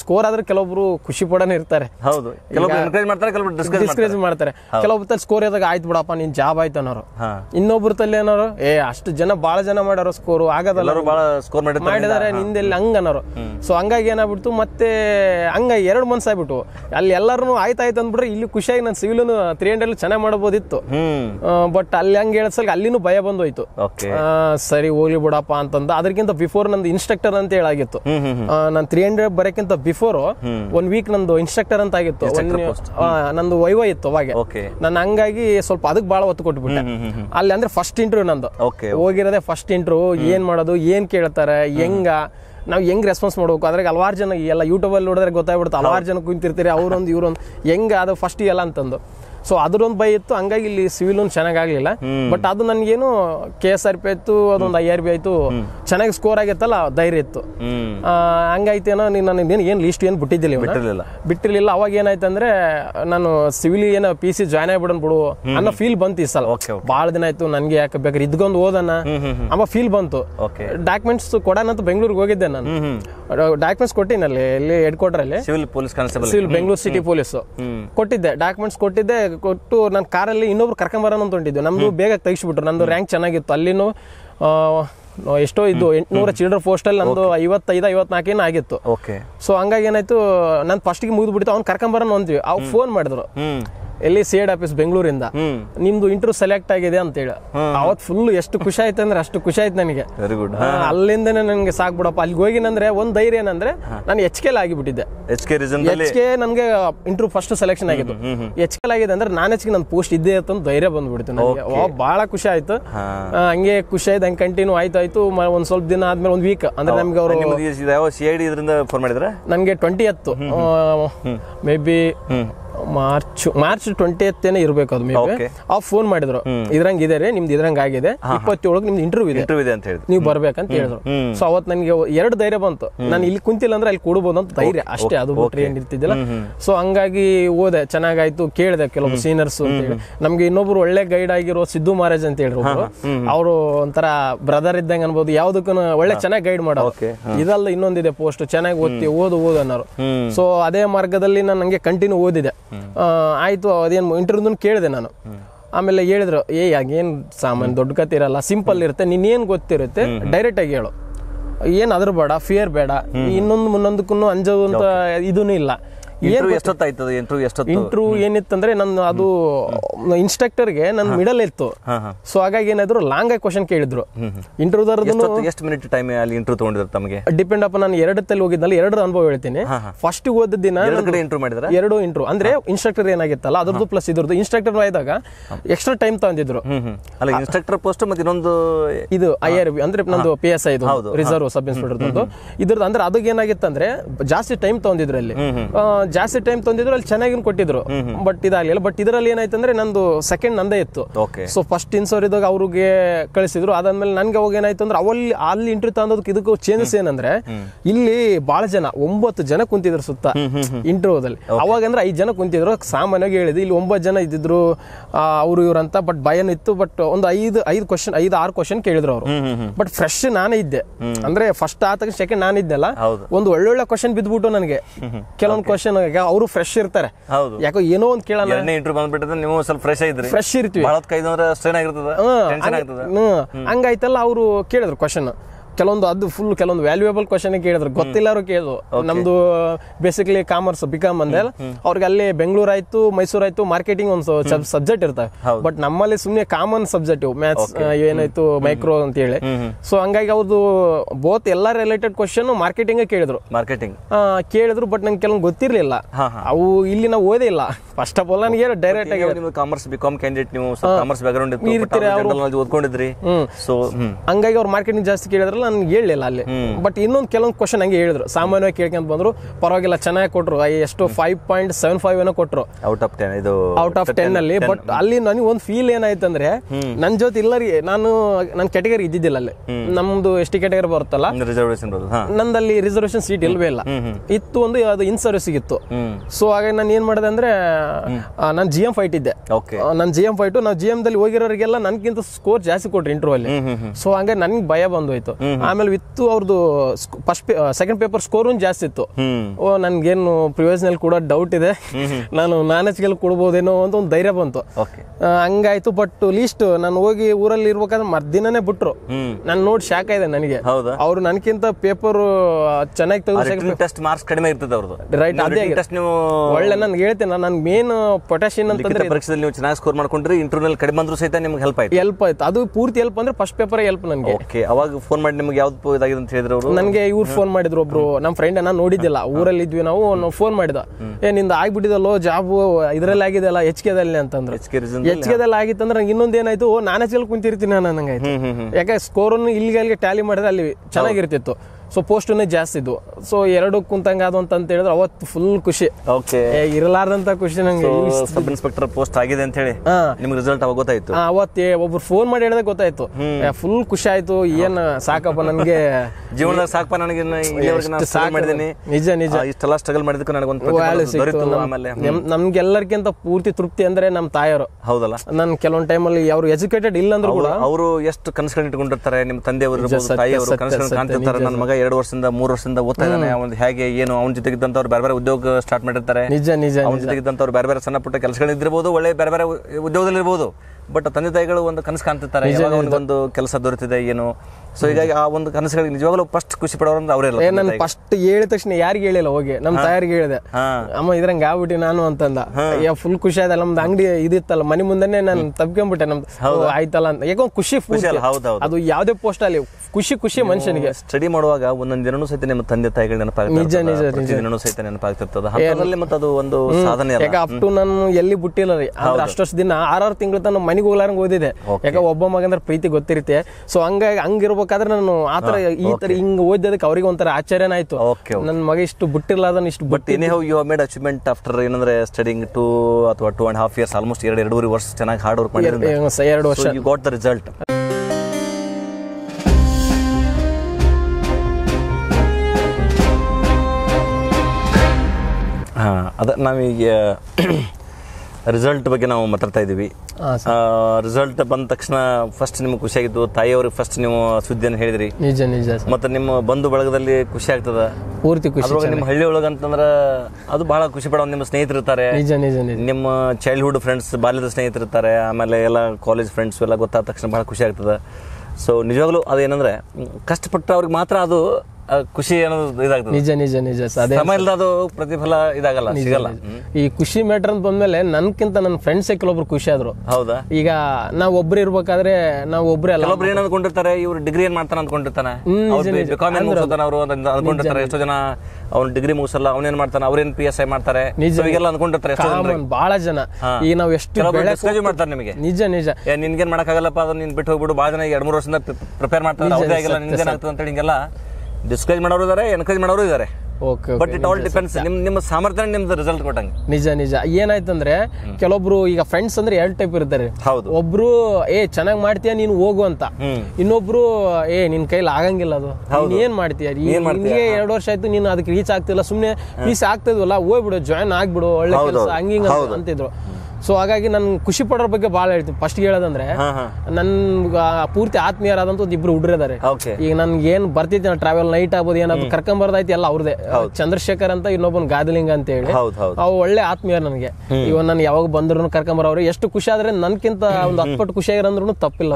ಸ್ಕೋರ್ ಆದ್ರೆ ಕೆಲವೊಬ್ರು ಖುಷಿ ಪಡೋನೇ ಇರ್ತಾರೆ. ಹೌದು, ಕೆಲವೊಬ್ರು ಎನ್ಕರೇಜ್ ಮಾಡ್ತಾರೆ, ಕೆಲವೊಬ್ರು ಡಿಸ್ಕರೇಜ್ ಮಾಡ್ತಾರೆ. ಕೆಲವೊಬ್ರು ಸ್ಕೋರ್ ಆದಾಗ ಆಯ್ತು ಬಿಡಪ್ಪ ನಿನ್ ಜಾಬ್ ಆಯ್ತು ಅನ್ನೋರು. ಇನ್ನೊಬ್ರು ತಲ್ಲಿ ಅನ್ನೋರು ಅಷ್ಟು ಜನ ಬಹಳ ಜನ ಮಾಡ್ಯಾರ ಸ್ಕೋರ್ ಆಗದಲ್ಲ, ಬಹಳ ಸ್ಕೋರ್ ಮಾಡಿದಾರೆ ನಿಂದೆಲ್ಲಿ ಹಂಗ ಅನ್ನೋರು. ಸೊ ಹಂಗಾಗಿ ಏನಾಗ್ಬಿಡ್ತು, ಮತ್ತೆ ಹಂಗ 2 months ಆಗ್ಬಿಟ್ಟು ಅಲ್ಲಿ ಎಲ್ಲರೂ ಆಯ್ತಾಯ್ತು ಅಂದ್ಬಿಟ್ರೆ ಇಲ್ಲಿ ಖುಷಿಯಾಗಿ ನಾನು ಸಿವಿಲ್ 300 ಚೆನ್ನಾಗಿ ಮಾಡಬಹುದಿತ್ತು. ಬಟ್ ಅಲ್ಲಿ ಹಂಗ ಹೇಳಸಲ್ ಅಲ್ಲಿನೂ ಭಯ ಬಂದೋಯ್ತು. ಸರಿ ಹೋಗ್ಲಿ ಬಿಡಪ್ಪ ಅಂತಂದ. ಅದಕ್ಕಿಂತ ಬಿಫೋರ್ ನಂದು ಇನ್ಸ್ಟ್ರಕ್ಟರ್ ಅಂತ ಹೇಳಾಗಿತ್ತು. ನಾನು 300 ಬರೋಕ್ಕಿಂತ ಬಿಫೋರ್ 1 week ನಂದು ಇನ್ಸ್ಟ್ರಕ್ಟರ್ ಅಂತ ಆಗಿತ್ತು. ನಂದು ವೈವ ಇತ್ತು ಅವಾಗ. ನಾನು ಹಂಗಾಗಿ ಸ್ವಲ್ಪ ಅದಕ್ಕೆ ಬಹಳ ಒತ್ತು ಕೊಟ್ಬಿಟ್ಟೆ ಅಲ್ಲಿ. ಅಂದ್ರೆ ಫಸ್ಟ್ ಇಂಟರ್ವ್ಯೂ ನಂದು ಹೋಗಿರೋದೇ ಫಸ್ಟ್ ಇಂಟರ್ವ್ಯೂ. ಏನ್ ಮಾಡೋದು, ಏನ್ ಕೇಳ್ತಾರೆ, ನಾವು ಹೆಂಗ್ ರೆಸ್ಪಾನ್ಸ್ ಮಾಡ್ಬೇಕು. ಅದ್ರಾಗ ಹಲವಾರು ಜನ ಎಲ್ಲ ಯೂಟ್ಯೂಬಲ್ಲಿ ನೋಡಿದ್ರೆ ಗೊತ್ತಾಗ್ಬಿಡುತ್ತೆ, ಹಲವಾರು ಜನ ಕುಂತಿರ್ತೀರಿ, ಅವ್ರೊಂದು ಇವ್ರೊಂದು ಹೆಂಗ ಅದು ಫಸ್ಟ್ ಎಲ್ಲ ಅಂತಂದು. ಸೊ ಅದ್ರೊಂದು ಭಯ ಇತ್ತು. ಹಂಗಾಗಿ ಇಲ್ಲಿ ಸಿವಿಲ್ ಚೆನ್ನಾಗಾಗ್ಲಿಲ್ಲ. ಬಟ್ ಅದು ನನ್ಗೇನು KSRP ಆಯ್ತು, ಅದೊಂದು IRB ಆಯ್ತು, ಚೆನ್ನಾಗಿ ಸ್ಕೋರ್ ಆಗಿತ್ತಲ್ಲ, ಧೈರ್ಯ ಇತ್ತು. ಹಂಗಾಯ್ತೇನೋ ನನಗೆ ಏನು ಲಿಸ್ಟ್ ಏನು ಬಿಟ್ಟಿರ್ಲಿಲ್ಲ. ಅವಾಗ ಏನಾಯ್ತಂದ್ರೆ ನಾನು ಸಿವಿಲ್ ಏನೋ PC ಜಾಯ್ನ್ ಆಗ್ಬಿಡೋನ್ ಬಿಡು ಅನ್ನೋ ಫೀಲ್ ಬಂತು ಈ ಸಲ. ಭಾಳ ದಿನ ಆಯ್ತು ನನಗೆ, ಯಾಕೆ ಬೇಕಾದ್ರೆ ಇದ್ಕೊಂಡು ಓದೋಣ ಅಮ್ಮ ಫೀಲ್ ಬಂತು. ಡಾಕ್ಯುಮೆಂಟ್ಸ್ ಕೊಡೋಣಂತ ಬೆಂಗಳೂರಿಗೆ ಹೋಗಿದ್ದೆ ನಾನು. ಡಾಕ್ಯುಮೆಂಟ್ಸ್ ಕೊಟ್ಟಿನಲ್ಲಿ ಇಲ್ಲಿ ಹೆಡ್ ಕ್ವಾರ್ಟರ್ ಅಲ್ಲಿ ಸಿವಿಲ್ ಬೆಂಗಳೂರು ಸಿಟಿ ಪೊಲೀಸ್ ಕೊಟ್ಟಿದ್ದೆ. ಡಾಕ್ಯುಮೆಂಟ್ಸ್ ಕೊಟ್ಟು ನಾನು ಕಾರಲ್ಲಿ ಇನ್ನೊಬ್ರು ಕರ್ಕೊಂಬರೋಣ ಅಂತ ಹೊಂಟಿದ್ದೆ. ನಮ್ದು ಬೇಗ ತೆಗಿಸ್ಬಿಟ್ರು. ನಂದು ರ್ಯಾಂಕ್ ಚೆನ್ನಾಗಿತ್ತು. ಅಲ್ಲಿನೂ ಎಷ್ಟೋ ಇದ್ದು 800 ಚಿಲ್ಡ್ರನ್ ಪೋಸ್ಟಲ್ಲಿ ನಂದು 55-54 ಆಗಿತ್ತು. ಸೊ ಹಂಗಾಗಿ ಏನಾಯ್ತು, ನಾನು ಫಸ್ಟಿಗೆ ಮುಗಿದ್ಬಿಟ್ಟು ಅವ್ನು ಕರ್ಕೊಂಬರೋಣ ಅಂತೀವಿ. ಅವ್ರು ಫೋನ್ ಮಾಡಿದ್ರು, ಎಲ್ಲಿ CID ಆಫೀಸ್ ಬೆಂಗಳೂರಿಂದ, ನಿಮ್ದು ಇಂಟರ್ವ್ಯೂ ಸೆಲೆಕ್ಟ್ ಆಗಿದೆ ಅಂತ ಹೇಳಿ. ಅವತ್ತು ಫುಲ್ ಎಷ್ಟು ಖುಷಿ ಆಯ್ತು ಅಂದ್ರೆ ಅಷ್ಟು ಖುಷಿ ಆಯ್ತು ನನಗೆ. ಅಲ್ಲಿಂದನೇ ನನಗೆ ಸಾಕ್ಬಿಡಪ್ಪ. ಅಲ್ಲಿಗೆ ಹೋಗಿನಂದ್ರೆ ಒಂದ್ ಧೈರ್ಯ ಏನಂದ್ರೆ ನಾನು HK ಆಗಿಬಿಟ್ಟಿದ್ದೆ. HK ನನ್ಗೆ ಇಂಟರ್ವ್ಯೂ ಫಸ್ಟ್ ಸೆಲೆಕ್ಷನ್ ಆಗಿತ್ತು. HK ಆಗಿದೆ ಅಂದ್ರೆ ನಾನು ನನ್ನ ಪೋಸ್ಟ್ ಇದ್ದೇ ಅಂತ ಧೈರ್ಯ ಬಂದ್ಬಿಡ್ತು ನನಗೆ. ಬಹಳ ಖುಷಿ ಆಯ್ತು. ಹಂಗೆ ಖುಷಿ ಆಯ್ತು. ಹಂಗೆ ಕಂಟಿನ್ಯೂ ಆಯ್ತು. ಒಂದ್ ಸ್ವಲ್ಪ ದಿನ ಆದ್ಮೇಲೆ 1 week ಅಂದ್ರೆ ನಮ್ಗೆ ಅವರು ನನ್ಗೆ 20th may be March 20th ಇರ್ಬೇಕು ಅದು. ಅವ್ರು ಫೋನ್ ಮಾಡಿದ್ರು, ಇದ್ರಂಗ್ ಇದೆ ರೀ ನಿಮ್ದು, ಇದ್ರಂಗ್ ಆಗಿದೆ, 27 ನಿಮ್ದು ಇಂಟರ್ವ್ಯೂ ಇದೆ ಅಂತ ಹೇಳಿ ನೀವು ಬರ್ಬೇಕಂತ ಹೇಳಿದ್ರು. ಸೊ ಅವತ್ ನನಗೆ 2 ಧೈರ್ಯ ಬಂತು. ನಾನು ಇಲ್ಲಿ ಕುಂತಿಲ್ಲ ಅಂದ್ರೆ ಅಲ್ಲಿ ಕೂಡಬಹುದು ಅಂತ ಧೈರ್ಯ ಅಷ್ಟೇ. ಅದು ಬಿಟ್ರೆ ಏನ್ ಇರ್ತಿದ್ದಿಲ್ಲ. ಸೊ ಹಂಗಾಗಿ ಓದೆ, ಚೆನ್ನಾಗಾಯ್ತು. ಕೇಳಿದೆ ಕೆಲವು ಸೀನಿಯರ್ಸ್ ಅಂತ ಹೇಳಿ. ನಮ್ಗೆ ಇನ್ನೊಬ್ರು ಒಳ್ಳೆ ಗೈಡ್ ಆಗಿರೋ ಸಿದ್ದು ಮಹಾರಾಜ್ ಅಂತ ಹೇಳಿದ್ರು. ಅವರು ಒಂಥರ ಬ್ರದರ್ ಇದ್ದಂಗೆ ಅನ್ಬೋದು. ಯಾವ್ದಕ್ಕೂ ಒಳ್ಳೆ ಚೆನ್ನಾಗಿ ಗೈಡ್ ಮಾಡೋರು. ಇದಲ್ಲ ಇನ್ನೊಂದಿದೆ ಪೋಸ್ಟ್, ಚೆನ್ನಾಗಿ ಓದು ಅನ್ನೋರು. ಸೊ ಅದೇ ಮಾರ್ಗದಲ್ಲಿ ನಾನು ಹಂಗೆ ಕಂಟಿನ್ಯೂ ಓದಿದೆ. ಆಯ್ತು. ಅದೇನು ಇಂಟರ್ವ್ಯೂ ಕೇಳಿದೆ ನಾನು. ಆಮೇಲೆ ಹೇಳಿದ್ರು, ಏನ್ ಸಾಮಾನ್ಯ ದೊಡ್ಡ ಕತೆ ಇರಲ್ಲ, ಸಿಂಪಲ್ ಇರುತ್ತೆ, ನೀನೇನ್ ಗೊತ್ತಿರುತ್ತೆ ಡೈರೆಕ್ಟ್ ಆಗಿ ಹೇಳು, ಏನ್ ಅದ್ರ ಬೇಡ, ಫಿಯರ್ ಬೇಡ, ಇನ್ನೊಂದು ಮುನ್ನೊಂದಕ್ಕೂ ಅಂಜೋದಂತ ಇದೂ ಇಲ್ಲ. ಇಂಟರ್ವ್ಯೂ ಏನಿತ್ತಂದ್ರೆ ನನ್ನ ಅದು ಇನ್ಸ್ಟ್ರಕ್ಟರ್ಗೆ ನನ್ನ ಮಿಡಲ್ ಇತ್ತು. ಸೊ ಹಾಗಾಗಿ ಏನಾದ್ರು ಲಾಂಗ್ ಆಗಿ ಕ್ವಶನ್ ಕೇಳಿದ್ರು. ಡಿಪೆಂಡ್ ಅಪ್ ನಾನು 2 ತಲ್ಲಿ ಹೋಗಿದ್ನಲ್ಲ, 2 ಅನುಭವ ಹೇಳ್ತೀನಿ. ಫಸ್ಟ್ ಓದಿದ ದಿನ 2 ಇಂಟರ್ವ್ಯೂ ಅಂದ್ರೆ ಇನ್ಸ್ಟ್ರಕ್ಟರ್ ಏನಾಗಿತ್ತಲ್ಲ ಅದ್ರದ್ದು ಪ್ಲಸ್ ಇದ್ರದ್ದು. ಇನ್ಸ್ಟ್ರಕ್ಟರ್ ಆಯ್ದಾಗ ಎಕ್ಸ್ಟ್ರಾ ಟೈಮ್ ತಗೊಂಡಿದ್ರು. ಇನ್ಸ್ಟ್ರಕ್ಟರ್ ಪೋಸ್ಟ್ ಮತ್ತೆ ಇನ್ನೊಂದು ಇದು IRB ಅಂದ್ರೆ ನಂದು PSI ರಿಸರ್ವ್ ಸಬ್ ಇನ್ಸ್ಪೆಕ್ಟರ್ ಇದ್ರದ್ದು. ಅಂದ್ರೆ ಅದಕ್ಕೆ ಏನಾಗಿತ್ತಂದ್ರೆ ಜಾಸ್ತಿ ಟೈಮ್ ತಗೊಂಡಿದ್ರು. ಅಲ್ಲಿ ಜಾಸ್ತಿ ಟೈಮ್ ತಂದಿದ್ರು, ಅಲ್ಲಿ ಚೆನ್ನಾಗಿ ಕೊಟ್ಟಿದ್ರು. ಬಟ್ ಇದಾಗ್ಲಿಲ್ಲ. ಬಟ್ ಇದರಲ್ಲಿ ಏನಾಯ್ತಂದ್ರೆ ನಂದು ಸೆಕೆಂಡ್ ನಂದೇ ಇತ್ತು. ಸೊ ಫಸ್ಟ್ ಇನ್ಸೋರಿದಾಗ ಅವ್ರಿಗೆ ಕಳಿಸಿದ್ರು. ಅದಾದ್ಮೇಲೆ ನನ್ಗೆ ಅವಾಗ ಏನಾಯ್ತು ಅಂದ್ರೆ ಅಲ್ಲಿ ಇಂಟರ್ವ್ಯೂ ತಂದೋದಕ್ಕೆ ಇದಕ್ಕೂ ಚೇಂಜಸ್ ಏನಂದ್ರೆ, ಇಲ್ಲಿ ಬಹಳ ಜನ 9 ಜನ ಕುಂತಿದ್ರು ಸುತ್ತ ಇಂಟರ್ವ್ಯೂದಲ್ಲಿ. ಅವಾಗ ಅಂದ್ರೆ 5 ಜನ ಕುಂತಿದ್ರು. ಸಾಮಾನ್ಯವಾಗಿ ಹೇಳಿದ್ವಿ ಇಲ್ಲಿ 9 ಜನ ಇದ್ದಿದ್ರು ಅವ್ರು ಇವ್ರಂತ. ಬಟ್ ಭಯನೂ ಇತ್ತು. ಬಟ್ ಒಂದು 5-6 ಕ್ವಶನ್ ಕೇಳಿದ್ರು ಅವರು. ಬಟ್ ಫ್ರೆಶ್ ನಾನೇ ಇದ್ದೆ. ಅಂದ್ರೆ ಫಸ್ಟ್ ಆತ ಸೆಕೆಂಡ್ ನಾನು ಇದ್ದೆಲ್ಲ. ಒಂದು ಒಳ್ಳೊಳ್ಳೆ ಕ್ವಶನ್ ಬಿದ್ಬಿಟ್ಟು ನನಗೆ. ಕೆಲವೊಂದು ಕ್ವಶನ್ ಅವರು ಫ್ರೆಶ್ ಇರ್ತಾರೆ, ಯಾಕೋ ಏನೋ ಒಂದು ಕೇಳೋಣ. ನೀವು ಸ್ವಲ್ಪ ಫ್ರೆಶ್ ಇರ್ತೀವಿ. ಹಂಗಾಯ್ತಲ್ಲ, ಅವರು ಕೇಳಿದ್ರು ಕ್ವಶನ್ ಕೆಲವೊಂದು. ಅದು ಫುಲ್ ಕೆಲವೊಂದು ವ್ಯಾಲ್ಯೂಯಬಲ್ ಕ್ವಶನ್ ಕೇಳಿದ್ರು. ಗೊತ್ತಿಲ್ಲರು ಕೇಳಿದ್ರು. ನಮ್ದು ಬೇಸಿಕಲಿ ಕಾಮರ್ಸ್ ಬಿಕಾಮ್ ಅಂದೆ. ಅವ್ರಿಗೆ ಅಲ್ಲಿ ಬೆಂಗಳೂರು ಆಯ್ತು, ಮೈಸೂರು ಆಯ್ತು, ಮಾರ್ಕೆಟಿಂಗ್ ಒಂದು ಸಬ್ಜೆಕ್ಟ್ ಇರ್ತವೆ. ಬಟ್ ನಮ್ಮಲ್ಲಿ ಸುಮ್ಮನೆ ಕಾಮನ್ ಸಬ್ಜೆಕ್ಟ್ ಮ್ಯಾಥ್ಸ್ ಏನಾಯ್ತು, ಮೈಕ್ರೋ ಅಂತ ಹೇಳಿ. ಸೊ ಹಂಗಾಗಿ ಅವ್ರದ್ದು ಬೋತ್ ಎಲ್ಲಾ ರಿಲೇಟೆಡ್ ಕ್ವಶನ್ ಮಾರ್ಕೆಟಿಂಗ್ ಕೇಳಿದ್ರು. ಬಟ್ ನಂಗೆ ಕೆಲವೊಂದು ಗೊತ್ತಿರ್ಲಿಲ್ಲ. ಅವು ಇಲ್ಲಿ ನಾವು ಓದೇ ಇಲ್ಲ. ಫಸ್ಟ್ ಆಫ್ ಆಲ್ ನನಗೆ ಡೈರೆಕ್ಟ್ ಆಗಿ ಕಾಮರ್ಸ್ ಬಿಕಾಮ್ ಕ್ಯಾಂಡಿಡೇಟ್, ನೀವು ಕಾಮರ್ಸ್ ಬ್ಯಾಕ್ಗ್ರೌಂಡ್ ಓದ್ಕೊಂಡಿದ್ರಿ. ಹಂಗಾಗಿ ಅವ್ರು ಮಾರ್ಕೆಟಿಂಗ್ ಜಾಸ್ತಿ ಕೇಳಿದ್ರಲ್ಲ, ನನ್ಗೆ ಹೇಳಲಿಲ್ಲ ಅಲ್ಲಿ. ಬಟ್ ಇನ್ನೊಂದು ಕೆಲವೊಂದು ಕ್ವಶನ್ ಹಂಗೆ ಹೇಳಿದ್ರು. ಸಾಮಾನ್ಯವಾಗಿ ಕೇಳ್ಕೊಂತ ಬಂದ್ರು. ಪರವಾಗಿಲ್ಲ, ಚೆನ್ನಾಗಿ ಕೊಟ್ರು. ಎಷ್ಟು 5.75 ಏನೋ ಕೊಟ್ರು ಔಟ್ ಆಫ್ 10 ಅಲ್ಲಿ. ಬಟ್ ಅಲ್ಲಿ ನನಗೆ ಒಂದು ಫೀಲ್ ಏನಾಯ್ತಂದ್ರೆ, ನನ್ ಜೊತೆ ಇಲ್ಲ ರೀ, ನನ್ನ ಕ್ಯಾಟಗರಿ ಇದ್ದಿದ್ದಿಲ್ಲ ಅಲ್ಲಿ. ನಮ್ದು ST ಕ್ಯಾಟಗರಿ ಬರುತ್ತಲ್ಲ, ನಂದಲ್ಲಿ ರಿಸರ್ವೇಶನ್ ಸೀಟ್ ಇಲ್ವೇ ಇಲ್ಲ. ಇತ್ತು ಒಂದು, ಅದು ಇನ್ ಸರ್ವಿಸ್ ಇತ್ತು. ಸೊ ಹಾಗಾಗಿ ನಾನು ಏನ್ ಮಾಡಿದೆ ಅಂದ್ರೆ ನಾನು GM ಫೈಟ್ ಇದ್ದೆ. ನಾನು GM ಫೈಟು ನಾವು GM ದಲ್ಲಿ ಹೋಗಿರೋರಿಗೆಲ್ಲ ನನ್ಗಿಂತ ಸ್ಕೋರ್ ಜಾಸ್ತಿ ಕೊಟ್ರು ಇಂಟರ್ವ್ಯೂ ಅಲ್ಲಿ. ಸೊ ಹಂಗೆ ನನ್ಗೆ ಭಯ ಬಂದೋಯ್ತು. ಆಮೇಲೆ ವಿತ್ತು ಅವ್ರದ್ದು ಸೆಕೆಂಡ್ ಪೇಪರ್ ಸ್ಕೋರ್ ಜಾಸ್ತಿ ಇತ್ತು. ನನ್ಗೇನು ಪ್ರಿವಿಯಸ್ನಲ್ಲಿ ಕೂಡ ಡೌಟ್ ಇದೆ, ನಾನು ನಾನೆಚ್ಗೆಲ್ಲ ಕೊಡ್ಬೋದೇನೋ ಅಂತ ಒಂದು ಧೈರ್ಯ ಬಂತು. ಹಂಗಾಯ್ತು. ಬಟ್ ಲೀಸ್ಟ್ ನಾನು ಹೋಗಿ ಊರಲ್ಲಿ ಇರ್ಬೇಕಾದ್ರೆ ಮರ್ದಿನನೇ ಬಿಟ್ರು. ನಾನು ನೋಡಿ ಶಾಕ್ ಇದೆ ನನಗೆ. ಅವ್ರು ನನ್ಕಿಂತ ಪೇಪರ್ ಚೆನ್ನಾಗಿ ತೆಗೆದು ಟೆಸ್ಟ್ ಮಾರ್ಕ್ಸ್ ಕಡಿಮೆ ಇರ್ತದೆ ಅವ್ರದ್ದು. ರೈಟ್, ಅದೇ ಒಳ್ಳೆ ನನ್ಗೆ ಹೇಳ್ತೇನೆ. ನನ್ ಮೇನ್ ಪೊಟ್ಯಾಷಿಯನ್ ಅಂತಂದ್ರೆ ಪರೀಕ್ಷೆಯಲ್ಲಿ ನೀವು ಚೆನ್ನಾಗಿ ಸ್ಕೋರ್ ಮಾಡ್ಕೊಂಡ್ರಿ, ಇಂಟರ್ವ್ಯೂ ಕಡಿಮೆ ಬಂದ್ರು ಸಹಿತ ನಿಮ್ಗೆ ಹೆಲ್ಪ್ ಆಯ್ತು. ಅದು ಪೂರ್ತಿ ಹೆಲ್ಪ್ ಅಂದ್ರೆ ಫಸ್ಟ್ ಪೇಪರ್ ಹೆಲ್ಪ್ ನನಗೆ. ಅವಾಗ ಫೋನ್ ಮಾಡಿ ನಿಮ್ಗೆ ಯಾವ್ದು ಇದಾಗಿದೆ ಅಂತ ಹೇಳಿದ್ರು ಅವರು? ನನಗೆ ಇವ್ರು ಫೋನ್ ಮಾಡಿದ್ರು, ಒಬ್ರು ನಮ್ಮ ಫ್ರೆಂಡ್. ನಾನು ನೋಡಿದ್ದಿಲ್ಲ, ಊರಲ್ಲಿ ಇದ್ವಿ ನಾವು. ಫೋನ್ ಮಾಡಿದ, ನಿಂದ ಆಗ್ಬಿಟ್ಟಿದಲ್ಲೋ ಜಾಬ್ ಇದ್ರಲ್ಲಿ ಆಗಿದೆಲ್ಲ HKದಲ್ಲಿ ಅಂತಂದ್ರೆ. HKದಲ್ಲಿ ಆಗಿತ್ತಂದ್ರೆ ನಂಗೆ ಇನ್ನೊಂದು ಏನಾಯ್ತು, ನಾನು HK ಕುಂತಿರ್ತೀನಿ ನಂಗಾಯ್ತು. ಯಾಕೆ ಸ್ಕೋರನ್ನು ಇಲ್ಲಿಗೆ ಟ್ಯಾಲಿ ಮಾಡಿದ್ರೆ ಅಲ್ಲಿ ಚೆನ್ನಾಗಿರ್ತಿತ್ತು. ಸೊ ಪೋಸ್ಟನೇ ಜಾಸ್ತಿ ಇದ್ವು. ಸೊ ಎರಡು ಕುಂತಂಗ ಅದು ಅಂತ ಹೇಳಿದ್ರೆ ಅವತ್ತು ಫುಲ್ ಖುಷಿ. ಇರಲಾರ್ದಂತ ಖುಷಿ ನಂಗೆ. ಸಬ್ ಇನ್ಸ್ಪೆಕ್ಟರ್ ಪೋಸ್ಟ್ ಆಗಿದೆ ಅಂತ ಹೇಳಿ ನಿಮ್ಗೆ ರಿಸಲ್ಟ್ ಅವಾಗ ಗೊತ್ತಾಯ್ತು? ಅವತ್ತೇ ಒಬ್ರು ಫೋನ್ ಮಾಡಿ ಹೇಳಿದಾಗ ಗೊತ್ತಾಯ್ತು. ಫುಲ್ ಖುಷಿ ಆಯ್ತು. ಏನ್ ಸಾಕಪ್ಪ ನನ್ಗೆ ಜೀವನದಾಗ ಸಾಕಪ್ಪ, ನನಗೆ ನಿಜ ನಿಜ ಇಷ್ಟೆಲ್ಲ ಸ್ಟ್ರಗಲ್ ಮಾಡಿದಕ್ಕೆ ನಮ್ಗೆಲ್ಲರಿಗಿಂತ ಪೂರ್ತಿ ತೃಪ್ತಿ ಅಂದ್ರೆ ನಮ್ ತಾಯರು. ಹೌದಲ್ಲ? ನನ್ ಕೆಲವೊಂದ್ ಟೈಮಲ್ಲಿ ಅವ್ರು ಎಜುಕೇಟೆಡ್ ಇಲ್ಲ ಅಂದ್ರೂ ಕೂಡ ಅವರು ಎಷ್ಟು ಕನಸುಗಳನ್ನ ಇಟ್ಕೊಂಡಿರ್ತಾರೆ. ನಿಮ್ಮ ತಂದೆಯವರು ತಾಯಿಯವರು ಕನಸುಗಳನ್ನ ಕಾಣ್ತಿರ್ತಾರೆ. ನನ್ನ ಮಗ 2 ವರ್ಷದಿಂದ 3 ವರ್ಷದಿಂದ ಓದ್ತಾ ಇದ್ದಾನೆ, ಅವ್ನು ಹೇಗೆ ಏನು, ಅವ್ನ ಜೊತೆಗಿದ್ದಂತವ್ರು ಬೇರೆ ಬೇರೆ ಉದ್ಯೋಗ ಸ್ಟಾರ್ಟ್ ಮಾಡಿರ್ತಾರೆ. ನಿಜ ನಿಜ. ಅವ್ನ ಜೊತೆಗಿದ್ದಂತವ್ರು ಬೇರೆ ಬೇರೆ ಸಣ್ಣ ಪುಟ್ಟ ಕೆಲಸಗಳಿದ್ದಿರ್ಬೋದು, ಒಳ್ಳೆ ಬೇರೆ ಬೇರೆ ಉದ್ಯೋಗದಲ್ಲಿ ಇರ್ಬೋದು. ಬಟ್ ತಂದೆ ತಾಯಿಗಳು ಒಂದು ಕನಸು ಕಾಣ್ತಿರ್ತಾರೆ, ಯಾವಾಗ ಒಂದು ಕೆಲಸ ದೊರೆತಿದೆ ಏನು. ಸೊ ಹೀಗಾಗಿ ಆ ಒಂದು ಕನಸುಗಳಿಗೆ ನಿಜವಾಗ್ಲೂ ಫಸ್ಟ್ ಖುಷಿ ಪಡೋರು ಅಂದ್ರೆ ಅವರೇ. ನಾನು ಫಸ್ಟ್ ಹೇಳಿದ ತಕ್ಷಣ ಯಾರಿಗೆ ಹೇಳಿಲ್ಲ, ಹೋಗಿ ನಮ್ ತಾಯಾರಿಗೆ ಹೇಳಿದೆ, ಅಮ್ಮ ಇದ್ರಂಗ ಆಗ್ಬಿಟ್ಟಿ ನಾನು ಅಂತಂದ. ಫುಲ್ ಖುಷಿ ಆಯ್ತಲ್ಲ. ನಮ್ದು ಅಂಗಡಿ ಇದಿತ್ತಲ್ಲ ಮನೆ ಮುಂದೆನೆ, ನಾನು ತಪ್ಕೊಂಡ್ಬಿಟ್ಟೆ. ನಮ್ದು ಆಯ್ತಲ್ಲ ಅಂತ ಯಾಕಂದ್ರೆ ಖುಷಿ. ಅದು ಯಾವ್ದೇ ಪೋಸ್ಟ್ ಅಲ್ಲಿ ಖುಷಿ ಖುಷಿ ಮನುಷ್ಯನಿಗೆ. ಸ್ಟಡಿ ಮಾಡುವಾಗ ಒಂದೊಂದ್ ದಿನನೂ ಸಹಿತ ನಿಮ್ಮ ತಂದೆ ತಾಯಿಗಳು ನೆನಪಾಗ್ತದೆ. ನಿಜ ನಿಜ ದಿನನೂ ಸಹಿತ ನೆನಪಾಗ್ತಿರ್ತದೆ. ಮತ್ತೆ ಅದು ಒಂದು ಸಾಧನೆ. ಯಾಕೆ ಅಪ್ ಟು ನಾನು ಎಲ್ಲಿ ಬಿಟ್ಟಿಲ್ಲ ರೀ. ಆದ್ರೆ ಅಷ್ಟಷ್ಟು ದಿನ 6 ತಿಂಗಳು ತನ್ನ ಮನೆಗೆ ಹೋಗ್ಲಾರಂಗ್ ಓದಿದೆ. ಯಾಕೆ ಒಬ್ಬ ಮಗಂದ್ರೆ ಪ್ರೀತಿ ಗೊತ್ತಿರುತ್ತೆ. ಸೊ ಹಂಗಾಗಿ ಹಂಗಿರ್ಬೇಕಾದ್ರೆ ನಾನು ಆತರ ಈ ತರ ಹಿಂಗ್ ಓದೋದಕ್ಕೆ ಅವ್ರಿಗೆ ಒಂಥರ ಆಶ್ಚರ್ಯನಾಯ್ತು. ನನ್ನ ಮಗ ಇಷ್ಟು ಬಿಟ್ಟಿರ್ಲಾದನ್ನ ಇಷ್ಟು. But anyhow you made achievement after ಏನಂದ್ರೆ ಸ್ಟಡಿಂಗ್ 2 ಅಥವಾ 2.5 years, ಆಲ್ಮೋಸ್ಟ್ 2.5 ವರ್ಷ ಚೆನ್ನಾಗಿ ಹಾರ್ಡ್ ವರ್ಕ್ ಮಾಡಿದ್ರೆ 2 ವರ್ಷ ಯು ಗಾಟ್ ದ ರಿಸಲ್ಟ್. ಅದ ನಾವೀಗ ರಿಸಲ್ಟ್ ಬಗ್ಗೆ ನಾವು ಮಾತಾಡ್ತಾ ಇದ್ದೀವಿ. ರಿಸಲ್ಟ್ ಬಂದ ತಕ್ಷಣ ಫಸ್ಟ್ ನಿಮ್ಗೆ ಖುಷಿ ಆಗಿದ್ದು, ತಾಯಿಯವ್ರಿಗೆ ಫಸ್ಟ್ ನೀವು ಸುದ್ದಿಯನ್ನು ಹೇಳಿದ್ರಿ. ನಿಜ ನಿಜ. ಮತ್ತೆ ನಿಮ್ಮ ಬಂಧು ಬಳಗದಲ್ಲಿ ಖುಷಿ ಆಗ್ತದ, ಪೂರ್ತಿ ಖುಷಿ. ನಿಮ್ಮ ಹಳ್ಳಿ ಒಳಗ ಅಂತಂದ್ರ ಅದು ಬಹಳ ಖುಷಿ ಪಡೋ ನಿಮ್ಮ ಸ್ನೇಹಿತರು ಇರ್ತಾರೆ. ನಿಜ ನಿಜ. ನಿಮ್ಮ ಚೈಲ್ಡ್ಹುಡ್ ಫ್ರೆಂಡ್ಸ್, ಬಾಲ್ಯದ ಸ್ನೇಹಿತರು ಇರ್ತಾರೆ. ಆಮೇಲೆ ಎಲ್ಲ ಕಾಲೇಜ್ ಫ್ರೆಂಡ್ಸ್ ಎಲ್ಲ ಗೊತ್ತಾದ ತಕ್ಷಣ ಬಹಳ ಖುಷಿ ಆಗ್ತದ. ಸೊ ನಿಜವಾಗ್ಲೂ ಅದೇನಂದ್ರೆ ಕಷ್ಟಪಟ್ಟು ಅವ್ರಿಗೆ ಮಾತ್ರ ಅದು ಖುಷಿ ಅನ್ನೋದು ಇದಾಗ್ತದೆ. ನಿಜ ನಿಜ ನಿಜ. ಅದು ಪ್ರತಿಫಲ ಇದಾಗಲ್ಲ, ಸಿಗಲ್ಲ. ಈ ಖುಷಿ ಮ್ಯಾಟರ್ ಅಂತ ಬಂದ್ಮೇಲೆ ನನ್ಕಿಂತ ನನ್ನ ಫ್ರೆಂಡ್ಸ್ ಕೆಲವೊಬ್ರು ಖುಷಿ ಆದ್ರು. ಹೌದಾ? ಈಗ ನಾವ್ ಒಬ್ರು ಇರ್ಬೇಕಾದ್ರೆ ನಾವು ಒಬ್ರೇ ಅಲ್ಲ, ಕೆಲವೊಬ್ರು ಏನ್ ಅನ್ಕೊಂಡಿರ್ತಾರೆ, ಇವ್ರು ಡಿಗ್ರಿ ಏನ್ ಮಾಡ್ತಾನೆ ಅನ್ಕೊಂಡಿರ್ತಾನೆ, ಅವರು ಅನ್ಕೊಂಡಿರ್ತಾರೆ. ಎಷ್ಟೋ ಜನ ಅವ್ನು ಡಿಗ್ರಿ ಮುಗಿಸಲ್ಲ, ಅವನೇನ್ ಮಾಡ್ತಾನೆ, ಅವ್ರೇನ್ PSI ಮಾಡ್ತಾರೆ, ಈಗೆಲ್ಲ ಅನ್ಕೊಂಡಿರ್ತಾರೆ ಬಹಳ ಜನ. ಈಗ ನಾವ್ ಎಷ್ಟು ಮಾಡ್ತಾರೆ ನಿಮಗೆ. ನಿಜ ನಿಜ. ನಿನ್ಗೇನ್ ಮಾಡಕ್ಕಾಗಲ್ಲಪ್ಪ, ಅದನ್ನ ನೀನ್ ಬಿಟ್ಟು ಹೋಗ್ಬಿಡು. ಬಹಳ ಜನ 2-3 ವರ್ಷದಿಂದ ಪ್ರಿಪೇರ್ ಮಾಡ್ತಾರೆ, ಅವ್ರದೇ ಆಗಿಲ್ಲ, ನಿನ್ಗೇನಾಗ್ತದೆ ಅಂತ ಹಿಂಗೆಲ್ಲ ಡಿಸ್ಕರೇಜ್ ಮಾಡೋರು ಇದಾರೆ, ಎನ್ಕರೇಜ್ ಮಾಡೋರು ಇದಾರೆ. ಬಟ್ ಇಟ್ ಆಲ್ ಡಿಪೆಂಡ್ಸ್ ನಿಮ್ಮ ಸಾಮರ್ಥ್ಯ, ನಿಮ್ದು ರಿಸಲ್ಟ್ ಕೊಟ್ಟಂಗೆ. ನಿಜ ನಿಜ. ಏನಾಯ್ತಂದ್ರೆ ಕೆಲವೊಬ್ರು ಈಗ ಫ್ರೆಂಡ್ಸ್ ಅಂದ್ರೆ 2 ಟೈಪ್ ಇರ್ತಾರೆ. ಒಬ್ರು ಚೆನ್ನಾಗ್ ಮಾಡ್ತೀಯ ನೀನು ಹೋಗು ಅಂತ, ಇನ್ನೊಬ್ರು ನಿನ್ ಕೈಲಿ ಆಗಂಗಿಲ್ಲ, ಅದು ನೀನ್ ಏನ್ ಮಾಡ್ತೀಯ, ನಿನ್ಗೆ 2 ವರ್ಷ ಆಯ್ತು ನೀನು ಅದಕ್ಕೆ ರೀಚ್ ಆಗ್ತಿಲ್ಲ, ಸುಮ್ನೆ ರೀಚ್ ಆಗ್ತಿದ್ವಲ್ಲ, ಹೋಗ್ಬಿಡು, ಜಾಯ್ನ್ ಆಗ್ಬಿಡು, ಒಳ್ಳೆ ಕೆಲಸ ಹಂಗಿಂಗ ಅಂತಿದ್ರು. ಸೊ ಹಾಗಾಗಿ ನನ್ ಖುಷಿ ಪಡೋರ ಬಗ್ಗೆ ಬಹಳ ಹೇಳ್ತೀನಿ. ಫಸ್ಟ್ ಹೇಳೋದಂದ್ರೆ ನನ್ ಪೂರ್ತಿ ಆತ್ಮೀಯರಾದಂತ ಇಬ್ರು ಹುಡ್ರಿದ್ದಾರೆ. ಈಗ ನನ್ಗೆ ಏನ್ ಬರ್ತಿದ್ದೆ ಟ್ರಾವೆಲ್ ನೈಟ್ ಆಗ್ಬೋದು, ಏನಾದ್ರು ಕರ್ಕೊಂಬರ್ದೈತಿ ಎಲ್ಲ ಅವ್ರದೇ. ಚಂದ್ರಶೇಖರ್ ಅಂತ, ಇನ್ನೊಬ್ಬನ್ ಗಾದಲಿಂಗ ಅಂತ ಹೇಳಿ, ಅವು ಒಳ್ಳೆ ಆತ್ಮೀಯರು ನನಗೆ. ಇವಾಗ ನಾನು ಯಾವಾಗ ಬಂದ್ರು ಕರ್ಕೊಂಬರೋರು ಎಷ್ಟು ಖುಷಿ ಆದ್ರೆ ನನ್ಕಿಂತ ಒಂದು 10 ಪಟ್ಟು ಖುಷಿ ಆಗಿರಂದ್ರು ತಪ್ಪಿಲ್ಲ.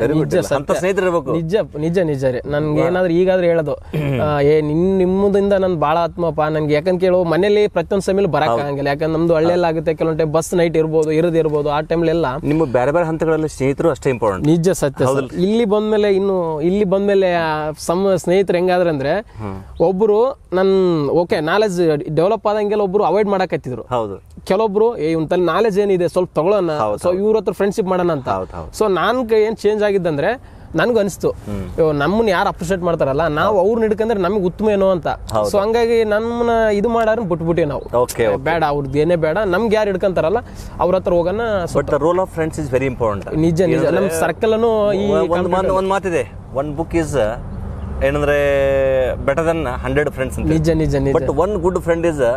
ನಿಜ ನಿಜ ನಿಜ ರೀ. ನನ್ಗೆ ಏನಾದ್ರು ಈಗಾದ್ರೂ ಹೇಳೋದು, ನಿಮ್ಮದಿಂದ ನನ್ ಬಾಳ ಆತ್ಮಪ್ಪ ನನ್ಗೆ. ಯಾಕಂತ ಕೇಳೋ ಮನೇಲಿ ಪ್ರತಿಯೊಂದು ಸಮಯ ಬರಕ್ ಆಗಂಗಿಲ್ಲ, ಯಾಕಂದ್ರೆ ನಮ್ದು ಹಳ್ಳಿಯಲ್ಲಾಗುತ್ತೆ, ಕೆಲವೊಂದು ಟೈಮ್ ಬಸ್ ನೈಟ್ ಇರದಿರ್ಬೋದು. ಆ ಟೈಮ್ಲೆಲ್ಲ ನಿಮ್ಮ ಬೇರೆ ಬೇರೆ ಹಂತಗಳಲ್ಲಿ ಸ್ನೇಹಿತರು ಅಷ್ಟೇ ಇಂಪಾರ್ಟೆಂಟ್. ನಿಜ ಸತ್ಯ. ಇಲ್ಲಿ ಬಂದ್ಮೇಲೆ ಸ್ನೇಹಿತರು ಹೆಂಗಾದ್ರೆ ಅಂದ್ರೆ, ಒಬ್ರು ನನ್ ನಾಲೆಜ್ ಡೆವಲಪ್ ಆದಂಗೆಲ್ಲ ಒಬ್ರು ಅವಾಯ್ಡ್ ಮಾಡಕತ್ತಿದ್ರು. ಕೆಲವೊಬ್ರು ಇವ್ನ ತಲೆ ನಾಲೆಜ್ ಏನಿದೆ ಸ್ವಲ್ಪ ತಗೊಳ್ಳೋಣ, ಸೊ ಇವ್ರ ಹತ್ರ ಫ್ರೆಂಡ್ಶಿಪ್ ಮಾಡೋಣ ಅಂತ. ಸೊ ನಾನ್ ಏನ್ ಚೇಂಜ್ ಆಗಿದ್ದಂದ್ರೆ, ನನ್ಗೂ ಅನಿಸ್ತು ನಮ್ಮನ್ನ ಯಾರು ಅಪ್ರಿಶಿಯೇಟ್ ಮಾಡ್ತಾರಲ್ಲ, ನಾವು ಅವ್ರನ್ನ ಹಿಡ್ಕಂದ್ರೆ ನಮ್ಗೆ ಉತ್ತಮ ಏನೋ ಅಂತ. ಸೊ ಹಂಗಾಗಿ ನಮ್ಮನ್ನ ಇದು ಮಾಡಾರ ಬಿಟ್ಬಿಟ್ಟೆ ನಾವು. ಬೇಡ ಅವ್ರದ್ದು ಏನೇ ಬೇಡ, ನಮ್ಗೆ ಯಾರು ಹಿಡ್ಕಂತಾರಲ್ಲ ಅವ್ರ ಹತ್ರ ಹೋಗೋಣ. But role of friends is very important. ನಿಜ ನಿಜ. ನಮ್ ಸರ್ಕಲ್ ಅನ್ನು ಒಂದ್ ಮಾತಿದೆ, ಒನ್ ಬುಕ್ ಇಸ್ ಏನಂದ್ರೆ ಬೆಟರ್ ದನ್ 100 ಫ್ರೆಂಡ್ಸ್. ನಿಜ ನಿಜ ನಿಜ. But one good friend is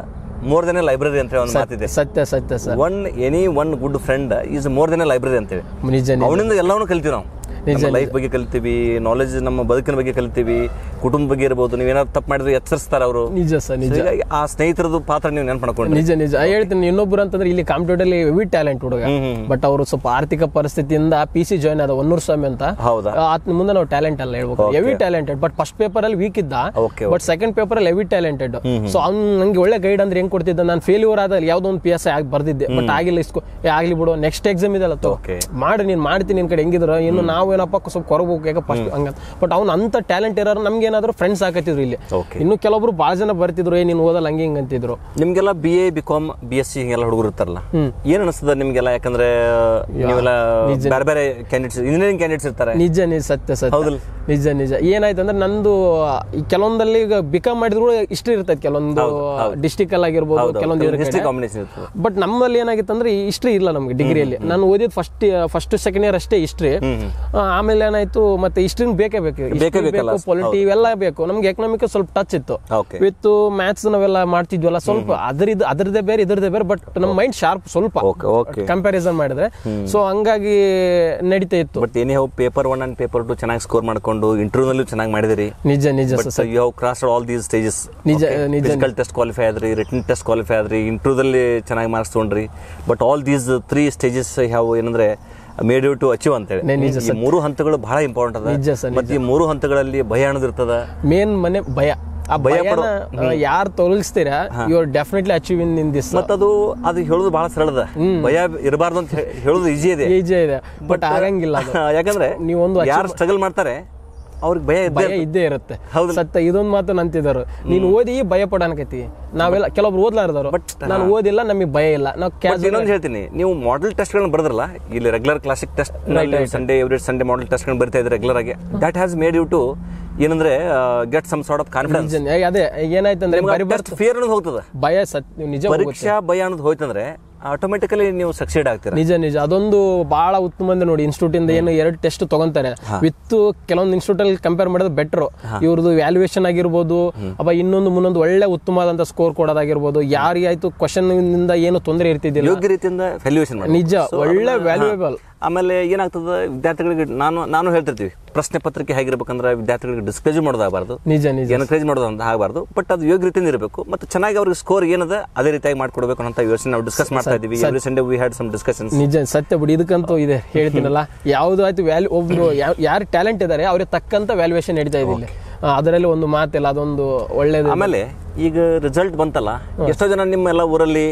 more than a library ಅಂತ ಹೇಳಿ ಒಂದು ಮಾತಿದೆ. ಸತ್ಯ ಸತ್ಯ sir. One good friend is more than a library ಅಂತೇಳಿ. ನಿಜ ಅವನಿಂದ ಎಲ್ಲವನ್ನೂ ಕಲಿತೀವಿ ನಾವು. ನಮ್ಮ ಲೈಫ್ ಬಗ್ಗೆ ಕಲಿತೀವಿ, ನಾಲೆಜ್ ನಮ್ಮ ಬದುಕಿನ ಬಗ್ಗೆ ಕಲಿತೀವಿ, ಕುಟುಂಬ ಬಗ್ಗೆ ಇರ್ಬೋದು. ನೀವೇನಾದ್ರು ತಪ್ಪು ಮಾಡಿದ್ರೆ ಎಚ್ಚರಿಸ್ತಾರೆ ಅವರು. ನಿಜ ಸರ್ ನಿಜ. ಆ ಸ್ನೇಹಿತರದ್ದು ಪಾತ್ರ ನೀವು ನೆನಪು ಮಾಡ್ಕೊಂಡು. ನಿಜ ನಿಜ ಹೇಳ್ತೀನಿ. ಇನ್ನೊಬ್ರು ಅಂತಂದ್ರೆ ಇಲ್ಲಿ ಕಾಂಪಿಟೇಟಿವ್ ಅಲ್ಲಿ ಹೆವಿ ಟ್ಯಾಲೆಂಟ್ ಹುಡುಗ, ಬಟ್ ಅವರು ಸ್ವಲ್ಪ ಆರ್ಥಿಕ ಪರಿಸ್ಥಿತಿಯಿಂದ PC ಜಾಯ್ನ್ ಆದ ಹೊನ್ನೂರು ಸ್ವಾಮಿ ಅಂತ. ಹೌದಾ? ಆತ ಮುಂದೆ ನಾವು ಟ್ಯಾಲೆಂಟ್ ಅಲ್ಲ ಹೇಳ್ಬೇಕು, heavy talented. But first paper ಅಲ್ಲಿ ವೀಕ್ ಇದ್ದ, ಬಟ್ ಸೆಕೆಂಡ್ ಪೇಪರ್ ಅಲ್ಲಿ ಹೆವಿ ಟ್ಯಾಲೆಂಟೆಡ್. ಸೊ ಅವ್ನು ನಂಗೆ ಒಳ್ಳೆ ಗೈಡ್ ಅಂದ್ರೆ ಹೆಂಗ್ ಕೊಡ್ತಿದ್ದ, ನಾನು ಫೇಲ್ಯೂರ್ ಆದ ಯಾವ್ದೋ ಒಂದು PSI ಆಗಿ ಬರ್ದಿದ್ದೆ, ಬಟ್ ಆಗಿಲ್ಲ. ಆಗ್ಲಿ ಬಿಡು, ನೆಕ್ಸ್ಟ್ ಎಕ್ಸಾಮ್ ಇದಲ್ಲ ಮಾಡಿ, ನೀನ್ ಮಾಡ್ತೀನಿ ನಿನ್ ಕಡೆ ಹೆಂಗಿದ್ರು. ಇನ್ನು ನಾವೇನಪ್ಪ ಸ್ವಲ್ಪ ಕೊರಬೇಕು ಯಾಕೆ ಫಸ್ಟ್ ಹಂಗಂತ. ಬಟ್ ಅವ್ನು ಅಂತ ಟ್ಯಾಲೆಂಟ್ ಇರೋರು ನಮ್ಗೆ ಏನಾದ್ರು ಫ್ರೆಂಡ್ಸ್ ಹಾಕತ್ತಿದ್ರು ಇಲ್ಲಿ. ಇನ್ನು ಕೆಲವೊಬ್ರು ಬಹಳ ಜನ ಬರ್ತಿದ್ರು, ನೀನ್ ಓದಲ್ಲ ಹಂಗೆ ಹಿಂಗ ಅಂತಿದ್ರು. ನಿಮ್ಗೆಲ್ಲ BA BCom BSc ಹಿಂಗೆಲ್ಲ ಹುಡುಗರು ಇರ್ತಾರಲ್ಲ, ಏನ್ ಅನಿಸ್ತದ ನಿಮ್ಗೆಲ್ಲ? ಯಾಕಂದ್ರೆ ನೀವೆಲ್ಲ ಬೇರೆ ಬೇರೆ ಕ್ಯಾಂಡಿಡೇಟ್ಸ್, ಇಂಜಿನಿಯರಿಂಗ್ ಕ್ಯಾಂಡಿಡೇಟ್ಸ್ ಇರ್ತಾರೆ. ನಿಜ ನಿಜ ಸತ್ಯ ಸತ್ಯ. ನಿಜ ನಿಜ. ಏನಾಯ್ತಂದ್ರೆ ನಂದು ಕೆಲವೊಂದಲ್ಲಿ ಈಗ BCom ಮಾಡಿದ್ರು ಹಿಸ್ಟ್ರಿ ಇರ್ತೈತೆ, ಕೆಲವೊಂದು ಡಿಸ್ಟಿಕ್ ಅಲ್ಲಿ ಆಗಿರ್ಬೋದು, ಕೆಲವೊಂದು. ಬಟ್ ನಮ್ಮಲ್ಲಿ ಏನಾಗಿತ್ತಂದ್ರೆ ಹಿಸ್ಟ್ರಿ ಇಲ್ಲ ನಮ್ಗೆ ಡಿಗ್ರಿಯಲ್ಲಿ. ನಾನು ಓದಿದ್ ಫಸ್ಟ್ ಸೆಕೆಂಡ್ ಇಯರ್ ಅಷ್ಟೇ ಹಿಸ್ಟ್ರಿ. ಆಮೇಲೆ ಏನಾಯ್ತು, ಮತ್ತೆ ಹಿಸ್ಟ್ರಿ ಬೇಕೇ ಬೇಕು, ಪೊಲಿಟಿ ಇವೆಲ್ಲ ಬೇಕು. ನಮ್ಗೆ ಎಕನಾಮಿಕ್ ಸ್ವಲ್ಪ ಟಚ್ ಇತ್ತು, ವಿತ್ ಮ್ಯಾಥ್ಸ್ ನಾವೆಲ್ಲ ಮಾಡ್ತಿದ್ವಲ್ಲ ಸ್ವಲ್ಪ. ಅದ್ರದ್ದೇ ಬೇರೆ ಇದ್ರದ್ದೇ ಬೇರೆ, ಬಟ್ ನಮ್ಮ ಮೈಂಡ್ ಶಾರ್ಪ್ ಸ್ವಲ್ಪ ಕಂಪ್ಯಾರಿಸನ್ ಮಾಡಿದ್ರೆ. ಸೊ ಹಂಗಾಗಿ ನಡೀತಾ ಇತ್ತು. ಬಟ್ ಏನೇ ಪೇಪರ್ 1 ಅಂಡ್ ಪೇಪರ್ 2 ಚೆನ್ನಾಗಿ ಸ್ಕೋರ್ ಮಾಡ್ಕೊಂಡು ಇಂಟರ್ವ್ಯೂನಲ್ಲೂ ಚೆನ್ನಾಗಿ ಮಾಡಿದಿರಿ. ನಿಜ ನಿಜ. You have crossed all these stages. ನಿಜ ನಿಜ. ಫಿಸಿಕಲ್ ಟೆಸ್ಟ್ ಕ್ವಾಲಿಫೈ ಆದ್ರಿ, ರಿಟನ್ ಟೆಸ್ಟ್ ಕ್ವಾಲಿಫೈ ಆದ್ರಿ, ಇಂಟರ್ವ್ಯೂದಲ್ಲಿ ಚೆನ್ನಾಗಿ ಮಾರ್ಕ್ಸ್ ತಗೊಂಡ್ರಿ. But all these 3 stages have ಏನಂದ್ರೆ ಮೇಡ್ ಯು ಟು ಅಚೀವ್ ಅಂತ ಹೇಳಿ. ಈ 3 ಹಂತಗಳು ಬಹಳ ಇಂಪಾರ್ಟೆಂಟ್ ಅದ. ಮತ್ತೆ ಈ 3 ಹಂತಗಳಲ್ಲಿ ಭಯ ಅನ್ನೋದಿರ್ತದ. ಮೇನ್ ಮನೆ ಭಯ. ಆ ಭಯ ಯಾರು ತೊಲಗಿಸ್ತೀರಾ, you are definitely achieve in this. ಅದು ಹೇಳೋದು ಬಹಳ ಸರಳದ. ಭಯ ಇರಬಾರ್ದು ಅಂತ ಹೇಳೋದು ಈಜಿ ಇದೆ, ಬಟ್ ಆಗಂಗಿಲ್ಲ. ಯಾಕಂದ್ರೆ ನೀವೊಂದು ಯಾರು ಸ್ಟ್ರಗಲ್ ಮಾಡ್ತಾರೆ ಅವ್ರಿಗೆ ಭಯ ಇದ್ದೇ ಇರುತ್ತೆ. ಸತ್ಯ. ಇದೊಂದು ಮಾತು ನಂತಿದ್ರು, ನೀನು ಓದಿ ಭಯ ಪಡಾನಕೈತಿ. ನಾವೆಲ್ಲ ಕೆಲವೊಬ್ರು ಓದ್ಲಾರ್ದವ್ರು, ಬಟ್ ನಾನು ಓದಿಲ್ಲ ನಮಗೆ ಭಯ ಇಲ್ಲ. ನಾವು ಹೇಳ್ತೀನಿ, ನೀವು ಮಾಡೆಲ್ ಟೆಸ್ಟ್ ಗಳನ್ನ ಬರೆದ್ರಲ್ಲ, ಇಲ್ಲಿ regular classic test Sunday every Sunday model test ಗಳನ್ನ ಬರಿತಾ ಇದ್ರೆ ರೆಗ್ಯುಲರ್ ಆಗಿ, that has made you to ಏನಂದ್ರೆ get some sort of confidence. ಅದೇ ಏನಾಯ್ತಂದ್ರೆ ಫಿಯರ್ ಅನ್ನೋದು ಹೋಗ್ತದೆ, ಭಯ. ನಿಜ, ಪರೀಕ್ಷಾ ಭಯ ಅನ್ನೋದು ಹೋಯ್ತಂದ್ರೆ ಆಟೋಮೆಟಿಕಲಿ ನೀವು ಸಕ್ಸೀಡ್ ಆಗ್ತೀರಾ. ನಿಜ ನಿಜ. ಅದೊಂದು ಬಹಳ ಉತ್ತಮ ನೋಡಿ. ಇನ್ಸ್ಟಿಟ್ಯೂಟ್ ಇಂದ ಏನು 2 ಟೆಸ್ಟ್ ತಗೊಂತಾರೆ, ವಿತ್ ಕೆಲವೊಂದು ಇನ್ಸ್ಟಿಟ್ಯೂಟ್ ಅಲ್ಲಿ ಕಂಪೇರ್ ಮಾಡೋದು ಬೆಟರ್. ಇವ್ರದ್ದು ವ್ಯಾಲ್ಯೂಯೇಷನ್ ಆಗಿರ್ಬೋದು, ಅಥವಾ ಇನ್ನೊಂದು ಒಳ್ಳೆ ಉತ್ತಮವಾದಂತ ಸ್ಕೋರ್ ಕೊಡೋದಾಗಿರ್ಬೋದು. ಯಾರಿಗಾಯ್ತು ಕ್ವಶನ್ ಇಂದ ಏನು ತೊಂದರೆ ಇರ್ತಿದ್ದಿಲ್ಲ, ಯೋಗ್ಯ ರೀತಿಯಿಂದ ವ್ಯಾಲ್ಯೂಯೇಷನ್ ಮಾಡಿ. ನಿಜ, ಒಳ್ಳೆ ವ್ಯಾಲ್ಯೂಯೇಬಲ್. ಆಮೇಲೆ ಏನಾಗ್ತದೆ, ವಿದ್ಯಾರ್ಥಿಗಳಿಗೆ ನಾನು ಹೇಳ್ತಿರ್ತೀವಿ, ಪ್ರಶ್ನೆ ಪತ್ರಿಕೆ ಹೇಗಿರ್ಬೇಕಂದ್ರೆ ವಿದ್ಯಾರ್ಥಿಗಳಿಗೆ ಡಿಸ್ಕರೇಜ್ ಮಾಡೋದಾಗಬಾರ್ದು, ನಿಜ ನಿಜ, ಎನ್ಕರೇಜ್ ಮಾಡೋದು ಅಂತ ಆಗಬಾರ್ದು. ಬಟ್ ಅದು ಯೋಗ್ಯ ರೀತಿಯಿಂದ ಇರಬೇಕು, ಮತ್ತು ಚೆನ್ನಾಗಿ ಅವ್ರಿಗೆ ಸ್ಕೋರ್ ಏನದ ಅದೇ ರೀತಿಯಾಗಿ ಮಾಡ್ಕೊಡ್ಬೇಕು ಅಂತ ಯೋಚನೆ ನಾವು ಡಿಸ್ಕಸ್ ಮಾಡ್ತಾ ಇದೀವಿ. Every Sunday we had some discussions. ನಿಜ ಸತ್ಯ ಬಿಡಿ. ಇದಕ್ಕಂತೂ ಇದೆ ಹೇಳ್ತೀನಲ್ಲ, ಯಾವ್ದು ಆಯ್ತು ವ್ಯಾಲ್ಯೂ, ಒಬ್ರು ಯಾರು ಟ್ಯಾಲೆಂಟ್ ಇದಾರೆ ಅವ್ರಿಗೆ ತಕ್ಕಂತ ವ್ಯಾಲ್ಯೂಯೇಷನ್ ನಡೀತಾ ಇದೆ. ಅದರಲ್ಲಿ ಒಂದು ಮಾತಿಲ್ಲ, ಅದೊಂದು ಒಳ್ಳೇದು. ಆಮೇಲೆ ಈಗ ರಿಸಲ್ಟ್ ಬಂತಲ್ಲ, ಎಷ್ಟೋ ಜನ ನಿಮ್ಮೆಲ್ಲ ಊರಲ್ಲಿ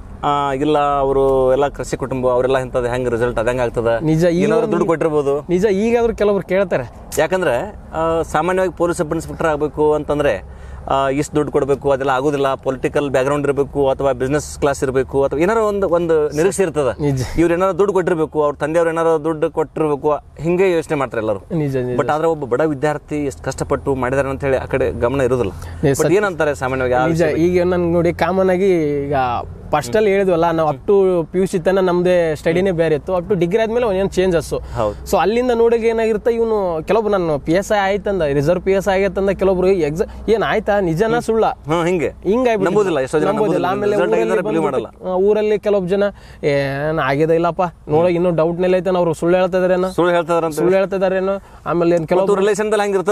ಇಲ್ಲ ಅವರು ಎಲ್ಲ ಕೃಷಿ ಕುಟುಂಬ ಅವರೆಲ್ಲ ಇಂಥದ್ದು ಹೆಂಗ್ ರಿಸಲ್ಟ್ ಅದಂಗ ಆಗ್ತದ, ನಿಜ, ಏನಾದ್ರು ದುಡ್ಡು ಕೊಟ್ಟಿರ್ಬೋದು. ನಿಜ, ಈಗಾದ್ರೂ ಕೆಲವರು ಕೇಳ್ತಾರೆ. ಯಾಕಂದ್ರೆ ಸಾಮಾನ್ಯವಾಗಿ ಪೊಲೀಸ್ ಸಬ್ ಇನ್ಸ್ಪೆಕ್ಟರ್ ಆಗಬೇಕು ಅಂತಂದ್ರೆ ಇಷ್ಟು ದುಡ್ಡು ಕೊಡಬೇಕು, ಅದೆಲ್ಲ ಆಗೋದಿಲ್ಲ. ಪೊಲಿಟಿಕಲ್ ಬ್ಯಾಕ್ಗ್ರೌಂಡ್ ಇರಬೇಕು, ಅಥವಾ ಬಿಸ್ನೆಸ್ ಕ್ಲಾಸ್ ಇರಬೇಕು, ಅಥವಾ ಏನಾರ ಒಂದು ನಿರೀಕ್ಷೆ ಇರ್ತದ. ಇವ್ರು ಏನಾರು ದುಡ್ಡು ಕೊಟ್ಟಿರ್ಬೇಕು, ಅವ್ರ ತಂದೆಯವ್ರು ಏನಾರು ದುಡ್ಡು ಕೊಟ್ಟಿರ್ಬೇಕು, ಹಿಂಗೆ ಯೋಚನೆ ಮಾಡ್ತಾರೆ ಎಲ್ಲರೂ. ಬಟ್ ಆದ್ರೆ ಒಬ್ಬ ಬಡ ವಿದ್ಯಾರ್ಥಿ ಎಷ್ಟು ಕಷ್ಟಪಟ್ಟು ಮಾಡಿದಾರೆ ಅಂತ ಹೇಳಿ ಆ ಕಡೆ ಗಮನ ಇರುದಿಲ್ಲ. ಏನಂತಾರೆ ಸಾಮಾನ್ಯವಾಗಿ? ಈಗ ನನ್ ನೋಡಿ, ಕಾಮನ್ ಆಗಿ ಈಗ ಫಸ್ಟ್ ಅಲ್ಲಿ ಹೇಳಿದ್ವಲ್ಲ, ನಾವು ಅಪ್ ಟು PUC ತನ ನಮ್ದೇ ಸ್ಟಡಿನೇ ಬೇರೆ ಇತ್ತು. ಅಪ್ ಟು ಡಿಗ್ರಿ ಆದ್ಮೇಲೆ ಒಂದೇನು ಚೇಂಜಸ್. ಸೊ ಅಲ್ಲಿಂದ ನೋಡಿಗೆ ಏನಾಗಿರುತ್ತೆ, ಇವನು ಕೆಲವೊಬ್ರು ನಾನು PSI ಆಯ್ತಂದ, ರಿಸರ್ವ್ PSI ಆಗತ್ತಂದ, ಕೆಲವೊಬ್ರು ಎಕ್ಸಾಮ್ ಏನ್ ಆಯ್ತಾ ನಿಜನಾ ಸುಳ್ಳ ಹಿಂಗಾಗ್ಬಿಡುದಿಲ್ಲ. ಆಮೇಲೆ ಊರಲ್ಲಿ ಕೆಲವೊಬ್ಬ ಜನ ಏನ್ ಆಗಿದೆ ಇಲ್ಲಪ್ಪ ನೋಡ, ಇನ್ನೂ ಡೌಟ್ ನಲ್ಲಿ ಐತೆ, ಅವ್ರು ಸುಳ್ಳು ಹೇಳ್ತಿದಾರೇನೋ, ಸುಳ್ಳು ಹೇಳ್ತಿದಾರೇನೋ. ಆಮೇಲೆ ಕೆಲವೊಬ್ರು ರಿಲೇಷನ್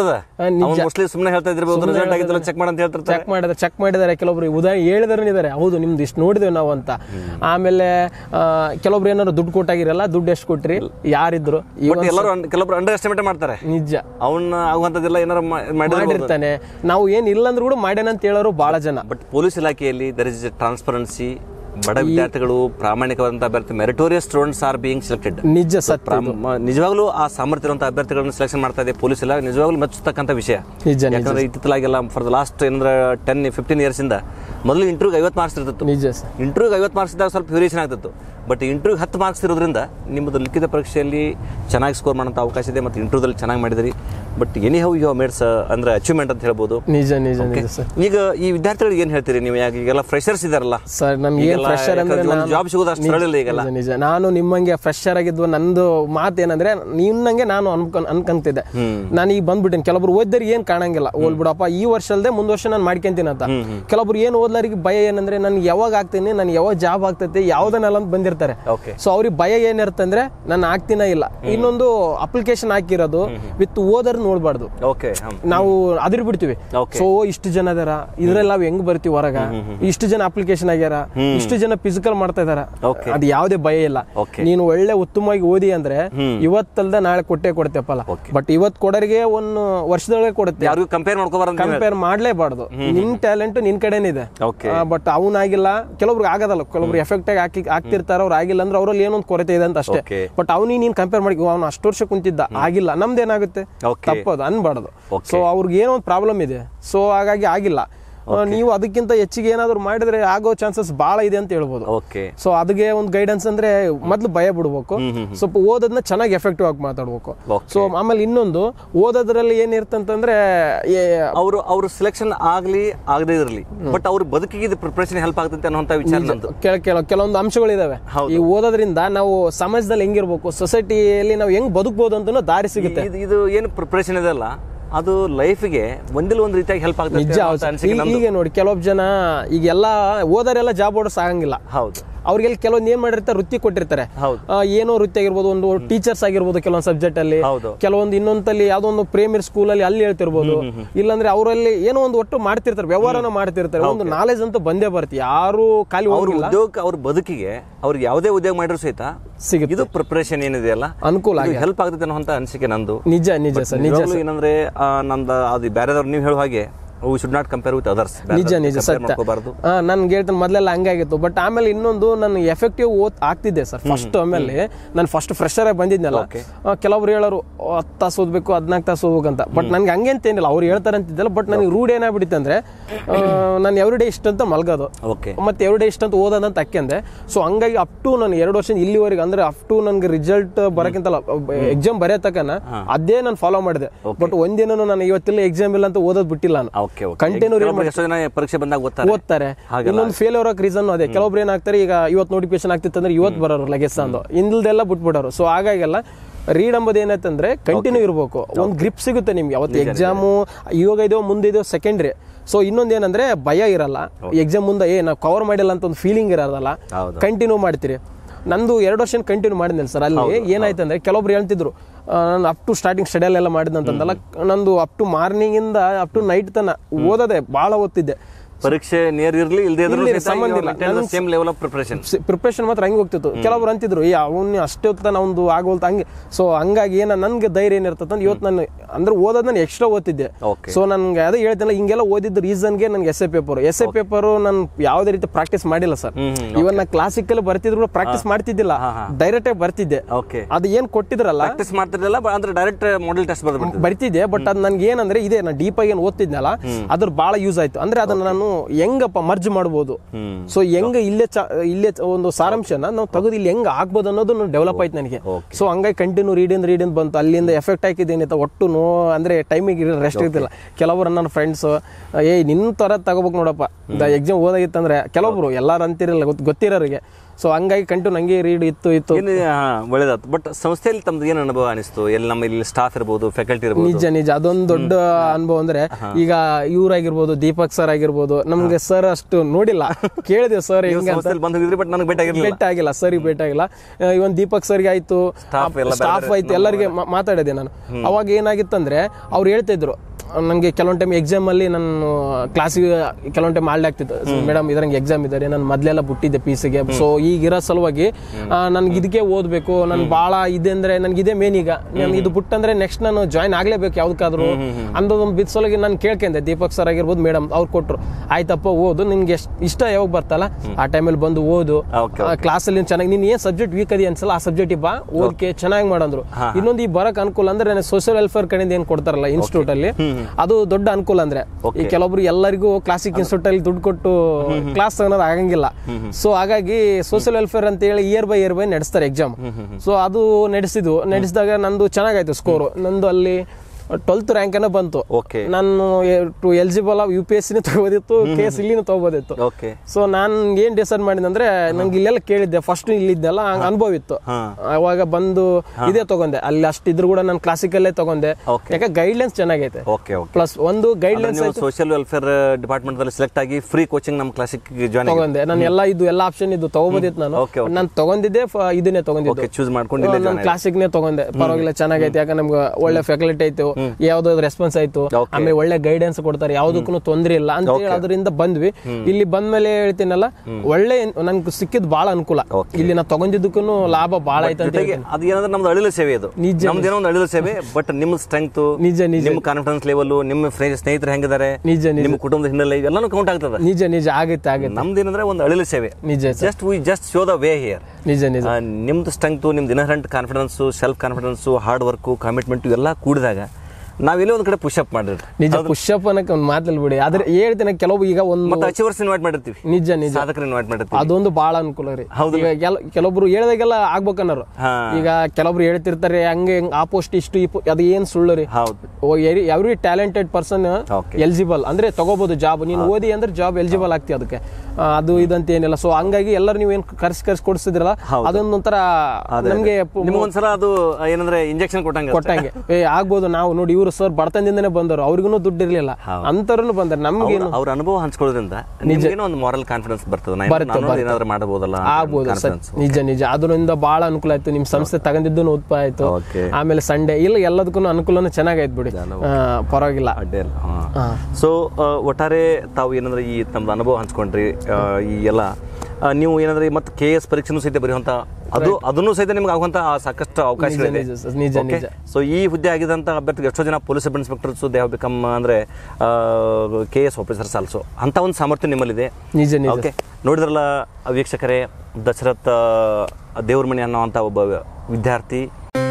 ಚೆಕ್ ಮಾಡಿದಾರೆ, ಕೆಲವೊಬ್ರು ಉದಾಹರಣೆ ಹೇಳಿದಾರೆ, ಹೌದು ನಿಮ್ದು ಇಷ್ಟು ನೋಡಿದೇವೆ ನಾವು ಅಂತ. ಆಮೇಲೆ ಕೆಲವೊಬ್ರು ಏನಾದ್ರು ದುಡ್ಡು ಕೊಟ್ಟಾಗಿರಲ್ಲ, ದುಡ್ಡು ಎಷ್ಟು ಕೊಟ್ರಿ, ಯಾರಿದ್ರು, ಕೆಲವೊಬ್ರು ಅಂಡರ್ ಎಸ್ಟಿಮೇಟ್ ಮಾಡ್ತಾರೆ. ನಿಜ, ಅವನ್ನ ಆಗುವಂತದ್ದೆಲ್ಲ ಏನಾರು ಮಾಡಿರ್ತಾನೆ. ನಾವು ಏನ್ ಇಲ್ಲ ಅಂದ್ರೂ ಕೂಡ ಮಾಡ್ಯಾನಂತ ಹೇಳೋರು ಬಹಳ ಜನ. ಬಟ್ ಪೊಲೀಸ್ ಇಲಾಖೆಯಲ್ಲಿ ದರ್ ಇಸ್ ಟ್ರಾನ್ಸ್ಪರೆನ್ಸಿ. ಬಡ ವಿದ್ಯಾರ್ಥಿಗಳು, ಪ್ರಾಮಾಣಿಕವಾದಂತಹ ಅಭ್ಯರ್ಥಿ, meritorious students are being selected. ನಿಜ ಸತ್ಯ. ನಿಜವಾಗ್ಲೂ ಆ ಸಾಮರ್ಥ್ಯ ಇರುವಂತಹ ಅಭ್ಯರ್ಥಿಗಳನ್ನು ಸೆಲೆಕ್ಷನ್ ಮಾಡ್ತಾ ಇದೆ ಪೊಲೀಸ್ ಇಲಾಖೆ. ನಿಜವಾಗ್ಲೂ ಮೆಚ್ಚತಕ್ಕಂಥ ವಿಷಯ. ಯಾಕಂದ್ರೆ ಇತ್ತಿತ್ತಲಾಗೆಲ್ಲ ಫಾರ್ ದ ಲಾಸ್ಟ್ ಏನಂದ್ರೆ 10-15 ಇಯರ್ಸ್ ಇಂದ ಮೊದಲು ಇಂಟರ್ವ್ಯೂಗೆ 50 ಮಾರ್ಕ್ಸ್ ಇರ್ತಿತ್ತು. ಇಂಟರ್ವ್ಯೂಗೆ 50 ಮಾರ್ಕ್ಸ್ ಇದ್ದಾಗ ಸ್ವಲ್ಪ ವೇರಿಯೇಷನ್ ಆಗ್ತಿತ್ತು. ಬಟ್ ಇಂಟರ್ವ್ಯೂಗೆ 10 ಮಾರ್ಕ್ಸ್ ಇರೋದ್ರಿಂದ ನಿಮ್ಮದು ಲಿಖಿತ ಪರೀಕ್ಷೆಯಲ್ಲಿ ಚೆನ್ನಾಗಿ ಸ್ಕೋರ್ ಮಾಡೋಂಥ ಅವಕಾಶ ಇದೆ, ಮತ್ತು ಇಂಟರ್ವ್ಯೂದಲ್ಲಿ ಚೆನ್ನಾಗಿ ಮಾಡಿದಿರಿ. But anyhow you made ಅಂದ್ರೆ ಅಚೀವ್ಮೆಂಟ್ ಅಂತ ಹೇಳ್ಬೋದು. ನಿಜ ನಿಜ. ಈಗ ಈ ವಿದ್ಯಾರ್ಥಿಗಳಿಗೆ ಏನ್ ಹೇಳ್ತೀರಿ ನೀವು? ಈಗೆಲ್ಲ ಫ್ರೆಶರ್ಸ್ ಇದಾರಲ್ಲ ಸರ್, ನಮ್ಗೆ ಫ್ರೆಶರ್ ಅಂದ್ರೆ ಜಾಬ್ ಸಿಗೋದು ಅಷ್ಟು ಸರಳ ಇಲ್ಲ ಈಗೆಲ್ಲ. ನಿಜ ನಾನು ನಿಮ್ಮಂಗೆ ಫ್ರೆಶರ್ ಆಗಿದ್ವು. ನಂದು ಮಾತೇನಂದ್ರೆ ನಿನ್ನಂಗೆ ನಾನು ಅನ್ಕೊಂತಿದ್ದೆ. ನಾನು ಈಗ ಬಂದ್ಬಿಟ್ಟೇನೆ. ಕೆಲವೊಬ್ರು ಓದ್ದರಿಗೆ ಏನ್ ಕಾಣಂಗಿಲ್ಲ, ಓದ್ಬಿಡಪ್ಪ ಈ ವರ್ಷ ಅಲ್ಲದೆ ಮುಂದ್ ವರ್ಷ ನಾನು ಮಾಡ್ಕೊಂತೀನಿ ಅಂತ. ಕೆಲವೊಬ್ರು ಏನ್ ಓದ್ಲಾರಿಗೆ ಭಯ ಏನಂದ್ರೆ ನನ್ಗೆ ಯಾವಾಗ ಆಗ್ತೀನಿ, ನನ್ ಯಾವಾಗ ಜಾಬ್ ಆಗ್ತೈತಿ, ಯಾವ್ದನ್ನೆಲ್ಲ ಅಂತ ಬಂದಿರ್ತಾರೆ. ಸೊ ಅವ್ರಿಗೆ ಭಯ ಏನಿರ್ತಂದ್ರೆ ನಾನು ಆಗ್ತೀನ ಇಲ್ಲ. ಇನ್ನೊಂದು ಅಪ್ಲಿಕೇಶನ್ ಹಾಕಿರೋದು ವಿತ್ ಓದರ್ ನೋಡ್ಬಾರ್ದು. ನಾವು ಅದ್ರ ಬಿಡ್ತೀವಿ. ಸೊ ಇಷ್ಟು ಜನ ಅದಾರ, ಇದ್ರಲ್ಲಿ ನಾವು ಹೆಂಗ್ ಬರ್ತೀವಿ ಹೊರಗ, ಇಷ್ಟು ಜನ ಅಪ್ಲಿಕೇಶನ್ ಆಗ್ಯಾರ, ಇಷ್ಟು ಜನ ಫಿಸಿಕಲ್ ಮಾಡ್ತಾ ಇದಾರ, ಅದು ಯಾವ್ದೇ ಭಯ ಇಲ್ಲ. ನೀನು ಒಳ್ಳೆ ಉತ್ತಮವಾಗಿ ಓದಿ ಅಂದ್ರೆ ಇವತ್ತಲ್ದ ನಾಳೆ ಕೊಡ್ತೇಪಲ್ಲ. ಬಟ್ ಇವತ್ ಕೊಡರಿಗೆ ಒಂದು ವರ್ಷದೊಳಗೆ ಕೊಡುತ್ತೆ. ಕಂಪೇರ್ ಮಾಡ್ಲೇಬಾರ್ದು. ನಿನ್ ಟ್ಯಾಲೆಂಟ್ ನಿನ್ ಕಡೆನಿದೆ. ಬಟ್ ಅವನಾಗಿಲ್ಲ, ಕೆಲವ್ರಿಗೆ ಆಗೋದಲ್ಲ, ಕೆಲವ್ರು ಎಫೆಕ್ಟ್ ಆಗಿ ಆಗ್ತಿರ್ತಾರ, ಅವ್ರು ಆಗಿಲ್ಲ ಅಂದ್ರೆ ಅವ್ರಲ್ಲಿ ಏನೊಂದು ಕೊರತೆ ಇದೆ ಅಂತ ಅಷ್ಟೇ. ಬಟ್ ಅವನಿಗೆ ನೀನ್ ಕಂಪೇರ್ ಮಾಡಿ ಅವ್ನು ಅಷ್ಟು ವರ್ಷ ಕುಂತಿದ್ದ ಆಗಿಲ್ಲ, ನಮ್ದೇನಾಗುತ್ತೆ ತಪ್ಪದು ಅನ್ಬಾರ್ದು. ಸೊ ಅವ್ರಿಗೆ ಏನೋ ಒಂದು ಪ್ರಾಬ್ಲಮ್ ಇದೆ, ಸೊ ಹಾಗಾಗಿ ಆಗಿಲ್ಲ. ನೀವು ಅದಕ್ಕಿಂತ ಹೆಚ್ಚಿಗೆ ಏನಾದ್ರು ಮಾಡಿದ್ರೆ ಆಗೋ ಚಾನ್ಸಸ್ ಬಹಳ ಇದೆ ಅಂತ ಹೇಳ್ಬೋದು. ಸೊ ಅದಕ್ಕೆ ಒಂದು ಗೈಡೆನ್ಸ್ ಅಂದ್ರೆ ಮೊದ್ಲು ಭಯ ಬಿಡ್ಬೇಕು, ಸ್ವಲ್ಪ ಓದೋದನ್ನ ಚೆನ್ನಾಗಿ ಎಫೆಕ್ಟಿವ್ ಆಗಿ ಮಾತಾಡ್ಬೇಕು. ಸೊ ಆಮೇಲೆ ಇನ್ನೊಂದು ಓದೋದ್ರಲ್ಲಿ ಏನಿರ್ತಂತಂದ್ರೆ ಅವ್ರ ಸೆಲೆಕ್ಷನ್ ಆಗ್ಲಿ ಆಗದೇ ಇರಲಿ, ಬಟ್ ಅವ್ರ ಬದುಕಿಗೆ ಪ್ರಿಪರೇಷನ್ ಹೆಲ್ಪ್ ಆಗ್ತದೆ ಅನ್ನೋಂತ ವಿಚಾರ ಕೆಲವೊಂದು ಅಂಶಗಳಿದಾವೆ. ಈ ಓದೋದ್ರಿಂದ ನಾವು ಸಮಾಜದಲ್ಲಿ ಹೆಂಗಿರ್ಬೇಕು, ಸೊಸೈಟಿಯಲ್ಲಿ ನಾವು ಹೆಂಗ್ ಬದುಕಬಹುದು ಅಂತ ದಾರಿ ಸಿಗುತ್ತೆ. ಇದು ಏನು ಪ್ರಿಪರೇಷನ್ ಇದೆಲ್ಲ ಅದು ಲೈಫ್ಗೆ ಒಂದಿಲ್ಲ ಒಂದ್ ರೀತಿಯಾಗಿ ಹೆಲ್ಪ್ ಆಗ್ತದೆ. ಈಗ ನೋಡಿ ಕೆಲವೊಬ್ಬ ಜನ ಈಗೆಲ್ಲ ಓದೋರೆಲ್ಲ ಜಾಬ್ ಓಡೋಸ್ ಆಗಂಗಿಲ್ಲ. ಅವ್ರಿಗೆಲ್ಲ ಕೆಲವೊಂದು ಏನ್ ಮಾಡಿರ್ತಾರೆ, ವೃತ್ತಿ ಕೊಟ್ಟಿರ್ತಾರೆ. ಏನೋ ವೃತ್ತಿ ಆಗಿರ್ಬೋದು, ಒಂದು ಟೀಚರ್ಸ್ ಆಗಿರ್ಬೋದು ಕೆಲವೊಂದು ಸಬ್ಜೆಕ್ಟ್ ಅಲ್ಲಿ, ಕೆಲವೊಂದು ಇನ್ನೊಂದಲ್ಲಿ ಯಾವ್ದೋ ಒಂದು ಪ್ರೈಮರಿ ಸ್ಕೂಲ್ ಅಲ್ಲಿ ಅಲ್ಲಿ ಹೇಳ್ತಿರ್ಬೋದು. ಇಲ್ಲಾಂದ್ರೆ ಅವರಲ್ಲಿ ಏನೋ ಒಂದು ಒಟ್ಟು ಮಾಡ್ತಿರ್ತಾರೆ, ವ್ಯವಹಾರನ ಮಾಡ್ತಿರ್ತಾರೆ. ಒಂದು ನಾಲೆಜ್ ಅಂತ ಬಂದೇ ಬರುತ್ತೆ, ಯಾರು ಖಾಲಿ ಉದ್ಯೋಗ ಅವ್ರ ಬದುಕಿಗೆ ಅವ್ರಿಗೆ ಯಾವುದೇ ಉದ್ಯೋಗ ಮಾಡಿದ್ರು ಸಹಿತ ಸಿಗುತ್ತೆ. ಇದು ಪ್ರಿಪರೇಷನ್ ಏನಿದೆಯಲ್ಲ ಅನುಕೂಲ ಹೆಲ್ಪ್ ಆಗ್ತದೆ ಅನ್ನೋ ಅನಿಸಿಕೆ ನಂದು. ನಿಜ ನಿಜ ಸರ್, ನಿಜ. ಏನಂದ್ರೆ ನಂದು ಅದು ಬೇರೆದವ್ರು ನೀವು ಹೇಳುವ ಹಾಗೆ we should not compare with others. ನಿಜ ಸತ್ಯ. ನನ್ಗೆ ಹೇಳ್ತಾನೆ ಮೊದಲೆಲ್ಲ ಹಂಗಾಗಿತ್ತು. ಬಟ್ ಆಮೇಲೆ ಇನ್ನೊಂದು ನಾನು ಎಫೆಕ್ಟಿವ್ ಆಗ್ತಿದ್ದೆ ಸರ್ ಫಸ್ಟ್. ಆಮೇಲೆ ನಾನು ಫಸ್ಟ್ ಫ್ರೆಶರ್ ಆಗಿ ಬಂದಿದ್ನಲ್ಲ, ಕೆಲವ್ರು ಹೇಳೋರು 10 ತಾಸು ಓದ್ಬೇಕು, 14 ತಾಸು ಓದ್ಬೇಕಂತ. ಬಟ್ ನನ್ಗೆ ಹಂಗೇಂತೇನಿಲ್ಲ, ಅವ್ರು ಹೇಳ್ತಾರೆ ಅಂತಿದ್ದಲ್ಲ. ಬಟ್ ನನಗೆ ರೂಢಿ ಏನಾಗ್ಬಿಟ್ಟಿತ್ತು ಅಂದ್ರೆ ನಾನು ಎವ್ರಿ ಡೇ ಇಷ್ಟಂತ ಮಲ್ಗೋದು, ಮತ್ತೆ ಎವ್ರಿ ಡೇ ಇಷ್ಟಂತ ಓದೋದಂತ ಅಕ್ಕಂದೆ. ಸೊ ಹಂಗಾಗಿ ಅಪ್ ಟು ನಾನು 2 ವರ್ಷ ಇಲ್ಲಿವರೆಗೆ ಅಂದ್ರೆ ಅಪ್ ಟು ನನ್ಗೆ ರಿಸಲ್ಟ್ ಬರಕ್ಕಿಂತಲ್ಲ, ಎಕ್ಸಾಮ್ ಬರೆಯತಕ್ಕನ ಅದೇ ನಾನು ಫಾಲೋ ಮಾಡಿದೆ. ಬಟ್ ಒಂದಿನ ನಾನು ಇವತ್ತಿಲ್ಲ ಎಕ್ಸಾಮ್ ಇಲ್ಲ ಅಂತ ಓದೋದ್ ಬಿಟ್ಟಿಲ್ಲ ನಾನು. ಕಂಟಿನ್ಯೂ ಪರೀಕ್ಷೆ ಬಂದಾಗ ಓದ್ತಾರೆ. ಇನ್ನೊಂದು ಫೇಲ್ಯೂರ್ ಆಗಿ ರೀಸನ್ ಅದೇ. ಕೆಲವೊಬ್ರು ಏನಾಗ್ತಾರೆ, ಈಗ ಇವತ್ತು ನೋಟಿಫಿಕೇಶನ್ ಆಗ್ತಿತ್ತು ಅಂದ್ರೆ ಇವತ್ತು ಬರೋರು ಲಗೇಜ್ ಅಂದು ಇಂದೆಲ್ಲ ಬಿಟ್ಬಿಡೋರು. ಸೊ ಹಾಗಾಗೆಲ್ಲ ರೀಡ್ ಅಂಬೋದು ಏನಂತಂದ್ರೆ ಕಂಟಿನ್ಯೂ ಇರಬೇಕು, ಒಂದು ಗ್ರಿಪ್ ಸಿಗುತ್ತೆ ನಿಮ್ಗೆ. ಅವತ್ತು ಎಕ್ಸಾಮು ಇವಾಗ ಇದೋ ಮುಂದಿದೋ ಸೆಕೆಂಡ್ರಿ. ಸೊ ಇನ್ನೊಂದು ಏನಂದ್ರೆ ಭಯ ಇರಲ್ಲ, ಎಕ್ಸಾಮ್ ಮುಂದೆ ನಾವು ಕವರ್ ಮಾಡಿಲ್ಲ ಅಂತ ಒಂದು ಫೀಲಿಂಗ್ ಇರೋದಲ್ಲ, ಕಂಟಿನ್ಯೂ ಮಾಡ್ತೀರಿ. ನಂದು 2 ವರ್ಷ ಕಂಟಿನ್ಯೂ ಮಾಡಿದ್ನಲ್ಲ ಸರ್. ಅಲ್ಲಿ ಏನಾಯ್ತು ಅಂದ್ರೆ ಕೆಲವೊಬ್ರು ಹೇಳ್ತಿದ್ರು ನಾನು ಅಪ್ ಟು ಸ್ಟಾರ್ಟಿಂಗ್ ಸ್ಟಡಿಯಲ್ಲಿ ಎಲ್ಲ ಮಾಡಿದಂತಂದಲ್ಲ, ನಂದು ಅಪ್ ಟು ಮಾರ್ನಿಂಗ್ ಇಂದ ಅಪ್ ಟು ನೈಟ್ ತನ ಓದೋದೆ ಭಾಳ ಓದ್ತಿದ್ದೆ. ಪರೀಕ್ಷೆ ನೇರ್ ಇರ್ಲಿ ಇಲ್ದೇ ಸಂಬಂಧ ಇಲ್ಲ, ಸೇಮ್ ಲೆವೆಲ್ ಆಫ್ ಪ್ರಿಪರೇಷನ್ ಮಾತ್ರ ಹಂಗೆ ಹೋಗ್ತಿತ್ತು. ಕೆಲವ್ರು ಅಂತಿದ್ರು ಅವನು ಅಷ್ಟೇ ಹೊತ್ತ ಒಂದು ಆಗೋಲ್ತ ಹಂಗೆ. ಸೊ ಹಂಗಾಗಿ ನನ್ಗೆ ಧೈರ್ಯ ಏನಿರ್ತಂದ್ರೆ ಇವತ್ತು ನಾನು ಅಂದ್ರೆ ಓದೋದು ನಾನು ಎಕ್ಸ್ಟ್ರಾ ಓದ್ತಿದ್ದೆ. ಸೊ ನನ್ಗೆ ಅದೇ ಹೇಳ್ತಿಲ್ಲ, ಹಿಂಗೆಲ್ಲ ಓದಿದ್ದು ರೀಸನ್ಗೆ ನನ್ಗೆ ಎಸ್ ಎ ಪೇಪರು ನಾನು ಯಾವುದೇ ರೀತಿ ಪ್ರಾಕ್ಟೀಸ್ ಮಾಡಿಲ್ಲ ಸರ್. ಇವನ್ ನಾ ಕ್ಲಾಸಿಕಲ್ ಬರ್ತಿದ್ರು ಪ್ರಾಕ್ಟೀಸ್ ಮಾಡ್ತಿದ್ದಿಲ್ಲ, ಡೈರೆಕ್ಟ್ ಆಗಿ ಬರ್ತಿದ್ದೆ. ಅದು ಏನ್ ಕೊಟ್ಟಿದ್ರಲ್ಲ ಡೈರೆಕ್ಟ್ ಮಾಡೆಲ್ ಟೆಸ್ಟ್ ಬರ್ತಿದ್ದೆ. ಬಟ್ ಅದ್ ನನ್ಗೆ ಏನಂದ್ರೆ ಇದೆ, ನಾನು ಡೀಪ್ ಆಗಿ ಏನ್ ಓದ್ತಿದ್ನಲ್ಲ ಅದ್ರ ಬಹಳ ಯೂಸ್ ಆಯ್ತು. ಅಂದ್ರೆ ಅದನ್ನ ನಾನು ಹೆಂಗಪ್ಪ ಮರ್ಜ್ ಮಾಡ್ಬೋದು, ಸೊ ಹೆಂಗ ಇಲ್ಲೇ ಒಂದು ಸಾರಾಂಶನ ನಾವು ತೆಗೆದು ಇಲ್ಲಿ ಹೆಂಗ್ ಆಗ್ಬೋದು ಅನ್ನೋದು ಡೆವಲಪ್ ಆಯ್ತು ನನಗೆ. ಸೊ ಹಂಗಾಗಿ ಕಂಟಿನ್ಯೂ ರೀಡಿಂಗ್ ಬಂತು. ಅಲ್ಲಿಂದ ಎಫೆಕ್ಟ್ ಹಾಕಿದ್ದೇನೆ ಒಟ್ಟು ಅಂದ್ರೆ ಟೈಮಿಗೆ ರೆಸ್ಟ್ ಇರ್ತಿಲ್ಲ. ಕೆಲವರು ನನ್ನ ಫ್ರೆಂಡ್ಸ್ ನಿನ್ ತರ ತಗೋಬೇಕು ನೋಡಪ್ಪ ಎಕ್ಸಾಮ್ ಓದಾಗಿತ್ತಂದ್ರೆ, ಕೆಲವೊಬ್ರು ಎಲ್ಲಾರು ಅಂತಿರಲ್ಲ ಗೊತ್ತಿರೋರಿಗೆ. ಸೊ ಹಂಗಾಗಿ ಕಂಟಿನ್ಯೂ ನಂಗೆ ರೀಡ್ ಇತ್ತು ಒಳ್ಳೇದಾಯ್ತು. ಬಟ್ ಸಂಸ್ಥೆಯಲ್ಲಿ ತಮ್ದು ಏನು ಅನುಭವ ಅನಿಸ್ತು? ಎಲ್ಲಿ ನಮ್ಮ ಇಲ್ಲಿ ಸ್ಟಾಫ್ ಇರ್ಬೋದು, ಫ್ಯಾಕಲ್ಟಿ ಇರ್ಬೋದು? ನಿಜ ಅದೊಂದು ದೊಡ್ಡ ಅನುಭವ. ಅಂದ್ರೆ ಈಗ ಇವ್ರಾಗಿರ್ಬೋದು, ದೀಪಕ್ ಸರ್ ಆಗಿರ್ಬೋದು, ನಮ್ಗೆ ಸರ್ ಅಷ್ಟು ನೋಡಿಲ್ಲ, ಕೇಳಿದೆ ಸರ್ ಬೆಟ್ಟ ಆಗಿಲ್ಲ, ಸರಿ ಬೆಟ್ಟ ಆಗಿಲ್ಲ. ಇವನ್ ದೀಪಕ್ ಸರ್ಗೆ ಆಯ್ತು, ಸ್ಟಾಫ್ ಆಯ್ತು, ಎಲ್ಲರಿಗೆ ಮಾತಾಡಿದೆ ನಾನು. ಅವಾಗ ಏನಾಗಿತ್ತಂದ್ರೆ ಅವ್ರು ಹೇಳ್ತಾ ಇದ್ರು ನನಗೆ ಕೆಲವೊಂದು ಟೈಮ್ ಎಕ್ಸಾಮ್ ಅಲ್ಲಿ ನಾನು ಕ್ಲಾಸಿಗೆ ಕೆಲವೊಂದು ಟೈಮ್ ಹಾಲ್ಡ್ ಆಗ್ತಿತ್ತು. ಮೇಡಮ್ ಇದ್ರಂಗೆ ಎಕ್ಸಾಮ್ ಇದ್ದಾರೆ, ನಾನು ಮೊದಲೆಲ್ಲ ಬಿಟ್ಟಿದ್ದೆ ಪೀಸಿಗೆ. ಸೊ ಈಗಿರೋ ಸಲುವಾಗಿ ನನ್ಗೆ ಇದಕ್ಕೆ ಓದಬೇಕು, ನನ್ ಭಾಳ ಇದೆ ಅಂದ್ರೆ ನನ್ಗೆ ಇದೇ ಮೇನ್. ಈಗ ನಾನು ಇದು ಬಿಟ್ಟಂದ್ರೆ ನೆಕ್ಸ್ಟ್ ನಾನು ಜಾಯ್ನ್ ಆಗ್ಲೇಬೇಕು ಯಾವ್ದಕ್ಕಾದ್ರು ಅಂದೊಂದು ಬಿದ್ದ ಸಲುವಾಗಿ ನಾನು ಕೇಳ್ಕೊಂಡೆ. ದೀಪಕ್ ಸರ್ ಆಗಿರ್ಬೋದು, ಮೇಡಮ್ ಅವ್ರು ಕೊಟ್ರು, ಆಯ್ತಪ್ಪ ಓದು, ನಿನ್ಗೆ ಇಷ್ಟ ಯಾವಾಗ ಬರ್ತಲ್ಲ ಆ ಟೈಮಲ್ಲಿ ಬಂದು ಓದು, ಕ್ಲಾಸಲ್ಲಿ ಚೆನ್ನಾಗಿ ನೀನ್ ಏನ್ ಸಬ್ಜೆಕ್ಟ್ ವೀಕ್ ಅದಿ ಅನ್ಸಲ್ಲ ಆ ಸಬ್ಜೆಕ್ಟ್ ಬಾ, ಓದಕ್ಕೆ ಚೆನ್ನಾಗಿ ಮಾಡಂದ್ರು. ಇನ್ನೊಂದು ಈ ಬರಕ್ ಅನುಕೂಲ ಅಂದ್ರೆ ಸೋಷಿಯಲ್ ವೆಲ್ಫೇರ್ ಕಡೆಯಿಂದ ಏನ್ ಕೊಡ್ತಾರಲ್ಲ ಇನ್ಸ್ಟಿಟ್ಯೂಟ್ ಅಲ್ಲಿ, ಅದು ದೊಡ್ಡ ಅನುಕೂಲ. ಅಂದ್ರೆ ಈ ಕೆಲವೊಬ್ರು ಎಲ್ಲರಿಗೂ ಕ್ಲಾಸಿಕ್ ಇನ್ಸ್ಟಿಟ್ಯೂಟ್ ಅಲ್ಲಿ ದುಡ್ಡು ಕೊಟ್ಟು ಕ್ಲಾಸ್ ಅನ್ನೋದು ಆಗಂಗಿಲ್ಲ. ಸೊ ಹಾಗಾಗಿ ಸೋಷಿಯಲ್ ವೆಲ್ಫೇರ್ ಅಂತ ಹೇಳಿ ಇಯರ್ ಬೈ ನಡೆಸ್ತಾರೆ ಎಕ್ಸಾಮ್. ಸೊ ಅದು ನಡೆಸಿದಾಗ ನಂದು ಚೆನ್ನಾಗಾಯ್ತು ಸ್ಕೋರು. ನಂದು ಅಲ್ಲಿ 12th ರ್ಯಾಂಕ್ ಏನೋ ಬಂತು. ಓಕೆ. ನಾನು ಎಲಿಜಿಬಲ್ UPSC ತಗೋದಿತ್ತು, KS ಇಲ್ಲಿನೂ ತಗೋಬೋದಿತ್ತು. ಓಕೆ. ಸೊ ನಾನು ಏನ್ ಡಿಸೈಡ್ ಮಾಡಿದಂದ್ರೆ ನಂಗೆ ಇಲ್ಲೆಲ್ಲ ಕೇಳಿದ್ದೆ, ಫಸ್ಟ್ ಇಲ್ಲಿದ್ದೆಲ್ಲ ಅನುಭವ ಇತ್ತು. ಅವಾಗ ಬಂದು ಇದೇ ತಗೊಂಡೆ, ಅಲ್ಲಿ ಅಷ್ಟಿದ್ರು ಕೂಡ ನಾನು ಕ್ಲಾಸಿಕಲ್ಲೇ ತಗೊಂಡೆ. ಯಾಕೆ ಗೈಡ್ಲೈನ್ಸ್ ಚೆನ್ನಾಗೈತೆ. ಪ್ಲಸ್ ಒಂದು ಗೈಡ್ಲೈನ್ಸ್ ಸೋಷಿಯಲ್ ವೆಲ್ಫೇರ್ ಡಿಪಾರ್ಟ್ಮೆಂಟ್ ಅಲ್ಲಿ ಸೆಲೆಕ್ಟ್ ಆಗಿ ಫ್ರೀ ಕೋಚಿಂಗ್ ನಮ್ಮ ಕ್ಲಾಸಿಕ್ ಜಾಯ್ನ್ ತಗೊಂಡೆ. ನಾನು ಎಲ್ಲ ಆಪ್ಷನ್ ಇದು ತಗೋಬೋದಿತ್ತು. ನಾನು ತಗೊಂಡಿದ್ದೆ ಇದನ್ನೇ ತಗೊಂಡಿದ್ದೆ, ಚೂಸ್ ಮಾಡ್ಕೊಂಡು ನಾನು ಕ್ಲಾಸಿಕ್ನೇ ತಗೊಂಡೆ. ಪರವಾಗಿಲ್ಲ, ಚೆನ್ನಾಗೈತೆ. ಯಾಕಂದ್ರೆ ನಮ್ಗೆ ಒಳ್ಳೆ ಫ್ಯಾಕಲ್ಟಿ ಆಯ್ತು, ಯಾವ್ದಾದ್ರು ರೆಸ್ಪಾನ್ಸ್ ಆಯ್ತು, ಆಮೇಲೆ ಒಳ್ಳೆ ಗೈಡೆನ್ಸ್ ಕೊಡ್ತಾರೆ, ಯಾವ್ದಕ್ಕೂ ತೊಂದ್ರೆ ಇಲ್ಲ ಅಂತ ಹೇಳಿ ಅದರಿಂದ ಬಂದ್ವಿ. ಇಲ್ಲಿ ಬಂದ್ಮೇಲೆ ಹೇಳ್ತೀನಲ್ಲ, ಒಳ್ಳೆ ನನ್ಗೆ ಸಿಕ್ಕಿದ್ ಬಹಳ ಅನುಕೂಲ. ಇಲ್ಲಿ ನಾ ತಗೊಂಡಿದ್ದಕ್ಕೂ ಲಾಭ ಬಹಳ ಆಯ್ತು ಅಂತ. ಅದು ಏನಂದ್ರೆ ನಮ್ದು ಅಳಿಲು ಸೇವೆ, ಇದು ನಮ್ದೇನೋ ಒಂದು ಅಳಿಲು ಸೇವೆ. ಬಟ್ ನಿಮ್ಮ ಸ್ಟ್ರೆಂತ್, ನಿಮ್ಮ ಕಾನ್ಫಿಡೆನ್ಸ್ ಲೆವೆಲ್, ನಿಮ್ಮ ಸ್ನೇಹಿತರು ಹೆಂಗಿದ್ದಾರೆ, ನಿಮ್ಮ ಕುಟುಂಬದ ಹಿನ್ನೆಲೆ ಇವೆಲ್ಲಾನು ಕೌಂಟ್ ಆಗ್ತದೆ. ನಿಜ ಆಗುತ್ತೆ. ನಮ್ದೇನಂದ್ರೆ ಒಂದು ಅಳಿಲು ಸೇವೆ. Just show the way here. ನಿಮ್ದು ಸ್ಟ್ರೆಂತ್, ನಿಮ್ದು inherent confidence, self confidence, hard work, commitment ಇವೆಲ್ಲ ಕೂಡಿದಾಗ ನಾವೆಲ್ಲೋ ಒಂದ್ ಕಡೆ ಪುಷಪ್ ಮಾಡಿರ್ತೀವಿ. ನಿಜ, ಪುಷಪ್ ಅನ್ನಕ್ಕೆ ಒಂದು ಮಾತಲ್ಲಿ ಬಿಡಿ. ಆದ್ರೆ ಹೇಳ್ತೀನಿ, ಕೆಲವು ಈಗ ಒಂದು ಅಚೀವರ್ಸ್ ಇನ್ವೈಟ್ ಮಾಡಿರ್ತೀವಿ. ನಿಜ ಸಾಧಕರು ಇನ್ವೈಟ್ ಮಾಡಿರ್ತೀವಿ. ಅದೊಂದು ಬಹಳ ಅನುಕೂಲ ರೀ. ಕೆಲವೊಬ್ರು ಹೇಳ್ದಾಗೆಲ್ಲ ಆಗ್ಬೇಕನ್ನೋರು. ಈಗ ಕೆಲವೊಬ್ರು ಹೇಳ್ತಿರ್ತಾರೆ ಹಂಗೆ ಆಪೋಸ್ಟ್ ಇಷ್ಟು ಅದು ಏನ್ ಸುಳ್ಳು ರೀ. ಎವ್ರಿ ಟ್ಯಾಲೆಂಟೆಡ್ ಪರ್ಸನ್ ಎಲಿಜಿಬಲ್ ಅಂದ್ರೆ ತಗೋಬಹುದು ಜಾಬ್. ನೀನು ಓದಿ ಅಂದ್ರೆ ಜಾಬ್ ಎಲಿಜಿಬಲ್ ಆಗ್ತಿ ಅದಕ್ಕೆ. ಅದು ಇದಂತ ಏನಿಲ್ಲ. ಸೊ ಹಂಗಾಗಿ ಎಲ್ಲರೂ ನೀವು ಏನ್ ಕರ್ಸಿ ಕೊಡಿಸಿದ್ರಲ್ಲ, ಅದೊಂದೊಂಥರ ನಮ್ಗೆ ನಿಮ್ಗೊಂದ್ಸಲ ಅದು ಏನಂದ್ರೆ ಇಂಜೆಕ್ಷನ್ ಕೊಟ್ಟಂಗೆ ಆಗ್ಬೋದು. ನಾವು ನೋಡಿ, ಇವರು ಸರ್ ಬಡತನದಿಂದನೇ ಬಂದವರು, ಅವ್ರಿಗೂ ದುಡ್ಡು ಇರ್ಲಿಲ್ಲ, ಅಂತರೂ ಬಂದಾರೆ. ನಮ್ಗೆ ಅವ್ರ ಅನುಭವ ಹಂಚ್ಕೊಳ್ಳೋದ್ರಿಂದ ಒಂದು ಮಾರಲ್ ಕಾನ್ಫಿಡೆನ್ಸ್ ಬರ್ತದೆ, ಏನಾದ್ರೂ ಮಾಡಬಹುದಲ್ಲ, ಆಗ್ಬೋದು. ನಿಜ ಅದರಿಂದ ಬಹಳ ಅನುಕೂಲ ಆಯ್ತು. ನಿಮ್ ಸಂಸ್ಥೆ ತಗೊಂಡಿದ್ದು ಉತ್ಪಾದ ಆಯ್ತು. ಆಮೇಲೆ ಸಂಡೇ ಇಲ್ಲ, ಎಲ್ಲದಕ್ಕೂ ಅನುಕೂಲನೂ ಚೆನ್ನಾಗಾಯ್ತು ಬಿಡಿ, ಪರವಾಗಿಲ್ಲ. ಸೊ ಒಟ್ಟಾರೆ ತಾವು ಏನಂದ್ರೆ ಈ ತಮ್ದು ಅನುಭವ ಹಂಚ್ಕೊಂಡ್ರಿ. ಈ ಎಲ್ಲ ನೀವು ಏನಂದ್ರೆ ಮತ್ತೆ KS ಪರೀಕ್ಷೆನೂ ಸಹಿತ ಬರೆಯುವಂತ ಅದನ್ನು ಸಹಿತ ನಿಮ್ಗೆ ಆಗುವಂತ ಸಾಕಷ್ಟು ಅವಕಾಶಗಳಿದೆ. ಸೊ ಈ ಹುದ್ದೆ ಆಗಿದಂತ ಅಭ್ಯರ್ಥಿಗೆ ಎಷ್ಟೋ ಜನ police sub inspectors, they have become ಅಂದ್ರೆ KS ಆಫೀಸರ್ಸ್ ಆಲ್ಸೋ. ಅಂತ ಒಂದು ಸಾಮರ್ಥ್ಯ ನಿಮ್ಮಲ್ಲಿದೆ. ಓಕೆ, ನೋಡಿದ್ರಲ್ಲ ವೀಕ್ಷಕರೇ, ದಶರಥ್ ದೇವ್ರಮಣಿ ಅನ್ನೋಂಥ ಒಬ್ಬ ವಿದ್ಯಾರ್ಥಿ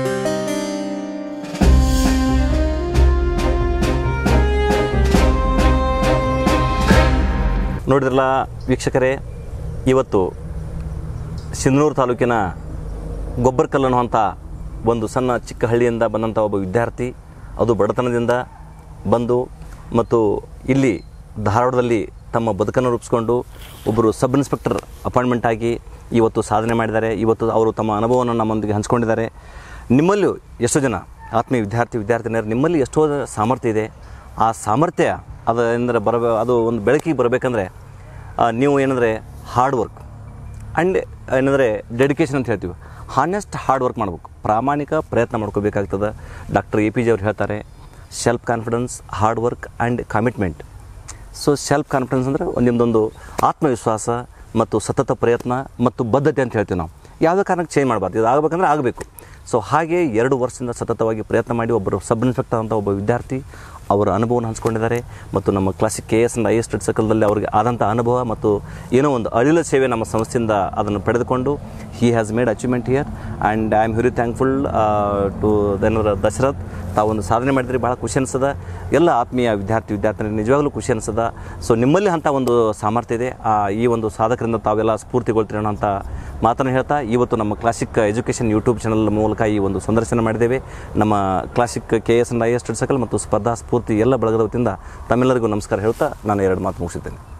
ನೋಡಿದ್ರಲ್ಲ ವೀಕ್ಷಕರೇ, ಇವತ್ತು ಸಿಂಧನೂರು ತಾಲೂಕಿನ ಗೊಬ್ಬರಕಲ್ಲು ಅನ್ನುವಂಥ ಒಂದು ಸಣ್ಣ ಚಿಕ್ಕ ಹಳ್ಳಿಯಿಂದ ಬಂದಂಥ ಒಬ್ಬ ವಿದ್ಯಾರ್ಥಿ, ಅದು ಬಡತನದಿಂದ ಬಂದು ಮತ್ತು ಇಲ್ಲಿ ಧಾರವಾಡದಲ್ಲಿ ತಮ್ಮ ಬದುಕನ್ನು ರೂಪಿಸ್ಕೊಂಡು ಒಬ್ಬರು ಸಬ್ ಇನ್ಸ್ಪೆಕ್ಟರ್ ಅಪಾಯಿಂಟ್ಮೆಂಟ್ ಆಗಿ ಇವತ್ತು ಸಾಧನೆ ಮಾಡಿದ್ದಾರೆ. ಇವತ್ತು ಅವರು ತಮ್ಮ ಅನುಭವವನ್ನು ನಮ್ಮೊಂದಿಗೆ ಹಂಚ್ಕೊಂಡಿದ್ದಾರೆ. ನಿಮ್ಮಲ್ಲೂ ಎಷ್ಟೋ ಜನ ಆತ್ಮೀಯ ವಿದ್ಯಾರ್ಥಿನಿಯರು, ನಿಮ್ಮಲ್ಲಿ ಎಷ್ಟೋ ಸಾಮರ್ಥ್ಯ ಇದೆ. ಆ ಸಾಮರ್ಥ್ಯ ಅದು ಒಂದು ಬೆಳಕಿಗೆ ಬರಬೇಕಂದ್ರೆ ನೀವು ಏನಂದರೆ ಹಾರ್ಡ್ ವರ್ಕ್ ಆ್ಯಂಡ್ ಏನಂದರೆ ಡೆಡಿಕೇಶನ್ ಅಂತ ಹೇಳ್ತೀವಿ. ಹಾನೆಸ್ಟ್ ಹಾರ್ಡ್ ವರ್ಕ್ ಮಾಡಬೇಕು, ಪ್ರಾಮಾಣಿಕ ಪ್ರಯತ್ನ ಮಾಡ್ಕೋಬೇಕಾಗ್ತದೆ. ಡಾಕ್ಟರ್ APJ ಅವ್ರು ಹೇಳ್ತಾರೆ, self confidence, hard work and commitment. So self confidence ಅಂದರೆ ನಿಮ್ಮದೊಂದು ಆತ್ಮವಿಶ್ವಾಸ ಮತ್ತು ಸತತ ಪ್ರಯತ್ನ ಮತ್ತು ಬದ್ಧತೆ ಅಂತ ಹೇಳ್ತೀವಿ ನಾವು. ಯಾವುದೇ ಕಾರಣಕ್ಕೆ ಚೇಂಜ್ ಮಾಡಬಾರ್ದು, ಇದು ಆಗಬೇಕಂದ್ರೆ ಆಗಬೇಕು. ಸೊ ಹಾಗೆ 2 ವರ್ಷದಿಂದ ಸತತವಾಗಿ ಪ್ರಯತ್ನ ಮಾಡಿ ಒಬ್ಬರು ಸಬ್ ಇನ್ಸ್ಪೆಕ್ಟರ್ ಅಂತ ಒಬ್ಬ ವಿದ್ಯಾರ್ಥಿ ಅವರ ಅನುಭವವನ್ನು ಹಂಚ್ಕೊಂಡಿದ್ದಾರೆ. ಮತ್ತು ನಮ್ಮ classic KS and IAS study ಸರ್ಕಲ್ದಲ್ಲಿ ಅವರಿಗೆ ಆದಂಥ ಅನುಭವ ಮತ್ತು ಏನೋ ಒಂದು ಅಳಿಲ ಸೇವೆ ನಮ್ಮ ಸಂಸ್ಥೆಯಿಂದ ಅದನ್ನು ಪಡೆದುಕೊಂಡು he has made achievement here. And I am very thankful to Dasharath. ತಾವೊಂದು ಸಾಧನೆ ಮಾಡಿದ್ರಿ, ಭಾಳ ಖುಷಿ ಅನಿಸ್ತದ. ಎಲ್ಲ ಆತ್ಮೀಯ ವಿದ್ಯಾರ್ಥಿನಿಯರಿಗೆ ನಿಜವಾಗ್ಲೂ ಖುಷಿ ಅನಿಸ್ತದ. ಸೊ ನಿಮ್ಮಲ್ಲಿ ಅಂಥ ಒಂದು ಸಾಮರ್ಥ್ಯ ಇದೆ. ಈ ಒಂದು ಸಾಧಕರಿಂದ ತಾವೆಲ್ಲ ಸ್ಫೂರ್ತಿಗೊಳ್ತೀರಿ ಅನ್ನೋಂಥ ಮಾತನ್ನು ಹೇಳ್ತಾ, ಇವತ್ತು ನಮ್ಮ ಕ್ಲಾಸಿಕ್ ಎಜುಕೇಷನ್ ಯೂಟ್ಯೂಬ್ ಚಾನಲ್ ಮೂಲಕ ಈ ಒಂದು ಸಂದರ್ಶನ ಮಾಡಿದ್ದೇವೆ. ನಮ್ಮ classic KS and IAS study circle ಮತ್ತು ಸ್ಪರ್ಧಾ ಸ್ಫೂರ್ತಿ ಎಲ್ಲ ಬಳಗದ ವತಿಯಿಂದ ತಮ್ಮೆಲ್ಲರಿಗೂ ನಮಸ್ಕಾರ ಹೇಳ್ತಾ ನಾನು 2 ಮಾತು ಮುಗಿಸಿದ್ದೇನೆ.